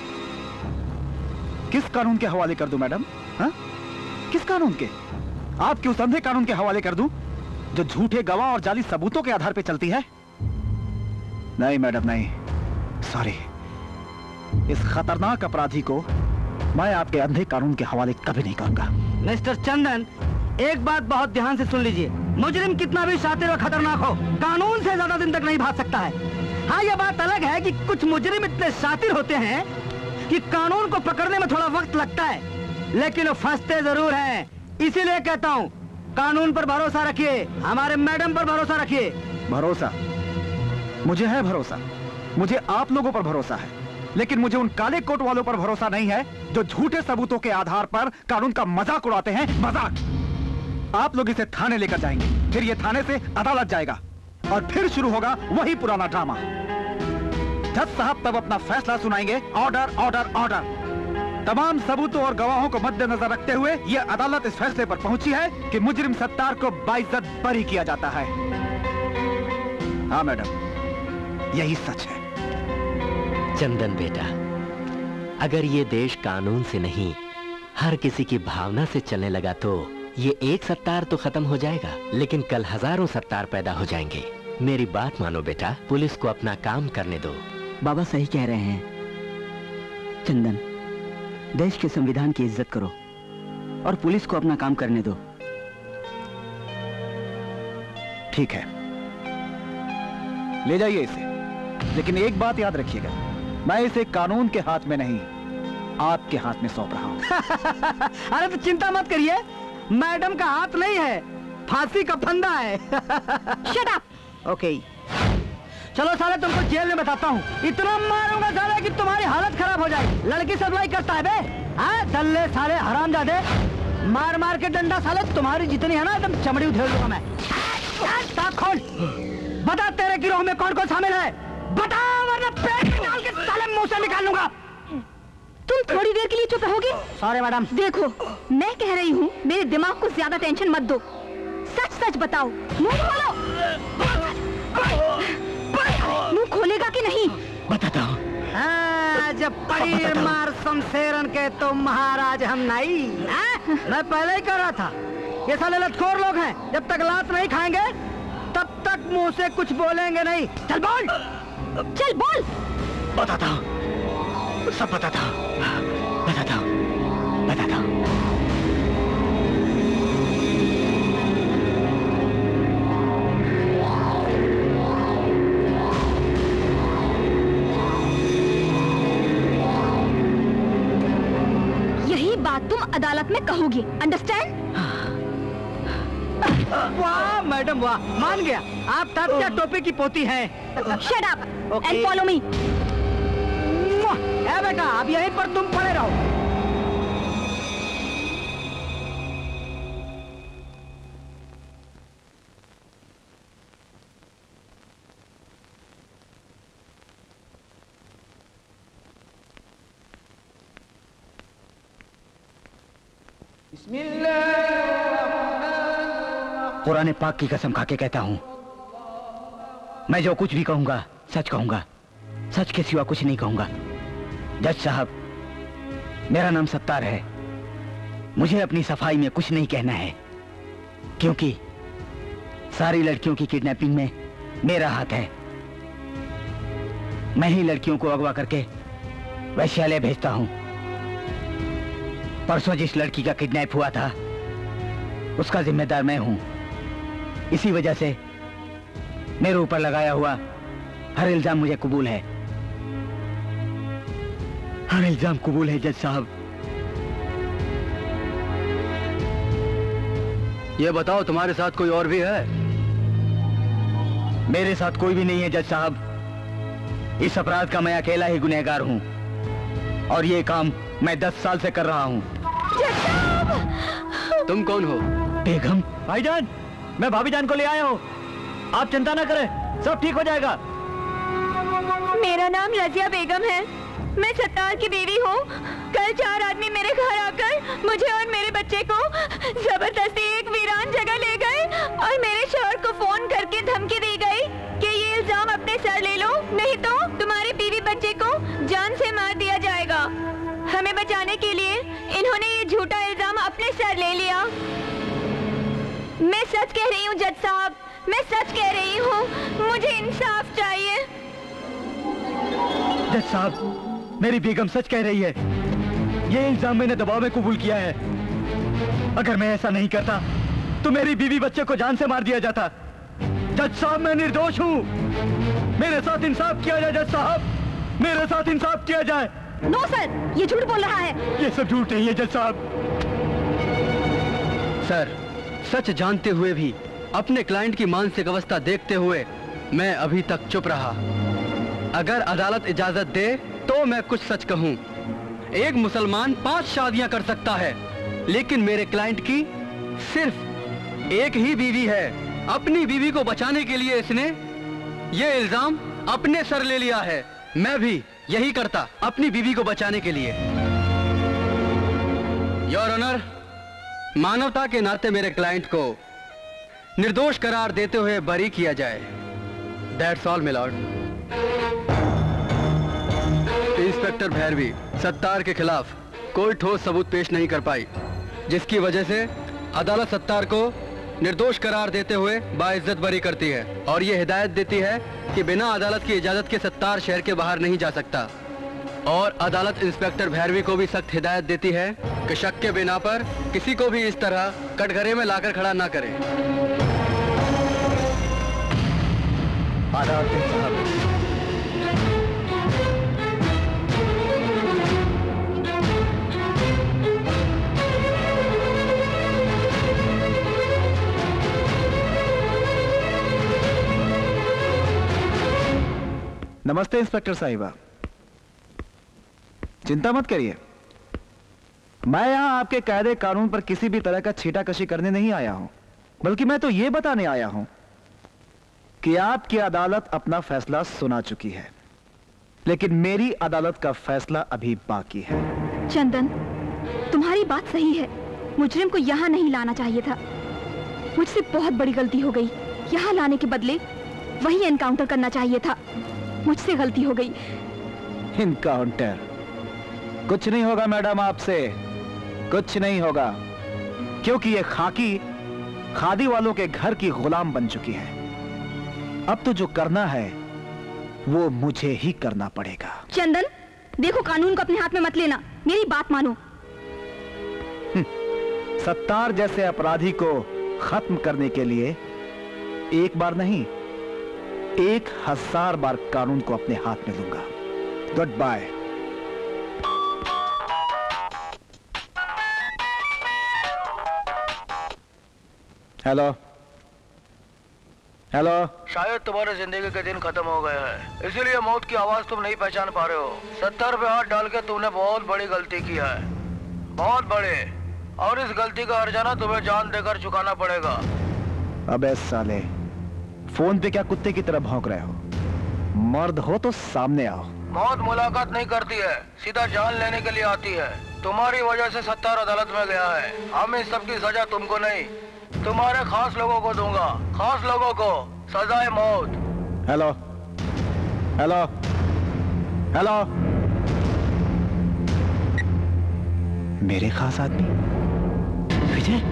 [SPEAKER 7] किस कानून के हवाले कर दूं मैडम? हाँ? किस कानून के? आपके उस अंधे कानून के हवाले कर दूं जो झूठे गवाह और जाली सबूतों के आधार पर चलती है? नहीं मैडम नहीं, सॉरी। इस खतरनाक अपराधी को मैं आपके अंधे कानून के हवाले कभी नहीं करूंगा।
[SPEAKER 9] मिस्टर चंदन, एक बात बहुत ध्यान से सुन लीजिए। मुजरिम कितना भी शातिर और खतरनाक हो, कानून से ज्यादा दिन तक नहीं भाग सकता है। हाँ, यह बात अलग है कि कुछ मुजरिम इतने शातिर होते हैं कि कानून को पकड़ने में थोड़ा वक्त लगता है, लेकिन वो फंसते जरूर हैं। इसीलिए कहता हूँ, कानून पर भरोसा रखिए, हमारे मैडम पर भरोसा रखिए।
[SPEAKER 7] भरोसा? मुझे है भरोसा, मुझे आप लोगों पर भरोसा है, लेकिन मुझे उन काले कोट वालों पर भरोसा नहीं है जो झूठे सबूतों के आधार पर कानून का मजाक उड़ाते हैं। मजाक! आप लोग इसे थाने लेकर जाएंगे, फिर ये थाने से अदालत जाएगा और फिर शुरू होगा वही पुराना ड्रामा। जज साहब तब अपना फैसला सुनाएंगे। Order, order, order. तमाम सबूतों और गवाहों को मद्देनजर रखते हुए यह अदालत इस फैसले पर पहुंची है कि मुजरिम सत्तार को बाइज्जत बरी किया जाता है। हाँ मैडम, यही सच है।
[SPEAKER 5] चंदन बेटा, अगर ये देश कानून से नहीं हर किसी की भावना से चलने लगा तो ये एक सत्तार तो खत्म हो जाएगा, लेकिन कल हजारों सत्तार पैदा हो जाएंगे। मेरी बात मानो बेटा, पुलिस को अपना काम करने दो।
[SPEAKER 9] बाबा सही कह रहे हैं। चंदन, देश के संविधान की इज्जत करो और पुलिस को अपना काम करने दो।
[SPEAKER 7] ठीक है, ले जाइए इसे, लेकिन एक बात याद रखिएगा, मैं इसे कानून के हाथ में नहीं, आपके हाथ में सौंप रहा हूं।
[SPEAKER 9] अरे तो चिंता मत करिए, मैडम का हाथ नहीं है, फांसी का फंदा है।
[SPEAKER 2] Shut up.
[SPEAKER 9] ओके, चलो साले तुमको जेल में बताता हूँ। इतना मारूंगा साले कि तुम्हारी हालत खराब हो जाए। लड़की सप्लाई करता है बे? हाँ, दल्ले साले हरामजादे, मार मार के डंडा साले तुम्हारी जितनी है ना एकदम चमड़ी उधेड़ दूंगा मैं। ताक खोल, बता तेरे गिरोह में कौन कौन शामिल है, बता, वरना पेट में डाल के साले मुंह से निकाल लूंगा।
[SPEAKER 2] तुम थोड़ी देर के लिए चुप रहोगे?
[SPEAKER 9] Sorry madam.
[SPEAKER 2] देखो, मैं कह रही हूँ, मेरे दिमाग को ज्यादा टेंशन मत दो। सच सच बताओ, मुंह खोलो। मुंह खोलेगा कि नहीं?
[SPEAKER 5] बताता हूँ।
[SPEAKER 9] जब पड़ी मार शमशेरन के तो महाराज हम नहीं। मैं पहले ही कह रहा था, ये साले लतखोर लोग हैं, जब तक लात नहीं खाएंगे तब तक मुंह से कुछ बोलेंगे नहीं। चल बोल,
[SPEAKER 2] चल बोल।
[SPEAKER 5] बताता हूँ, सब बताता हूँ, बताता हूँ, बताता हूँ।
[SPEAKER 2] यही बात तुम अदालत में कहोगी, अंडरस्टैंड?
[SPEAKER 9] वाह मैडम वाह, मान गया, आप तात्या टोपी की पोती हैं।
[SPEAKER 2] Shut up and follow me.
[SPEAKER 9] ए बेटा, अब यहीं पर तुम पड़े रहो।
[SPEAKER 1] कुरान पाक की कसम खा के कहता हूं, मैं जो कुछ भी कहूंगा सच कहूंगा, सच के सिवा कुछ नहीं कहूंगा। जज साहब, मेरा नाम सत्तार है। मुझे अपनी सफाई में कुछ नहीं कहना है, क्योंकि सारी लड़कियों की किडनैपिंग में मेरा हाथ है। मैं ही लड़कियों को अगवा करके वैश्यालय भेजता हूं। परसों जिस लड़की का किडनैप हुआ था, उसका जिम्मेदार मैं हूं। इसी वजह से मेरे ऊपर लगाया हुआ हर इल्जाम मुझे कबूल है। हर इल्जाम कबूल है जज साहब।
[SPEAKER 4] ये बताओ, तुम्हारे साथ कोई और भी है?
[SPEAKER 1] मेरे साथ कोई भी नहीं है जज साहब। इस अपराध का मैं अकेला ही गुनहगार हूं, और ये काम मैं दस साल से कर रहा हूं।
[SPEAKER 4] तुम कौन हो?
[SPEAKER 1] बेगम।
[SPEAKER 3] भाईजान, मैं भाभी जान को ले आया हूँ। आप चिंता ना करें, सब ठीक हो जाएगा।
[SPEAKER 2] मेरा नाम रजिया बेगम है। मैं सत्तार की बीवी हूँ। कल चार आदमी मेरे घर आकर मुझे और मेरे बच्चे को जबरदस्ती एक वीरान जगह ले गए और मेरे शौहर को फोन करके धमकी दी गई कि ये इल्जाम अपने सर ले लो, नहीं तो तुम्हारे बीवी बच्चे को जान से मार दिया जाएगा। हमें बचाने के लिए इन्होंने ये झूठा इल्जाम अपने सर ले लिया। मैं सच कह रही हूँ जज साहब, मैं सच कह रही हूँ। मुझे इंसाफ चाहिए।
[SPEAKER 1] जज साहब, मेरी बेगम सच कह रही है। ये इल्जाम मैंने दबाव में कबूल किया है। अगर मैं ऐसा नहीं करता तो मेरी बीवी बच्चे को जान से मार दिया जाता। जज साहब, मैं निर्दोष हूँ। मेरे साथ इंसाफ किया जाए जज साहब, मेरे साथ इंसाफ किया जाए।
[SPEAKER 2] नो सर, ये झूठ बोल रहा है।
[SPEAKER 1] ये सब झूठ नहीं है जज साहब।
[SPEAKER 4] सर, सच जानते हुए भी अपने क्लाइंट की मानसिक अवस्था देखते हुए मैं अभी तक चुप रहा। अगर अदालत इजाजत दे तो मैं कुछ सच कहूं। एक मुसलमान पांच शादियां कर सकता है, लेकिन मेरे क्लाइंट की सिर्फ एक ही बीवी है। अपनी बीवी को बचाने के लिए इसने ये इल्जाम अपने सर ले लिया है। मैं भी यही करता अपनी बीवी को बचाने के लिए। योर ऑनर, मानवता के नाते मेरे क्लाइंट को निर्दोष करार देते हुए बरी किया जाए। That's all my lord. Inspector Bhairavi Sattar के खिलाफ कोई ठोस सबूत पेश नहीं कर पाई, जिसकी वजह से अदालत सत्तार को निर्दोष करार देते हुए बाइज्जत बरी करती है और ये हिदायत देती है कि बिना अदालत की इजाजत के सत्तार शहर के बाहर नहीं जा सकता। और अदालत इंस्पेक्टर भैरवी को भी सख्त हिदायत देती है कि शक के बिना पर किसी को भी इस तरह कटघरे में लाकर खड़ा ना करे।
[SPEAKER 1] अदालत साहब,
[SPEAKER 7] नमस्ते इंस्पेक्टर साहिबा। चिंता मत करिए, मैं यहां आपके कायदे कानून पर किसी भी तरह का छीटाकशी करने नहीं आया हूं, बल्कि मैं तो यह बताने आया हूं कि आपकी अदालत अपना फैसला सुना चुकी है, लेकिन मेरी अदालत का फैसला अभी बाकी है।
[SPEAKER 2] चंदन, तुम्हारी बात सही है। मुजरिम को यहाँ नहीं लाना चाहिए था। मुझसे बहुत बड़ी गलती हो गई। यहाँ लाने के बदले वहीं एनकाउंटर करना चाहिए था। मुझसे गलती हो गई।
[SPEAKER 7] इनकाउंटर? कुछ नहीं होगा मैडम, आपसे कुछ नहीं होगा, क्योंकि ये खाकी खादी वालों के घर की गुलाम बन चुकी है। अब तो जो करना है वो मुझे ही करना पड़ेगा।
[SPEAKER 2] चंदन, देखो, कानून को अपने हाथ में मत लेना। मेरी बात मानो।
[SPEAKER 7] सत्तार जैसे अपराधी को खत्म करने के लिए एक बार नहीं, एक हजार बार कानून को अपने हाथ में लूंगा। Goodbye. Hello hello.
[SPEAKER 16] शायद तुम्हारे जिंदगी के दिन खत्म हो गए हैं, इसीलिए मौत की आवाज तुम नहीं पहचान पा रहे हो। सत्तर पे हाथ डाल के तुमने बहुत बड़ी गलती की है, बहुत बड़े, और इस गलती का हर्जाना तुम्हें जान देकर चुकाना पड़ेगा।
[SPEAKER 7] अबे साले, फोन पे क्या कुत्ते की तरह भौंक रहे हो? मर्द हो तो सामने आओ।
[SPEAKER 16] मौत मुलाकात नहीं करती है, सीधा जान लेने के लिए आती है। तुम्हारी वजह से सत्तर अदालत में गया है। हम इस सब की सजा तुमको नहीं, तुम्हारे खास लोगों को दूंगा। खास लोगों को सजाए मौत।
[SPEAKER 7] हेलो हेलो हेलो, मेरे खास आदमी Vijay.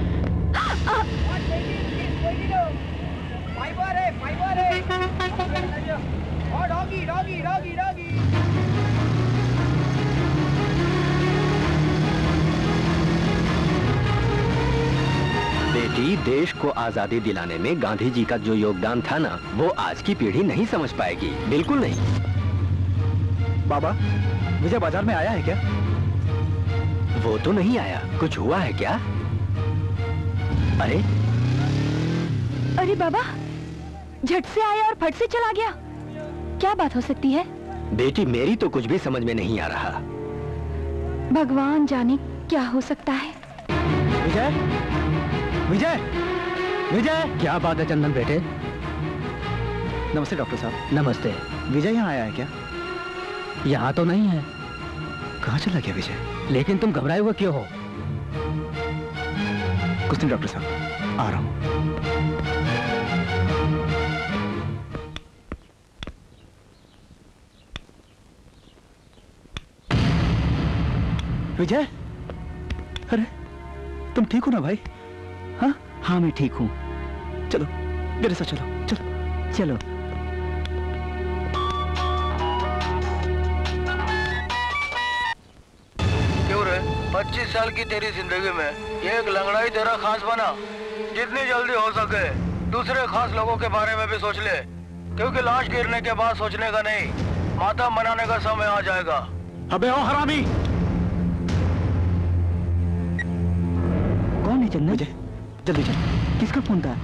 [SPEAKER 14] Doggy doggy doggy doggy.
[SPEAKER 5] बेटी, देश को आजादी दिलाने में गांधी जी का जो योगदान था ना, वो आज की पीढ़ी नहीं समझ पाएगी, बिल्कुल नहीं।
[SPEAKER 7] बाबा, विजय बाजार में आया है क्या?
[SPEAKER 5] वो तो नहीं आया। कुछ हुआ है क्या? अरे
[SPEAKER 8] अरे बाबा, झट से आया और फट से चला गया। क्या बात हो सकती है?
[SPEAKER 5] बेटी, मेरी तो कुछ भी समझ में नहीं आ रहा।
[SPEAKER 8] भगवान जाने क्या हो सकता है।
[SPEAKER 7] विजय, विजय, विजय।
[SPEAKER 4] क्या बात है चंदन बेटे?
[SPEAKER 7] नमस्ते डॉक्टर साहब।
[SPEAKER 4] नमस्ते।
[SPEAKER 7] विजय यहाँ आया है क्या?
[SPEAKER 4] यहाँ तो नहीं है।
[SPEAKER 7] कहाँ चला गया विजय?
[SPEAKER 4] लेकिन तुम घबराए हुए क्यों हो?
[SPEAKER 7] कुछ नहीं डॉक्टर साहब, आ रहा हूँ। विजय, अरे तुम ठीक हो ना भाई? हाँ
[SPEAKER 4] हाँ मैं ठीक हूँ।
[SPEAKER 7] चलो मेरे साथ चलो, चलो
[SPEAKER 4] चलो।
[SPEAKER 16] क्यों रे, पच्चीस साल की तेरी जिंदगी में ये एक लंगड़ा ही तेरा खास बना? जितनी जल्दी हो सके दूसरे खास लोगों के बारे में भी सोच ले, क्योंकि लाश गिरने के बाद सोचने का नहीं, मातम मनाने का समय आ जाएगा।
[SPEAKER 7] अबे ओ हरामी!
[SPEAKER 4] कौन है चंदन?
[SPEAKER 7] विजय, जल्दी चल।
[SPEAKER 4] किसका फोन था?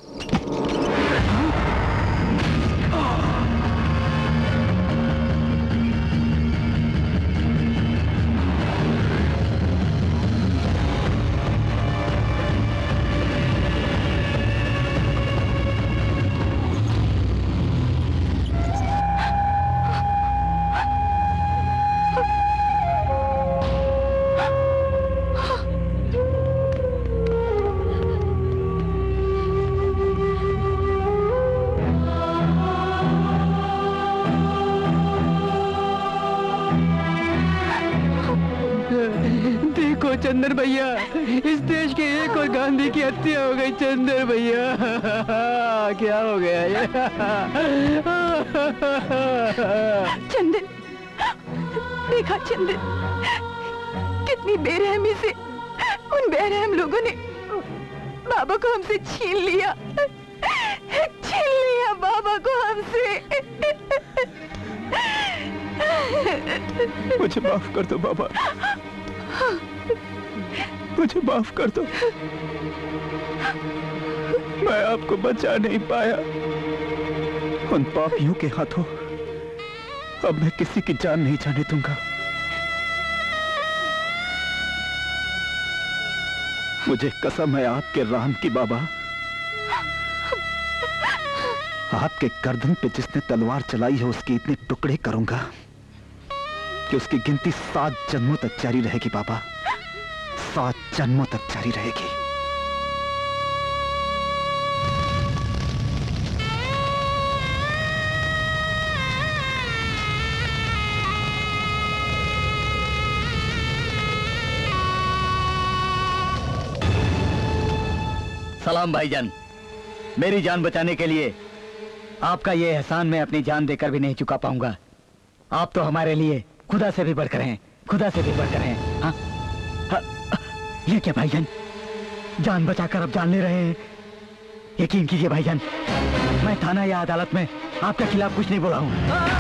[SPEAKER 4] चंदन भैया, इस देश के एक और गांधी की हत्या हो गई। चंदन भैया, क्या हो गया ये?
[SPEAKER 8] चंदन, देखा चंदन, कितनी बेरहमी से उन बेरहम लोगों ने बाबा को हमसे छीन लिया, छीन लिया बाबा को हमसे।
[SPEAKER 7] मुझे माफ कर दो बाबा, मुझे माफ कर दो। मैं आपको बचा नहीं पाया उन पापियों के हाथों। अब मैं किसी की जान नहीं जाने दूंगा। मुझे कसम है आपके राम की बाबा, आपके गर्दन पे जिसने तलवार चलाई है उसके इतने टुकड़े करूंगा कि उसकी गिनती सात जन्मों तक जारी रहेगी बाबा, सात जन्मों तक जारी रहेगी।
[SPEAKER 4] सलाम भाईजान। मेरी जान बचाने के लिए आपका ये एहसान मैं अपनी जान देकर भी नहीं चुका पाऊंगा। आप तो हमारे लिए खुदा से भी बढ़कर हैं, खुदा से भी बढ़कर हैं। हाँ? हाँ, ये क्या भाईजान, जान बचाकर अब जान ले रहे हैं? यकीन कीजिए भाईजान, मैं थाना या अदालत में आपके खिलाफ कुछ नहीं बोला हूँ।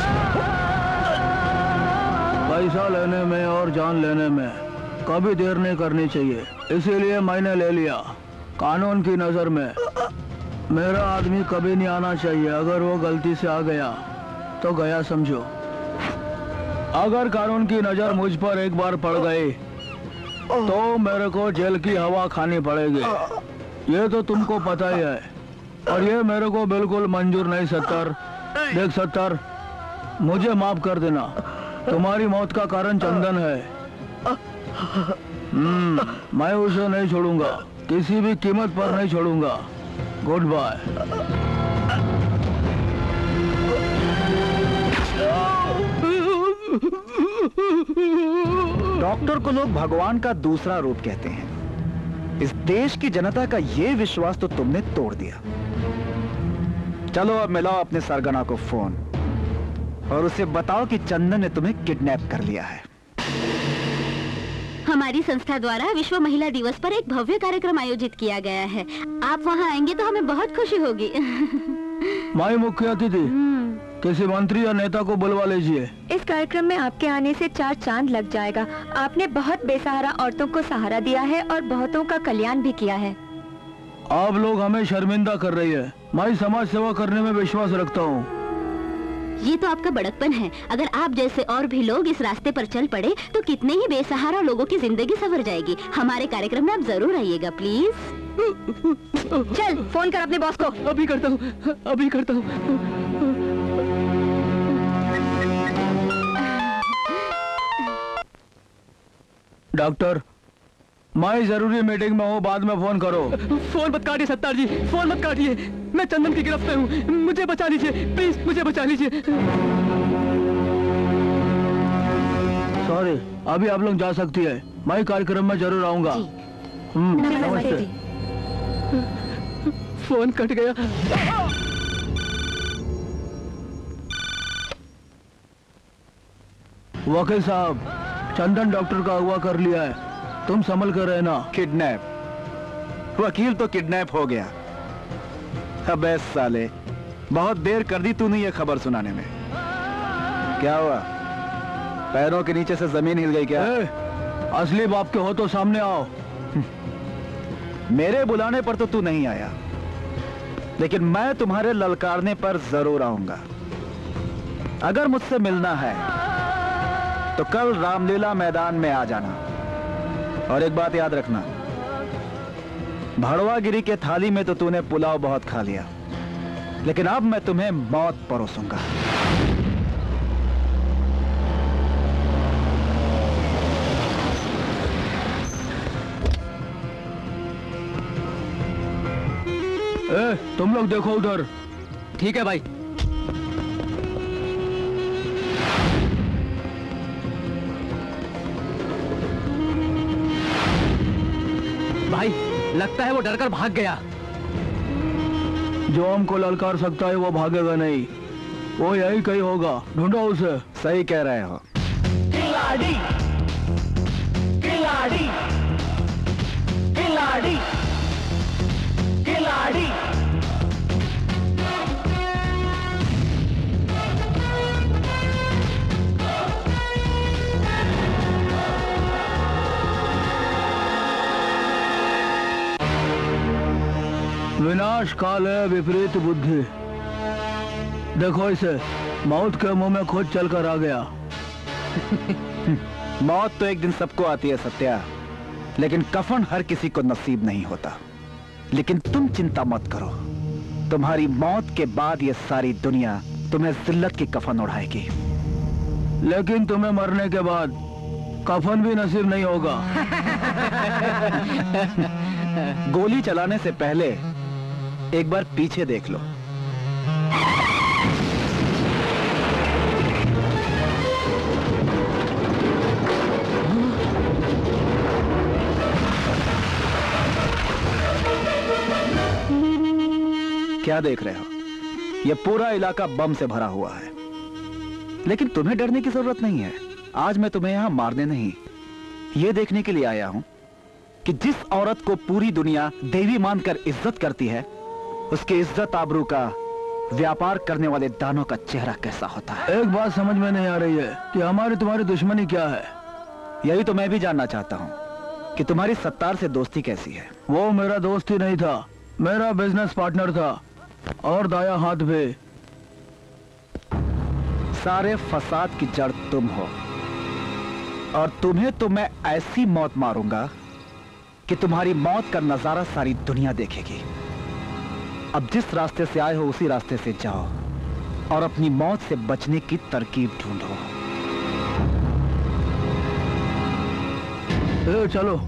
[SPEAKER 16] पैसा लेने में और जान लेने में कभी देर नहीं करनी चाहिए, इसीलिए मैंने ले लिया। कानून की नजर में मेरा आदमी कभी नहीं आना चाहिए। अगर वो गलती से आ गया तो गया समझो। अगर कानून की नजर मुझ पर एक बार पड़ गई तो मेरे को जेल की हवा खानी पड़ेगी, ये तो तुमको पता ही है। और ये मेरे को बिल्कुल मंजूर नहीं। सत्तर देख सत्तर,
[SPEAKER 17] मुझे माफ कर देना, तुम्हारी मौत का कारण चंदन है। हम्म, मैं उसे नहीं छोड़ूंगा, किसी भी कीमत पर नहीं छोड़ूंगा। Good bye.
[SPEAKER 7] डॉक्टर को लोग भगवान का दूसरा रूप कहते हैं। इस देश की जनता का ये विश्वास तो तुमने तोड़ दिया। चलो अब मिलाओ अपने सरगना को फोन और उसे बताओ कि चंदन ने तुम्हें किडनैप कर लिया है।
[SPEAKER 2] हमारी संस्था द्वारा विश्व महिला दिवस पर एक भव्य कार्यक्रम आयोजित किया गया है। आप वहाँ आएंगे तो हमें बहुत खुशी होगी।
[SPEAKER 17] माई मुख्य अतिथि, किसी मंत्री या नेता को बुलवा लीजिए।
[SPEAKER 8] इस कार्यक्रम में आपके आने से चार चांद लग जाएगा। आपने बहुत बेसहारा औरतों को सहारा दिया है और बहुतों का कल्याण भी किया है।
[SPEAKER 17] आप लोग हमें शर्मिंदा कर रही है। मैं समाज सेवा करने में विश्वास रखता हूँ।
[SPEAKER 2] ये तो आपका बड़कपन है। अगर आप जैसे और भी लोग इस रास्ते पर चल पड़े तो कितने ही बेसहारा लोगों की जिंदगी संवर जाएगी। हमारे कार्यक्रम में आप जरूर आइएगा प्लीज। चल फोन कर अपने बॉस को।
[SPEAKER 17] अभी करता हूँ, अभी करता हूँ। डॉक्टर, मैं जरूरी मीटिंग में हूँ, बाद में फोन करो।
[SPEAKER 4] फोन मत काटिए सत्तार जी, फोन मत काटिए। मैं चंदन की गिरफ्त में हूँ, मुझे बचा लीजिए प्लीज, मुझे बचा लीजिए।
[SPEAKER 17] सॉरी, अभी आप लोग जा सकती है। मैं कार्यक्रम में जरूर आऊंगा।
[SPEAKER 8] नमस्ते।
[SPEAKER 4] फोन कट गया।
[SPEAKER 17] वकील साहब, चंदन डॉक्टर का अगवा कर लिया है, तुम संभल कर रहना।
[SPEAKER 7] किडनैप? वकील तो किडनैप हो गया। अबे साले, बहुत देर कर दी तूने ये खबर सुनाने में। क्या हुआ, पैरों के नीचे से जमीन हिल गई क्या?
[SPEAKER 17] ए, असली बाप के हो तो सामने आओ।
[SPEAKER 7] मेरे बुलाने पर तो तू नहीं आया, लेकिन मैं तुम्हारे ललकारने पर जरूर आऊंगा। अगर मुझसे मिलना है तो कल रामलीला मैदान में आ जाना। और एक बात याद रखना, भड़वागिरी के थाली में तो तूने पुलाव बहुत खा लिया, लेकिन अब मैं तुम्हें मौत परोसूंगा।
[SPEAKER 17] ए, तुम लोग देखो उधर।
[SPEAKER 4] ठीक है भाई। भाई, लगता है वो डरकर भाग गया।
[SPEAKER 17] जो हमको ललकार सकता है वो भागेगा नहीं, वो यही कहीं होगा। ढूंढो उसे।
[SPEAKER 7] सही कह रहे हो।
[SPEAKER 15] खिलाड़ी खिलाड़ी खिलाड़ी खिलाड़ी
[SPEAKER 17] विनाश काल है विपरीत बुद्धि। देखो इसे, मौत के मुंह में खुद चलकर आ गया।
[SPEAKER 7] मौत तो एक दिन सबको आती है सत्या, लेकिन कफन हर किसी को नसीब नहीं होता। लेकिन तुम चिंता मत करो, तुम्हारी मौत के बाद ये सारी दुनिया तुम्हें जिल्लत की कफन उड़ाएगी।
[SPEAKER 17] लेकिन तुम्हें मरने के बाद कफन भी नसीब नहीं होगा।
[SPEAKER 7] गोली चलाने से पहले एक बार पीछे देख लो। क्या देख रहे हो? यह पूरा इलाका बम से भरा हुआ है, लेकिन तुम्हें डरने की जरूरत नहीं है। आज मैं तुम्हें यहां मारने नहीं, यह देखने के लिए आया हूं कि जिस औरत को पूरी दुनिया देवी मानकर इज्जत करती है, उसकी इज्जत आबरू का व्यापार करने वाले दानों का चेहरा कैसा होता है।
[SPEAKER 17] एक बात समझ में नहीं आ रही है कि हमारी तुम्हारी दुश्मनी क्या है।
[SPEAKER 7] यही तो मैं भी जानना चाहता हूं कि तुम्हारी सत्तार से दोस्ती कैसी है।
[SPEAKER 17] वो मेरा दोस्त ही नहीं था, मेरा बिजनेस पार्टनर था और दाया हाथ भी।
[SPEAKER 7] सारे फसाद की जड़ तुम हो, और तुम्हें तो मैं ऐसी मौत मारूंगा कि तुम्हारी मौत का नजारा सारी दुनिया देखेगी। अब जिस रास्ते से आए हो उसी रास्ते से जाओ, और अपनी मौत से बचने की तरकीब ढूंढो।
[SPEAKER 17] ए, चलो।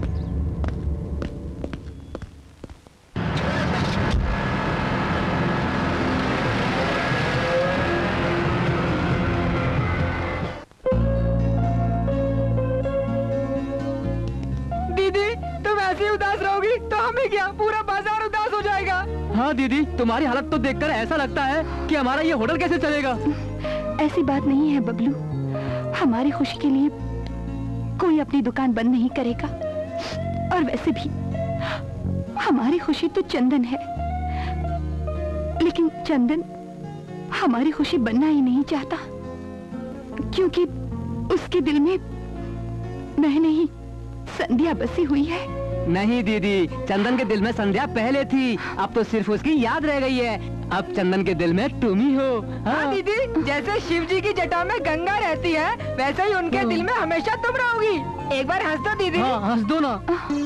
[SPEAKER 14] उदास रहोगी तो हमें क्या, पूरा बाजार उदास हो जाएगा।
[SPEAKER 4] हाँ दीदी, तुम्हारी हालत तो देखकर ऐसा लगता है कि हमारा ये होटल कैसे चलेगा।
[SPEAKER 8] ऐसी बात नहीं है बबलू, हमारी खुशी के लिए कोई अपनी दुकान बंद नहीं करेगा। और वैसे भी हमारी खुशी तो चंदन है, लेकिन चंदन हमारी खुशी बनना ही नहीं चाहता, क्योंकि उसके दिल में मैं नहीं संध्या बसी हुई है।
[SPEAKER 4] नहीं दीदी, चंदन के दिल में संध्या पहले थी, अब तो सिर्फ उसकी याद रह गई है। अब चंदन के दिल में तुम ही हो। हाँ,
[SPEAKER 14] हाँ दीदी, जैसे शिव जी की जटा में गंगा रहती है, वैसे ही उनके दिल में हमेशा तुम रहोगी। एक बार हंस दो दीदी।
[SPEAKER 4] हाँ, हंस दो ना।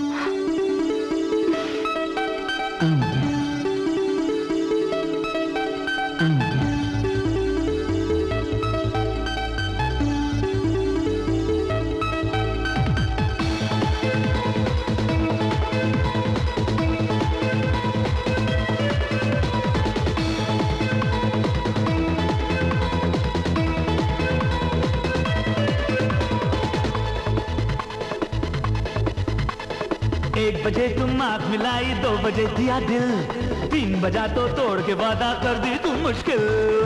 [SPEAKER 11] एक बजे तुम आँख मिलाई, दो बजे दिया दिल, तीन बजा तो तोड़ के वादा कर दी तू मुश्किल।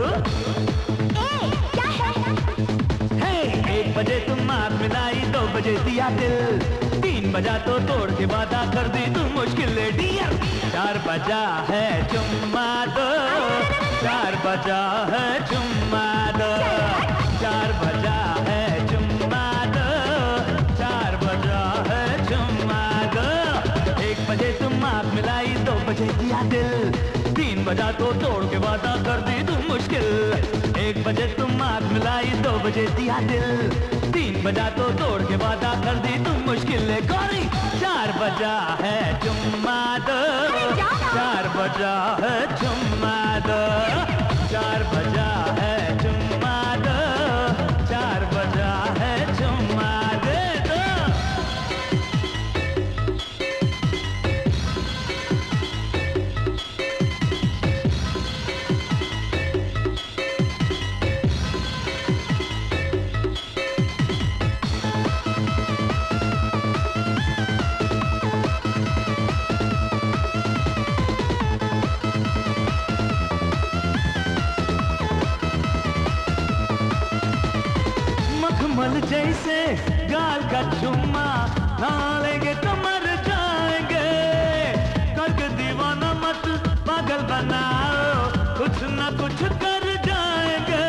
[SPEAKER 2] क्या है?
[SPEAKER 11] हे, एक बजे तुम आँख मिलाई, दो बजे दिया दिल, तीन बजा तो तोड़ के वादा कर दी तू मुश्किल। डियर, चार बजा है चुम्मा दो, चार बजा है चुम्मा दो, चार बजा है चुम्मा दो, चार बजा है चुम्मा दो। एक बजे तुम आँख मिलाई, दो बजे दिया दिल, तीन बजा तो तोड़ के वादा कर दी तू मुश्किल। एक बजे तुम आँख मिलाई, दो बजे दिया दिल, तीन बजा तो तोड़ के वादा कर दी तू मुश्किल। गौरी, चार बजा है चुम्मा दो, चार बजा है चुम्मा दो, चार बजा है चुम्मा दो, चार बजा है चुम्मा दे दो। मखमल जैसे गाल का चुम्मा ना लेंगे तो मर जाएंगे। करके दीवाना मत पागल बनाओ, कुछ ना कुछ कर जाएंगे।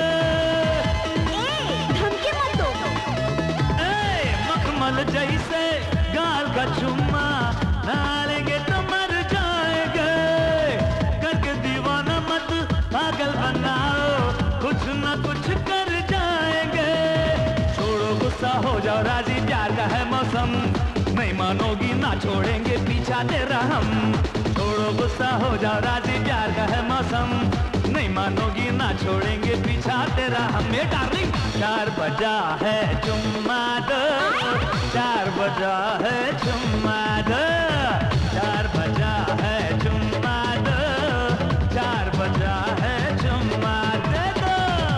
[SPEAKER 2] धमकी मत दो।
[SPEAKER 11] ए, मखमल जैसे गाल का चुम्मा ना लेंगे तो मर जाएंगे। करके दीवाना मत पागल बनाओ, कुछ ना कुछ कर जाएंगे। छोड़ो गुस्सा, हो जाओ राजी, प्यार का है मौसम, नहीं मानोगी ना छोड़ेंगे पीछा तेरा हम। छोड़ो गुस्सा, हो जाओ राजी, प्यार का है मौसम, नहीं मानोगी ना छोड़ेंगे पीछा तेरा हम। ये डार्लिंग, चार बजा है चुम्मा दो, चार बजा है चुम्मा दो, चार बजा है चुम्मा दो, चार बजा है चुम्मा दे दो।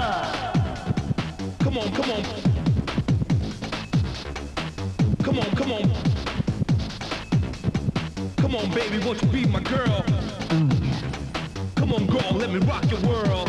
[SPEAKER 18] Come on, come on. Come on, come on. Come on, baby, won't you be my girl? Come on, girl, let me rock your world.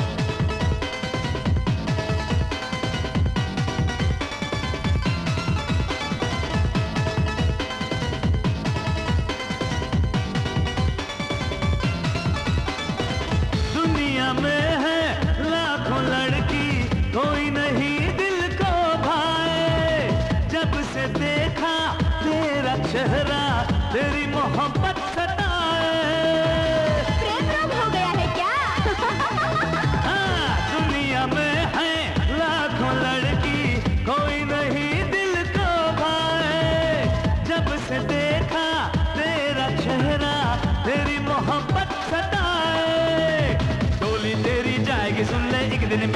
[SPEAKER 11] दुनिया में है लाखों लड़की, कोई नहीं दिल को भाए। जब से देखा तेरा चेहरा, तेरी मोहब्बत सताए।
[SPEAKER 2] प्रेम रोग हो गया है क्या?
[SPEAKER 11] हाँ, दुनिया में है लाखों लड़की, कोई नहीं दिल को भाए। जब से देखा तेरा चेहरा, तेरी मोहब्बत सताए। डोली तेरी जाएगी सुन ले, एक दिन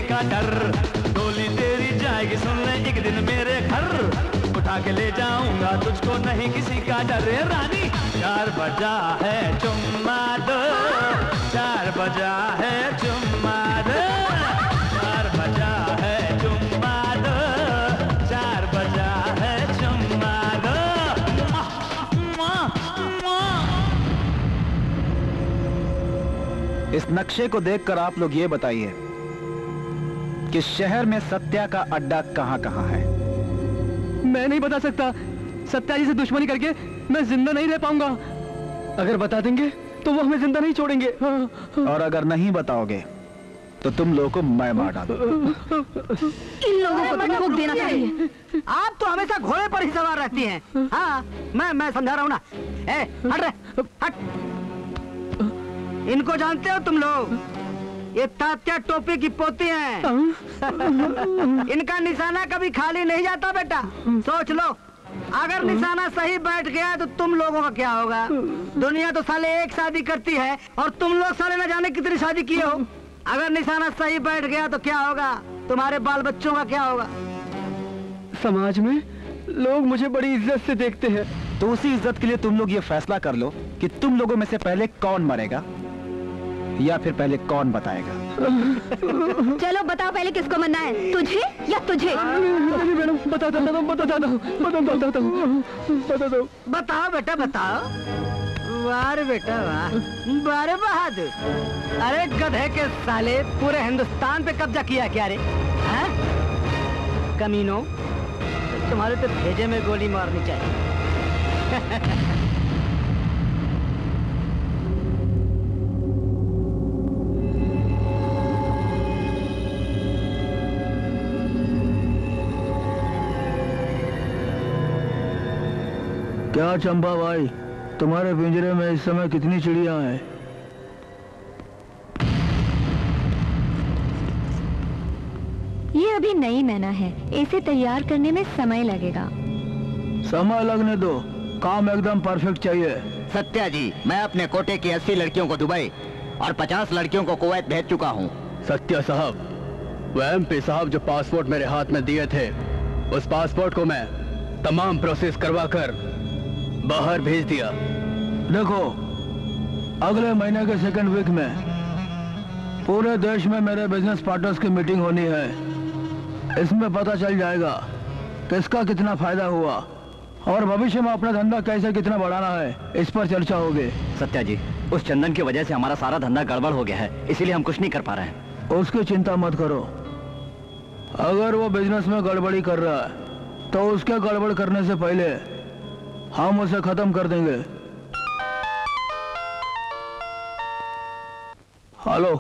[SPEAKER 11] का डर। डोली तेरी जाएगी सुन ले एक दिन मेरे घर, उठा के ले जाऊंगा तुझको नहीं किसी का डर। रे रानी चार बजा है चुम्मा दो, चार बजा है चुम्मा दो, चार बजा है चुम्मा दो, चार बजा है चुम्मा दो।
[SPEAKER 7] इस नक्शे को देखकर आप लोग ये बताइए कि शहर में सत्या का अड्डा कहां कहां है?
[SPEAKER 4] मैं नहीं बता सकता। सत्या जी से दुश्मनी करके मैं जिंदा नहीं रह पाऊंगा। अगर बता देंगे तो वो हमें जिंदा नहीं छोड़ेंगे।
[SPEAKER 7] और अगर नहीं बताओगे तो तुम लोगों को मैं मार डालूंगा।
[SPEAKER 9] इन लोगों को तो ठोक देना चाहिए। आप तो हमेशा घोड़े पर ही सवार रहती हैं। हाँ, मैं मैं समझा रहा हूँ ना। ए, हट रे, हट। इनको जानते हो तुम लोग? ये तात्या टोपी की पोती हैं। इनका निशाना कभी खाली नहीं जाता बेटा। सोच लो, अगर निशाना सही बैठ गया तो तुम लोगों का क्या होगा? दुनिया तो साले एक शादी करती है और तुम लोग साले न जाने कितनी शादी किए हो। अगर निशाना सही बैठ गया तो क्या होगा? तुम्हारे बाल बच्चों का क्या होगा?
[SPEAKER 4] समाज में लोग मुझे बड़ी इज्जत से देखते हैं।
[SPEAKER 7] तो उसी इज्जत के लिए तुम लोग ये फैसला कर लो कि तुम लोगों में से पहले कौन मरेगा या फिर पहले कौन बताएगा।
[SPEAKER 2] चलो बताओ पहले किसको मरना है, तुझे या तुझे?
[SPEAKER 4] मैडम बता दो, बता दो, बता दो, बता दो, बता दो।
[SPEAKER 9] बताओ बेटा बताओ। वाह बेटा वाह, बारे बहादुर। अरे गधे के साले, पूरे हिंदुस्तान पे कब्जा किया क्या रे? हैं? कमीनों, तुम्हारे तो भेजे में गोली मारनी चाहिए।
[SPEAKER 17] क्या चंपा भाई, तुम्हारे पिंजरे में इस समय कितनी चिड़िया हैं?
[SPEAKER 2] ये अभी नई मैना है, इसे तैयार करने में समय लगेगा।
[SPEAKER 17] समय लगने दो, काम एकदम परफेक्ट चाहिए।
[SPEAKER 12] सत्या जी, मैं अपने कोटे की अस्सी लड़कियों को दुबई और पचास लड़कियों को कुवैत भेज चुका हूँ।
[SPEAKER 4] सत्या साहब, वो एमपी साहब जो पासपोर्ट मेरे हाथ में दिए थे, उस पासपोर्ट को मैं तमाम प्रोसेस करवा कर बाहर भेज दिया।
[SPEAKER 17] देखो, अगले महीने के सेकंड वीक में पूरे देश में मेरे बिजनेस पार्टनर्स की मीटिंग होनी है। इसमें पता चल जाएगा किसका कितना फायदा हुआ और भविष्य में अपना धंधा कैसे कितना बढ़ाना है, इस पर चर्चा होगी।
[SPEAKER 3] सत्या जी, उस चंदन की वजह से हमारा सारा धंधा गड़बड़ हो गया है, इसीलिए हम कुछ नहीं कर पा रहे हैं।
[SPEAKER 17] उसकी चिंता मत करो। अगर वो बिजनेस में गड़बड़ी कर रहा है तो उसके गड़बड़ करने से पहले हम उसे खत्म कर देंगे। हेलो,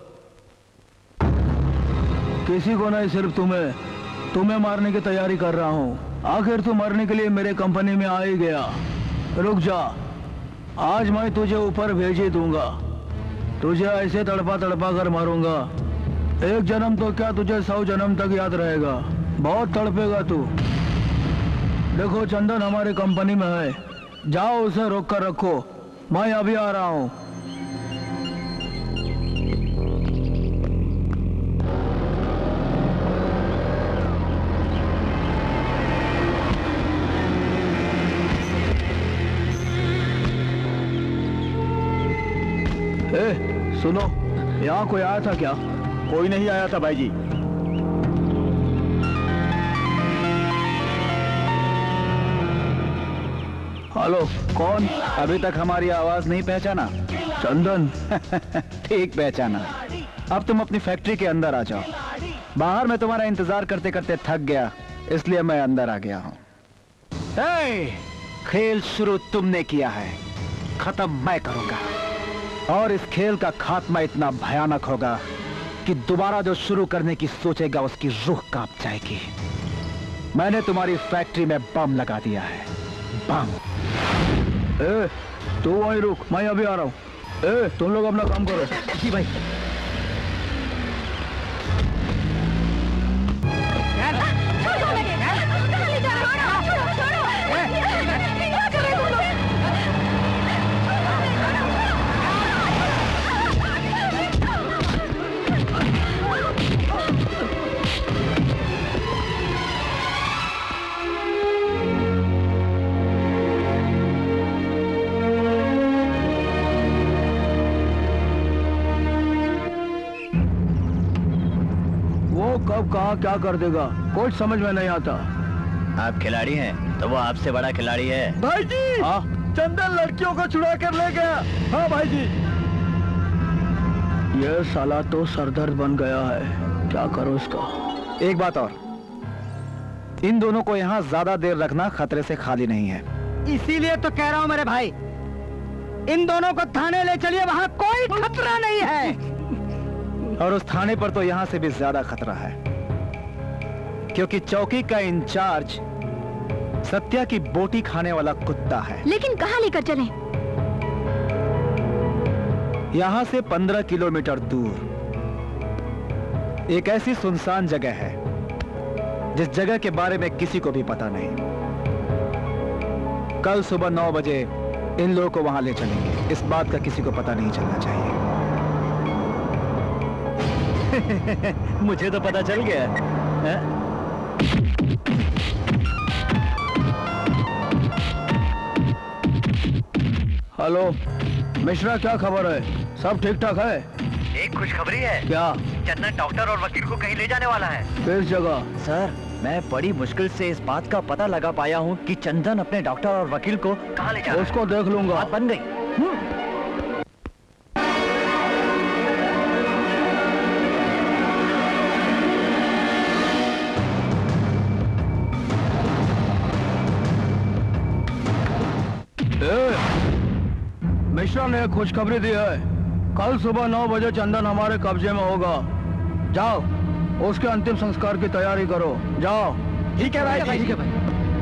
[SPEAKER 17] किसी को नहीं, सिर्फ तुम्हें तुम्हें मारने की तैयारी कर रहा हूँ। आखिर तू मरने के लिए मेरे कंपनी में आ ही गया। रुक जा, आज मैं तुझे ऊपर भेज ही दूंगा। तुझे ऐसे तड़पा तड़पा कर मारूंगा, एक जन्म तो क्या तुझे सौ जन्म तक याद रहेगा। बहुत तड़पेगा तू। देखो, चंदन हमारी कंपनी में है, जाओ उसे रोक कर रखो, मैं अभी आ रहा हूँ। ए, सुनो, यहाँ कोई आया था क्या?
[SPEAKER 12] कोई नहीं आया था भाई जी।
[SPEAKER 7] हेलो, कौन? अभी तक हमारी आवाज नहीं पहचाना?
[SPEAKER 17] चंदन।
[SPEAKER 7] ठीक पहचाना। अब तुम अपनी फैक्ट्री के अंदर आ जाओ। बाहर मैं तुम्हारा इंतजार करते करते थक गया, इसलिए मैं अंदर आ गया हूँ। खेल शुरू तुमने किया है, खत्म मैं करूंगा। और इस खेल का खात्मा इतना भयानक होगा कि दोबारा जो शुरू करने की सोचेगा उसकी रूह कांप जाएगी। मैंने तुम्हारी फैक्ट्री में बम लगा दिया है, बम।
[SPEAKER 17] ए, तू वहीं रुक, मैं अभी आ रहा हूँ। ए, तुम लोग अपना काम करो।
[SPEAKER 3] जी भाई।
[SPEAKER 17] वो कब कहाँ क्या कर देगा कुछ समझ में नहीं आता।
[SPEAKER 3] आप खिलाड़ी हैं तो वो आपसे बड़ा खिलाड़ी है।
[SPEAKER 12] भाई जी
[SPEAKER 17] हाँ
[SPEAKER 12] चंदन लड़कियों को छुड़ा कर ले गया। हाँ भाई जी।
[SPEAKER 17] ये साला तो सरदर्द बन गया है, क्या करो इसका।
[SPEAKER 7] एक बात और, इन दोनों को यहाँ ज्यादा देर रखना खतरे से खाली नहीं है।
[SPEAKER 9] इसीलिए तो कह रहा हूँ मेरे भाई, इन दोनों को थाने ले चलिए, वहाँ कोई खतरा नहीं है।
[SPEAKER 7] और उस थाने पर तो यहाँ से भी ज्यादा खतरा है, क्योंकि चौकी का इंचार्ज सत्या की बोटी खाने वाला कुत्ता है।
[SPEAKER 2] लेकिन कहाँ लेकर चलें?
[SPEAKER 7] यहाँ से पंद्रह किलोमीटर दूर एक ऐसी सुनसान जगह है जिस जगह के बारे में किसी को भी पता नहीं। कल सुबह नौ बजे इन लोगों को वहां ले चलेंगे, इस बात का किसी को पता नहीं चलना चाहिए।
[SPEAKER 3] मुझे तो पता चल गया है?
[SPEAKER 17] हेलो मिश्रा, क्या खबर है? सब ठीक ठाक है?
[SPEAKER 3] एक खुशखबरी है।
[SPEAKER 17] क्या?
[SPEAKER 3] चंदन डॉक्टर और वकील को कहीं ले जाने वाला है।
[SPEAKER 17] किस जगह?
[SPEAKER 3] सर, मैं बड़ी मुश्किल से इस बात का पता लगा पाया हूँ कि चंदन अपने डॉक्टर और वकील को कहाँ ले जा रहा है।
[SPEAKER 17] उसको देख लूंगा।
[SPEAKER 3] बात बन गई।
[SPEAKER 17] मिश्रा ने खुशखबरी दी है, कल सुबह नौ बजे चंदन हमारे कब्जे में होगा। जाओ उसके अंतिम संस्कार की तैयारी करो, जाओ।
[SPEAKER 9] ठीक है भाई, ठीक है भाई।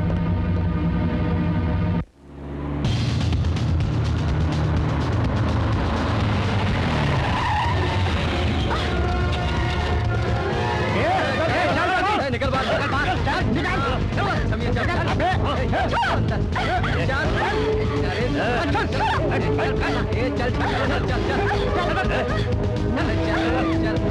[SPEAKER 12] निकल बाहर, निकल बाहर, चल, निकल, चल, चल, चल,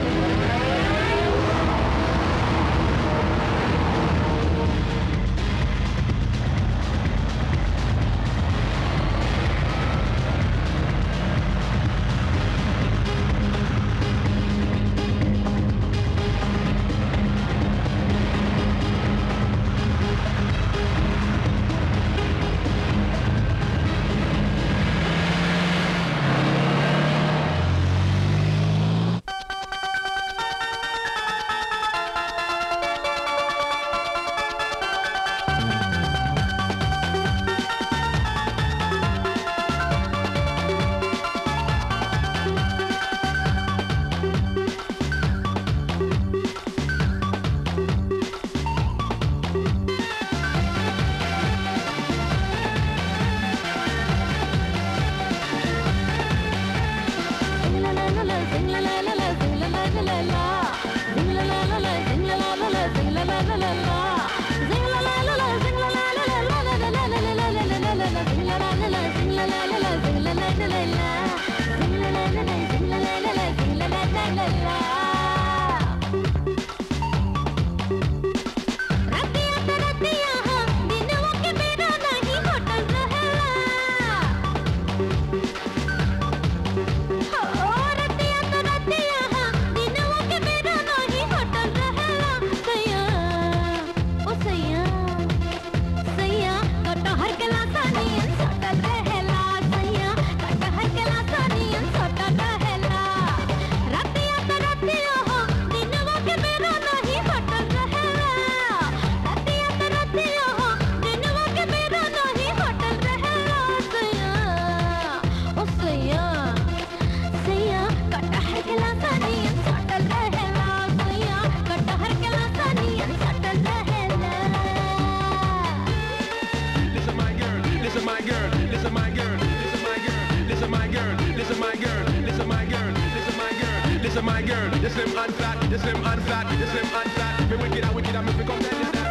[SPEAKER 18] Listen, my girl, this slim and fat, this slim and fat, this slim and fat. Me wicked and wicked and me fi come tell you that.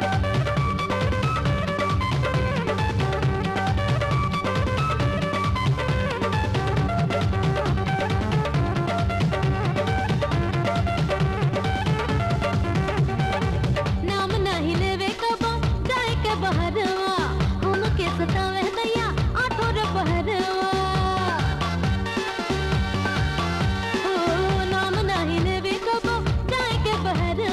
[SPEAKER 15] नाम नहीं लेवे कबो जाए के बहरवा, हम के सतावे दैया आठो रे बहरवा। नाम नहीं लेवे कबो जाए के बहरवा।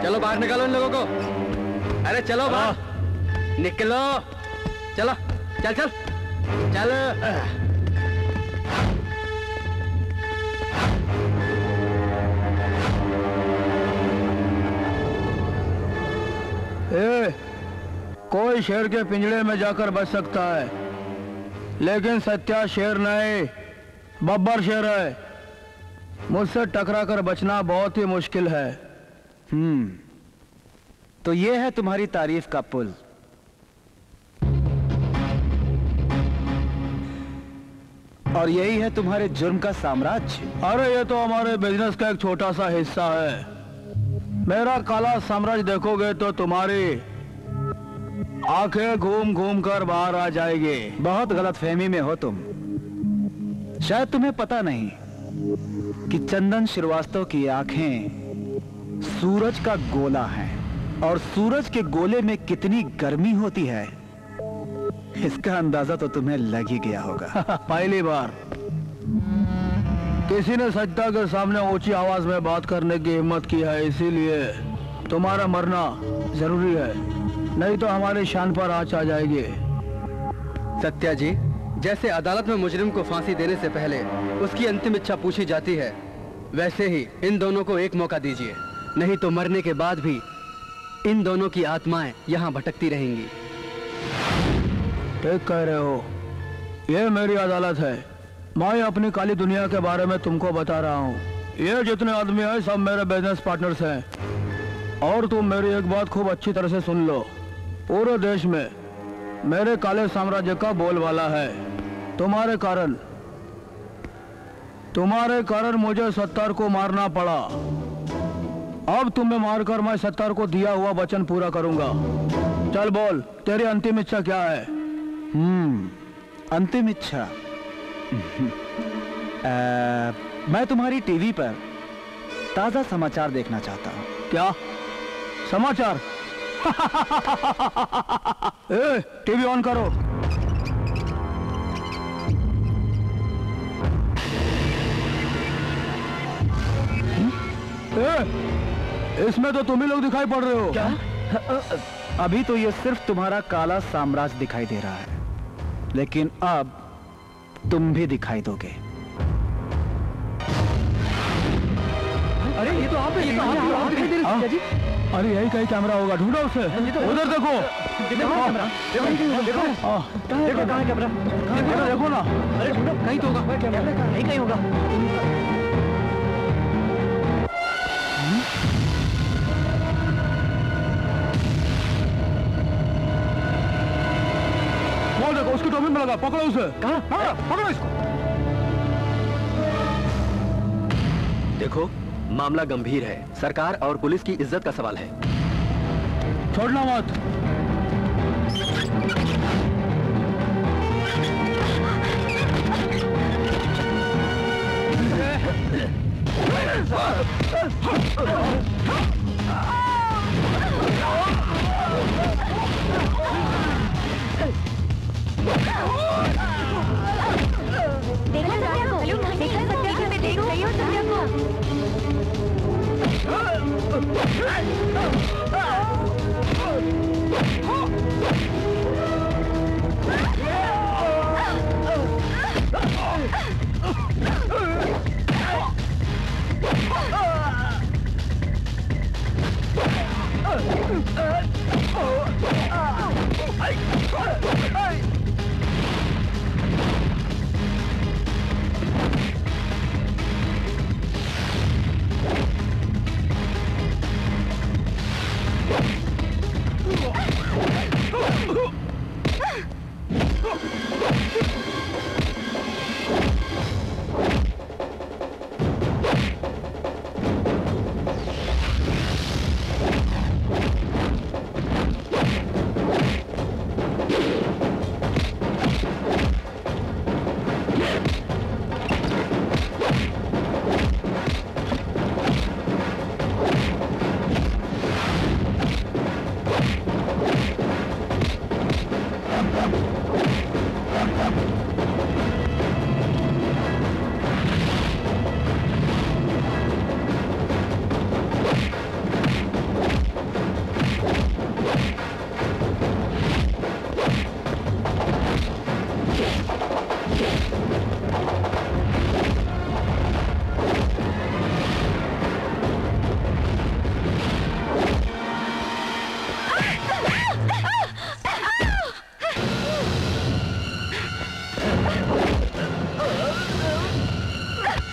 [SPEAKER 4] चलो बाहर निकालो इन लोगों को। अरे चलो बाहर निकलो। चलो चल चल चल।
[SPEAKER 17] ए, कोई शेर के पिंजड़े में जाकर बच सकता है, लेकिन सत्या शेर नहीं, बब्बर शेर है। मुझसे टकरा कर बचना बहुत ही मुश्किल है।
[SPEAKER 7] हम्म, तो ये है तुम्हारी तारीफ का पुल। और यही है तुम्हारे जुर्म का साम्राज्य।
[SPEAKER 17] अरे ये तो हमारे बिजनेस का एक छोटा सा हिस्सा है। मेरा काला साम्राज्य देखोगे तो तुम्हारी आंखें घूम घूम कर बाहर आ जाएगी।
[SPEAKER 7] बहुत गलतफहमी में हो तुम। शायद तुम्हें पता नहीं कि चंदन श्रीवास्तव की आंखें सूरज का गोला है, और सूरज के गोले में कितनी गर्मी होती है इसका अंदाजा तो तुम्हें लग ही गया होगा।
[SPEAKER 17] पहली बार किसी ने सत्ता के सामने ऊंची आवाज में बात करने की हिम्मत की है, इसीलिए तुम्हारा मरना जरूरी है, नहीं तो हमारी शान पर आंच आ जाएगी।
[SPEAKER 4] सत्या जी, जैसे अदालत में मुजरिम को फांसी देने से पहले उसकी अंतिम इच्छा पूछी जाती है, वैसे ही इन दोनों को एक मौका दीजिए, नहीं तो मरने के बाद भी इन दोनों की आत्माएं यहाँ भटकती रहेंगी।
[SPEAKER 17] ठीक कह रहे हो, ये मेरी अदालत है। मैं अपनी काली दुनिया के बारे में तुमको बता रहा हूँ। ये जितने आदमी हैं सब मेरे बिजनेस पार्टनर्स हैं। और तुम मेरी एक बात खूब अच्छी तरह से सुन लो, पूरे देश में मेरे काले साम्राज्य का बोलबाला है। तुम्हारे कारण तुम्हारे कारण मुझे सत्तार को मारना पड़ा। अब तुम्हें मारकर मैं सत्तार को दिया हुआ वचन पूरा करूंगा। चल बोल, तेरी अंतिम इच्छा क्या है?
[SPEAKER 7] हम्म, अंतिम इच्छा। आ, मैं तुम्हारी टीवी पर ताजा समाचार देखना चाहता हूँ।
[SPEAKER 17] क्या समाचार? ए, टीवी ऑन करो। ए, इसमें तो तुम ही लोग दिखाई पड़ रहे हो।
[SPEAKER 7] क्या? अभी तो ये सिर्फ तुम्हारा काला साम्राज्य दिखाई दे रहा है, लेकिन अब तुम भी दिखाई दोगे।
[SPEAKER 4] अरे ये तो आप ये तो आप आप दिखाई दे रहे हैं जी।
[SPEAKER 17] अरे यही कहीं कैमरा होगा, ढूंढो उसे। उधर देखो,
[SPEAKER 4] देखो कैमरा, देखो देखो देखो कहाँ कैमरा,
[SPEAKER 17] देखो ना।
[SPEAKER 4] अरे ढूंढो, कहीं तो होगा कैमरा, कहीं कहीं होगा। वो देखो, उसकी टोपी में लगा, पकड़ो उसे। कहाँ? पकड़ो इसको।
[SPEAKER 5] देखो, मामला गंभीर है, सरकार और पुलिस की इज्जत का सवाल है।
[SPEAKER 17] छोड़ना मत।
[SPEAKER 2] देखा सत्या को, देखा सत्या को, मैं देख रही हूँ सत्या को।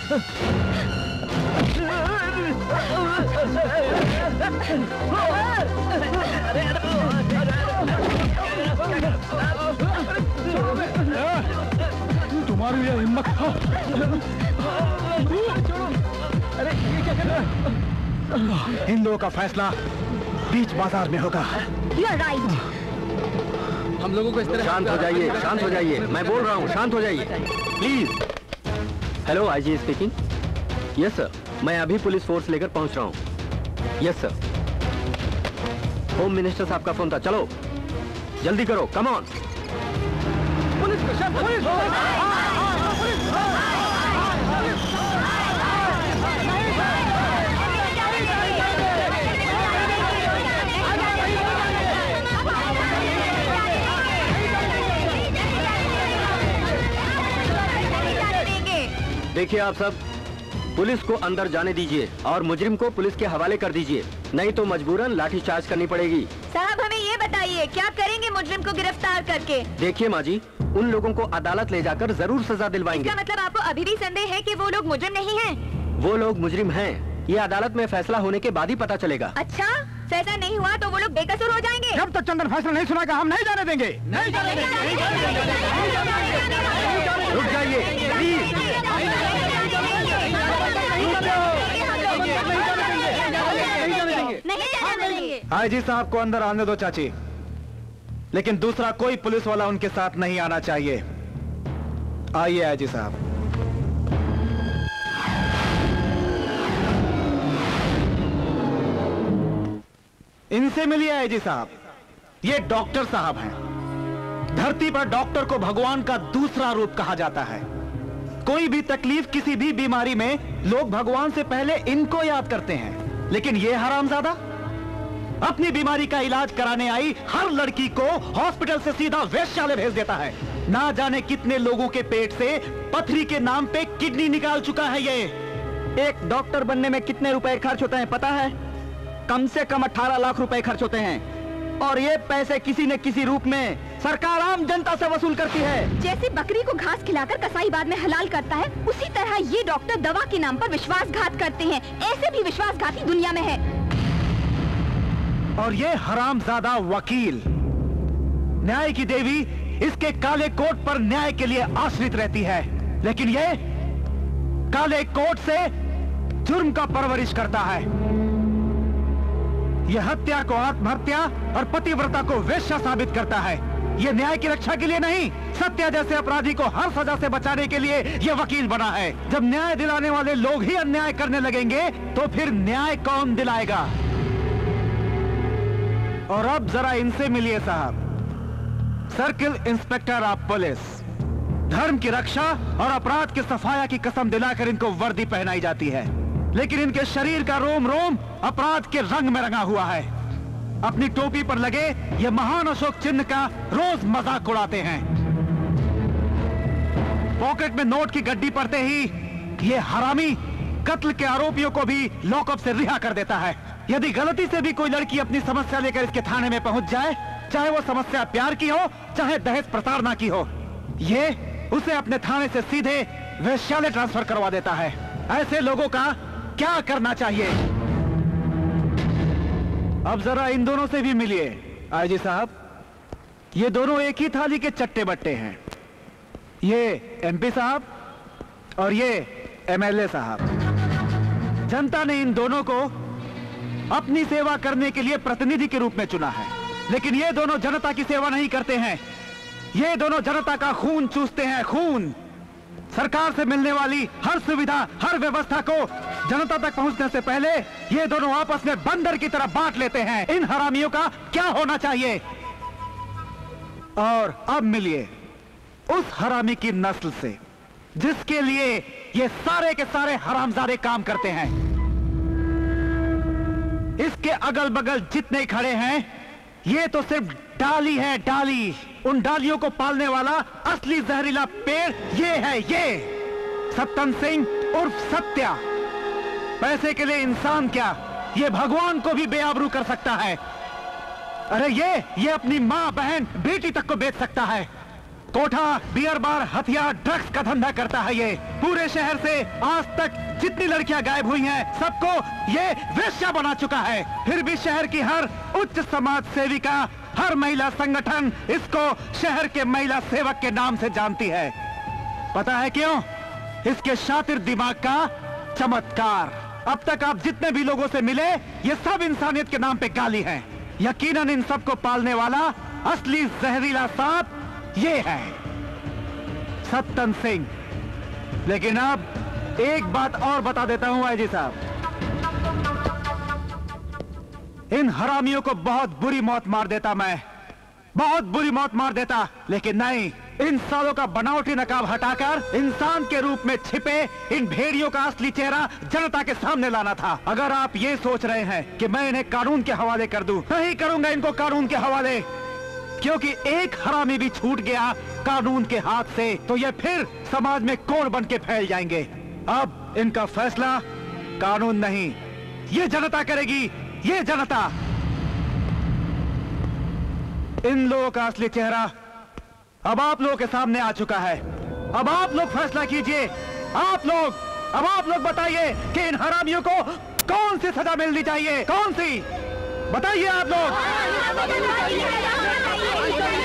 [SPEAKER 17] तुम्हारी ये हिम्मत।
[SPEAKER 1] अरे ये क्या कर रहा है? इन लोगों का फैसला बीच बाजार में होगा।
[SPEAKER 2] You are right.
[SPEAKER 5] हम लोगों को इस तरह शांत हो जाइए, शांत हो जाइए, मैं बोल रहा हूँ, शांत हो जाइए please. Hello IG speaking. Yes sir, मैं अभी पुलिस फोर्स लेकर पहुंच रहा हूँ। Yes sir. होम मिनिस्टर साहब का फोन था, चलो जल्दी करो, कम ऑन।
[SPEAKER 1] पुलिस पुलिस
[SPEAKER 5] देखिए आप सब, पुलिस को अंदर जाने दीजिए और मुजरिम को पुलिस के हवाले कर दीजिए, नहीं तो मजबूरन लाठीचार्ज करनी पड़ेगी।
[SPEAKER 2] साहब हमें ये बताइए क्या करेंगे मुजरिम को गिरफ्तार करके?
[SPEAKER 5] देखिए माँ जी, उन लोगों को अदालत ले जाकर जरूर सजा दिलवाएंगे।
[SPEAKER 2] इसका मतलब आपको अभी भी संदेह है कि वो लोग मुजरिम नहीं हैं?
[SPEAKER 5] वो लोग मुजरिम हैं, ये अदालत में फैसला होने के बाद ही पता चलेगा।
[SPEAKER 2] अच्छा, फैसला नहीं हुआ तो वो लोग बेकसूर हो जाएंगे?
[SPEAKER 1] जब तक चंदन फैसला नहीं सुनाएगा हम नहीं जाने देंगे। नहीं जाने देंगे।
[SPEAKER 5] रुक जाइए प्लीज।
[SPEAKER 1] आईजी साहब को अंदर आने दो चाची, लेकिन दूसरा कोई पुलिस वाला उनके साथ नहीं आना चाहिए। आइए आईजी साहब। इनसे मिलिए आईजी साहब, ये डॉक्टर साहब हैं। धरती पर डॉक्टर को भगवान का दूसरा रूप कहा जाता है। कोई भी तकलीफ, किसी भी बीमारी में लोग भगवान से पहले इनको याद करते हैं, लेकिन ये हरामजादा अपनी बीमारी का इलाज कराने आई हर लड़की को हॉस्पिटल से सीधा वेश्यालय भेज देता है। ना जाने कितने लोगों के पेट से पथरी के नाम पे किडनी निकाल चुका है ये।
[SPEAKER 9] एक डॉक्टर बनने में कितने रुपए खर्च होते हैं पता है? कम से कम अठारह लाख रुपए खर्च होते हैं, और ये पैसे किसी न किसी रूप में सरकार आम जनता से वसूल करती है।
[SPEAKER 2] जैसे बकरी को घास खिलाकर कसाई बाद में हलाल करता है, उसी तरह ये डॉक्टर दवा के नाम पर विश्वासघात करते हैं। ऐसे भी विश्वासघाती दुनिया में है।
[SPEAKER 1] और ये हरामजादा वकील, न्याय की देवी, इसके काले कोट पर न्याय के लिए आश्रित रहती है, लेकिन ये काले कोट से जुर्म का परवरिश करता है। यह हत्या को आत्महत्या और पतिव्रता को वेश्या साबित करता है। यह न्याय की रक्षा के लिए नहीं, सत्य जैसे अपराधी को हर सजा से बचाने के लिए यह वकील बना है। जब न्याय दिलाने वाले लोग ही अन्याय करने लगेंगे तो फिर न्याय कौन दिलाएगा? और अब जरा इनसे मिलिए साहब, सर्किल इंस्पेक्टर ऑफ पुलिस। धर्म की रक्षा और अपराध की सफाया की कसम दिलाकर इनको वर्दी पहनाई जाती है, लेकिन इनके शरीर का रोम रोम अपराध के रंग में रंगा हुआ है। अपनी टोपी पर लगे ये महान अशोक चिन्ह का रोज मजाक उड़ाते हैं। पॉकेट में नोट की गड्डी पड़ते ही ये हरामी कत्ल के आरोपियों को भी लॉकअप से रिहा कर देता है। यदि गलती से भी कोई लड़की अपनी समस्या लेकर इसके थाने में पहुंच जाए, चाहे वो समस्या प्यार की हो चाहे दहेज प्रताड़ना की हो, ये उसे अपने थाने से सीधे वेश्यालय ट्रांसफर करवा देता है। ऐसे लोगों का क्या करना चाहिए? अब जरा इन दोनों से भी मिलिए आईजी साहब। ये दोनों एक ही थाली के चट्टे बट्टे हैं। ये एमपी साहब और ये एमएलए साहब। जनता ने इन दोनों को अपनी सेवा करने के लिए प्रतिनिधि के रूप में चुना है, लेकिन ये दोनों जनता की सेवा नहीं करते हैं। ये दोनों जनता का खून चूसते हैं, खून। सरकार से मिलने वाली हर सुविधा, हर व्यवस्था को जनता तक पहुंचने से पहले ये दोनों आपस में बंदर की तरह बांट लेते हैं। इन हरामियों का क्या होना चाहिए? और अब मिलिए उस हरामी की नस्ल से जिसके लिए ये सारे के सारे हरामजादे काम करते हैं। इसके अगल बगल जितने खड़े हैं ये तो सिर्फ डाली है, डाली। उन डालियों को पालने वाला असली जहरीला पेड़ ये है, ये सत्तन सिंह उर्फ सत्या। पैसे के लिए इंसान क्या, ये भगवान को भी बेआबरू कर सकता है। अरे ये ये अपनी मां, बहन, बेटी तक को बेच सकता है।
[SPEAKER 7] कोठा, बियर बार, हथियार, ड्रग्स का धंधा करता है ये। पूरे शहर से आज तक जितनी लड़कियां गायब हुई हैं, सबको ये वेश्या बना चुका है। फिर भी शहर की हर उच्च समाज सेविका, हर महिला संगठन इसको शहर के महिला सेवक के नाम से जानती है। पता है क्यों? इसके शातिर दिमाग का चमत्कार। अब तक आप जितने भी लोगों से मिले, ये सब इंसानियत के नाम पे गाली हैं। यकीनन इन सबको पालने वाला असली जहरीला सांप ये है, सत्तन सिंह। लेकिन अब एक बात और बता देता हूं आईजी साहब, इन हरामियों को बहुत बुरी मौत मार देता मैं, बहुत बुरी मौत मार देता, लेकिन नहीं, इन सालों का बनावटी नकाब हटाकर इंसान के रूप में छिपे इन भेड़ियों का असली चेहरा जनता के सामने लाना था। अगर आप ये सोच रहे हैं कि मैं इन्हें कानून के हवाले कर दूं, नहीं करूंगा इनको कानून के हवाले, क्योंकि एक हरामी भी छूट गया कानून के हाथ से तो ये फिर समाज में कोढ़ बन के फैल जाएंगे। अब इनका फैसला कानून नहीं, ये जनता करेगी, ये जनता। इन लोगों का असली चेहरा अब आप लोगों के सामने आ चुका है। अब आप लोग फैसला कीजिए, आप लोग, अब आप लोग बताइए कि इन हरामियों को कौन सी सजा मिलनी चाहिए, कौन सी, बताइए आप लोग।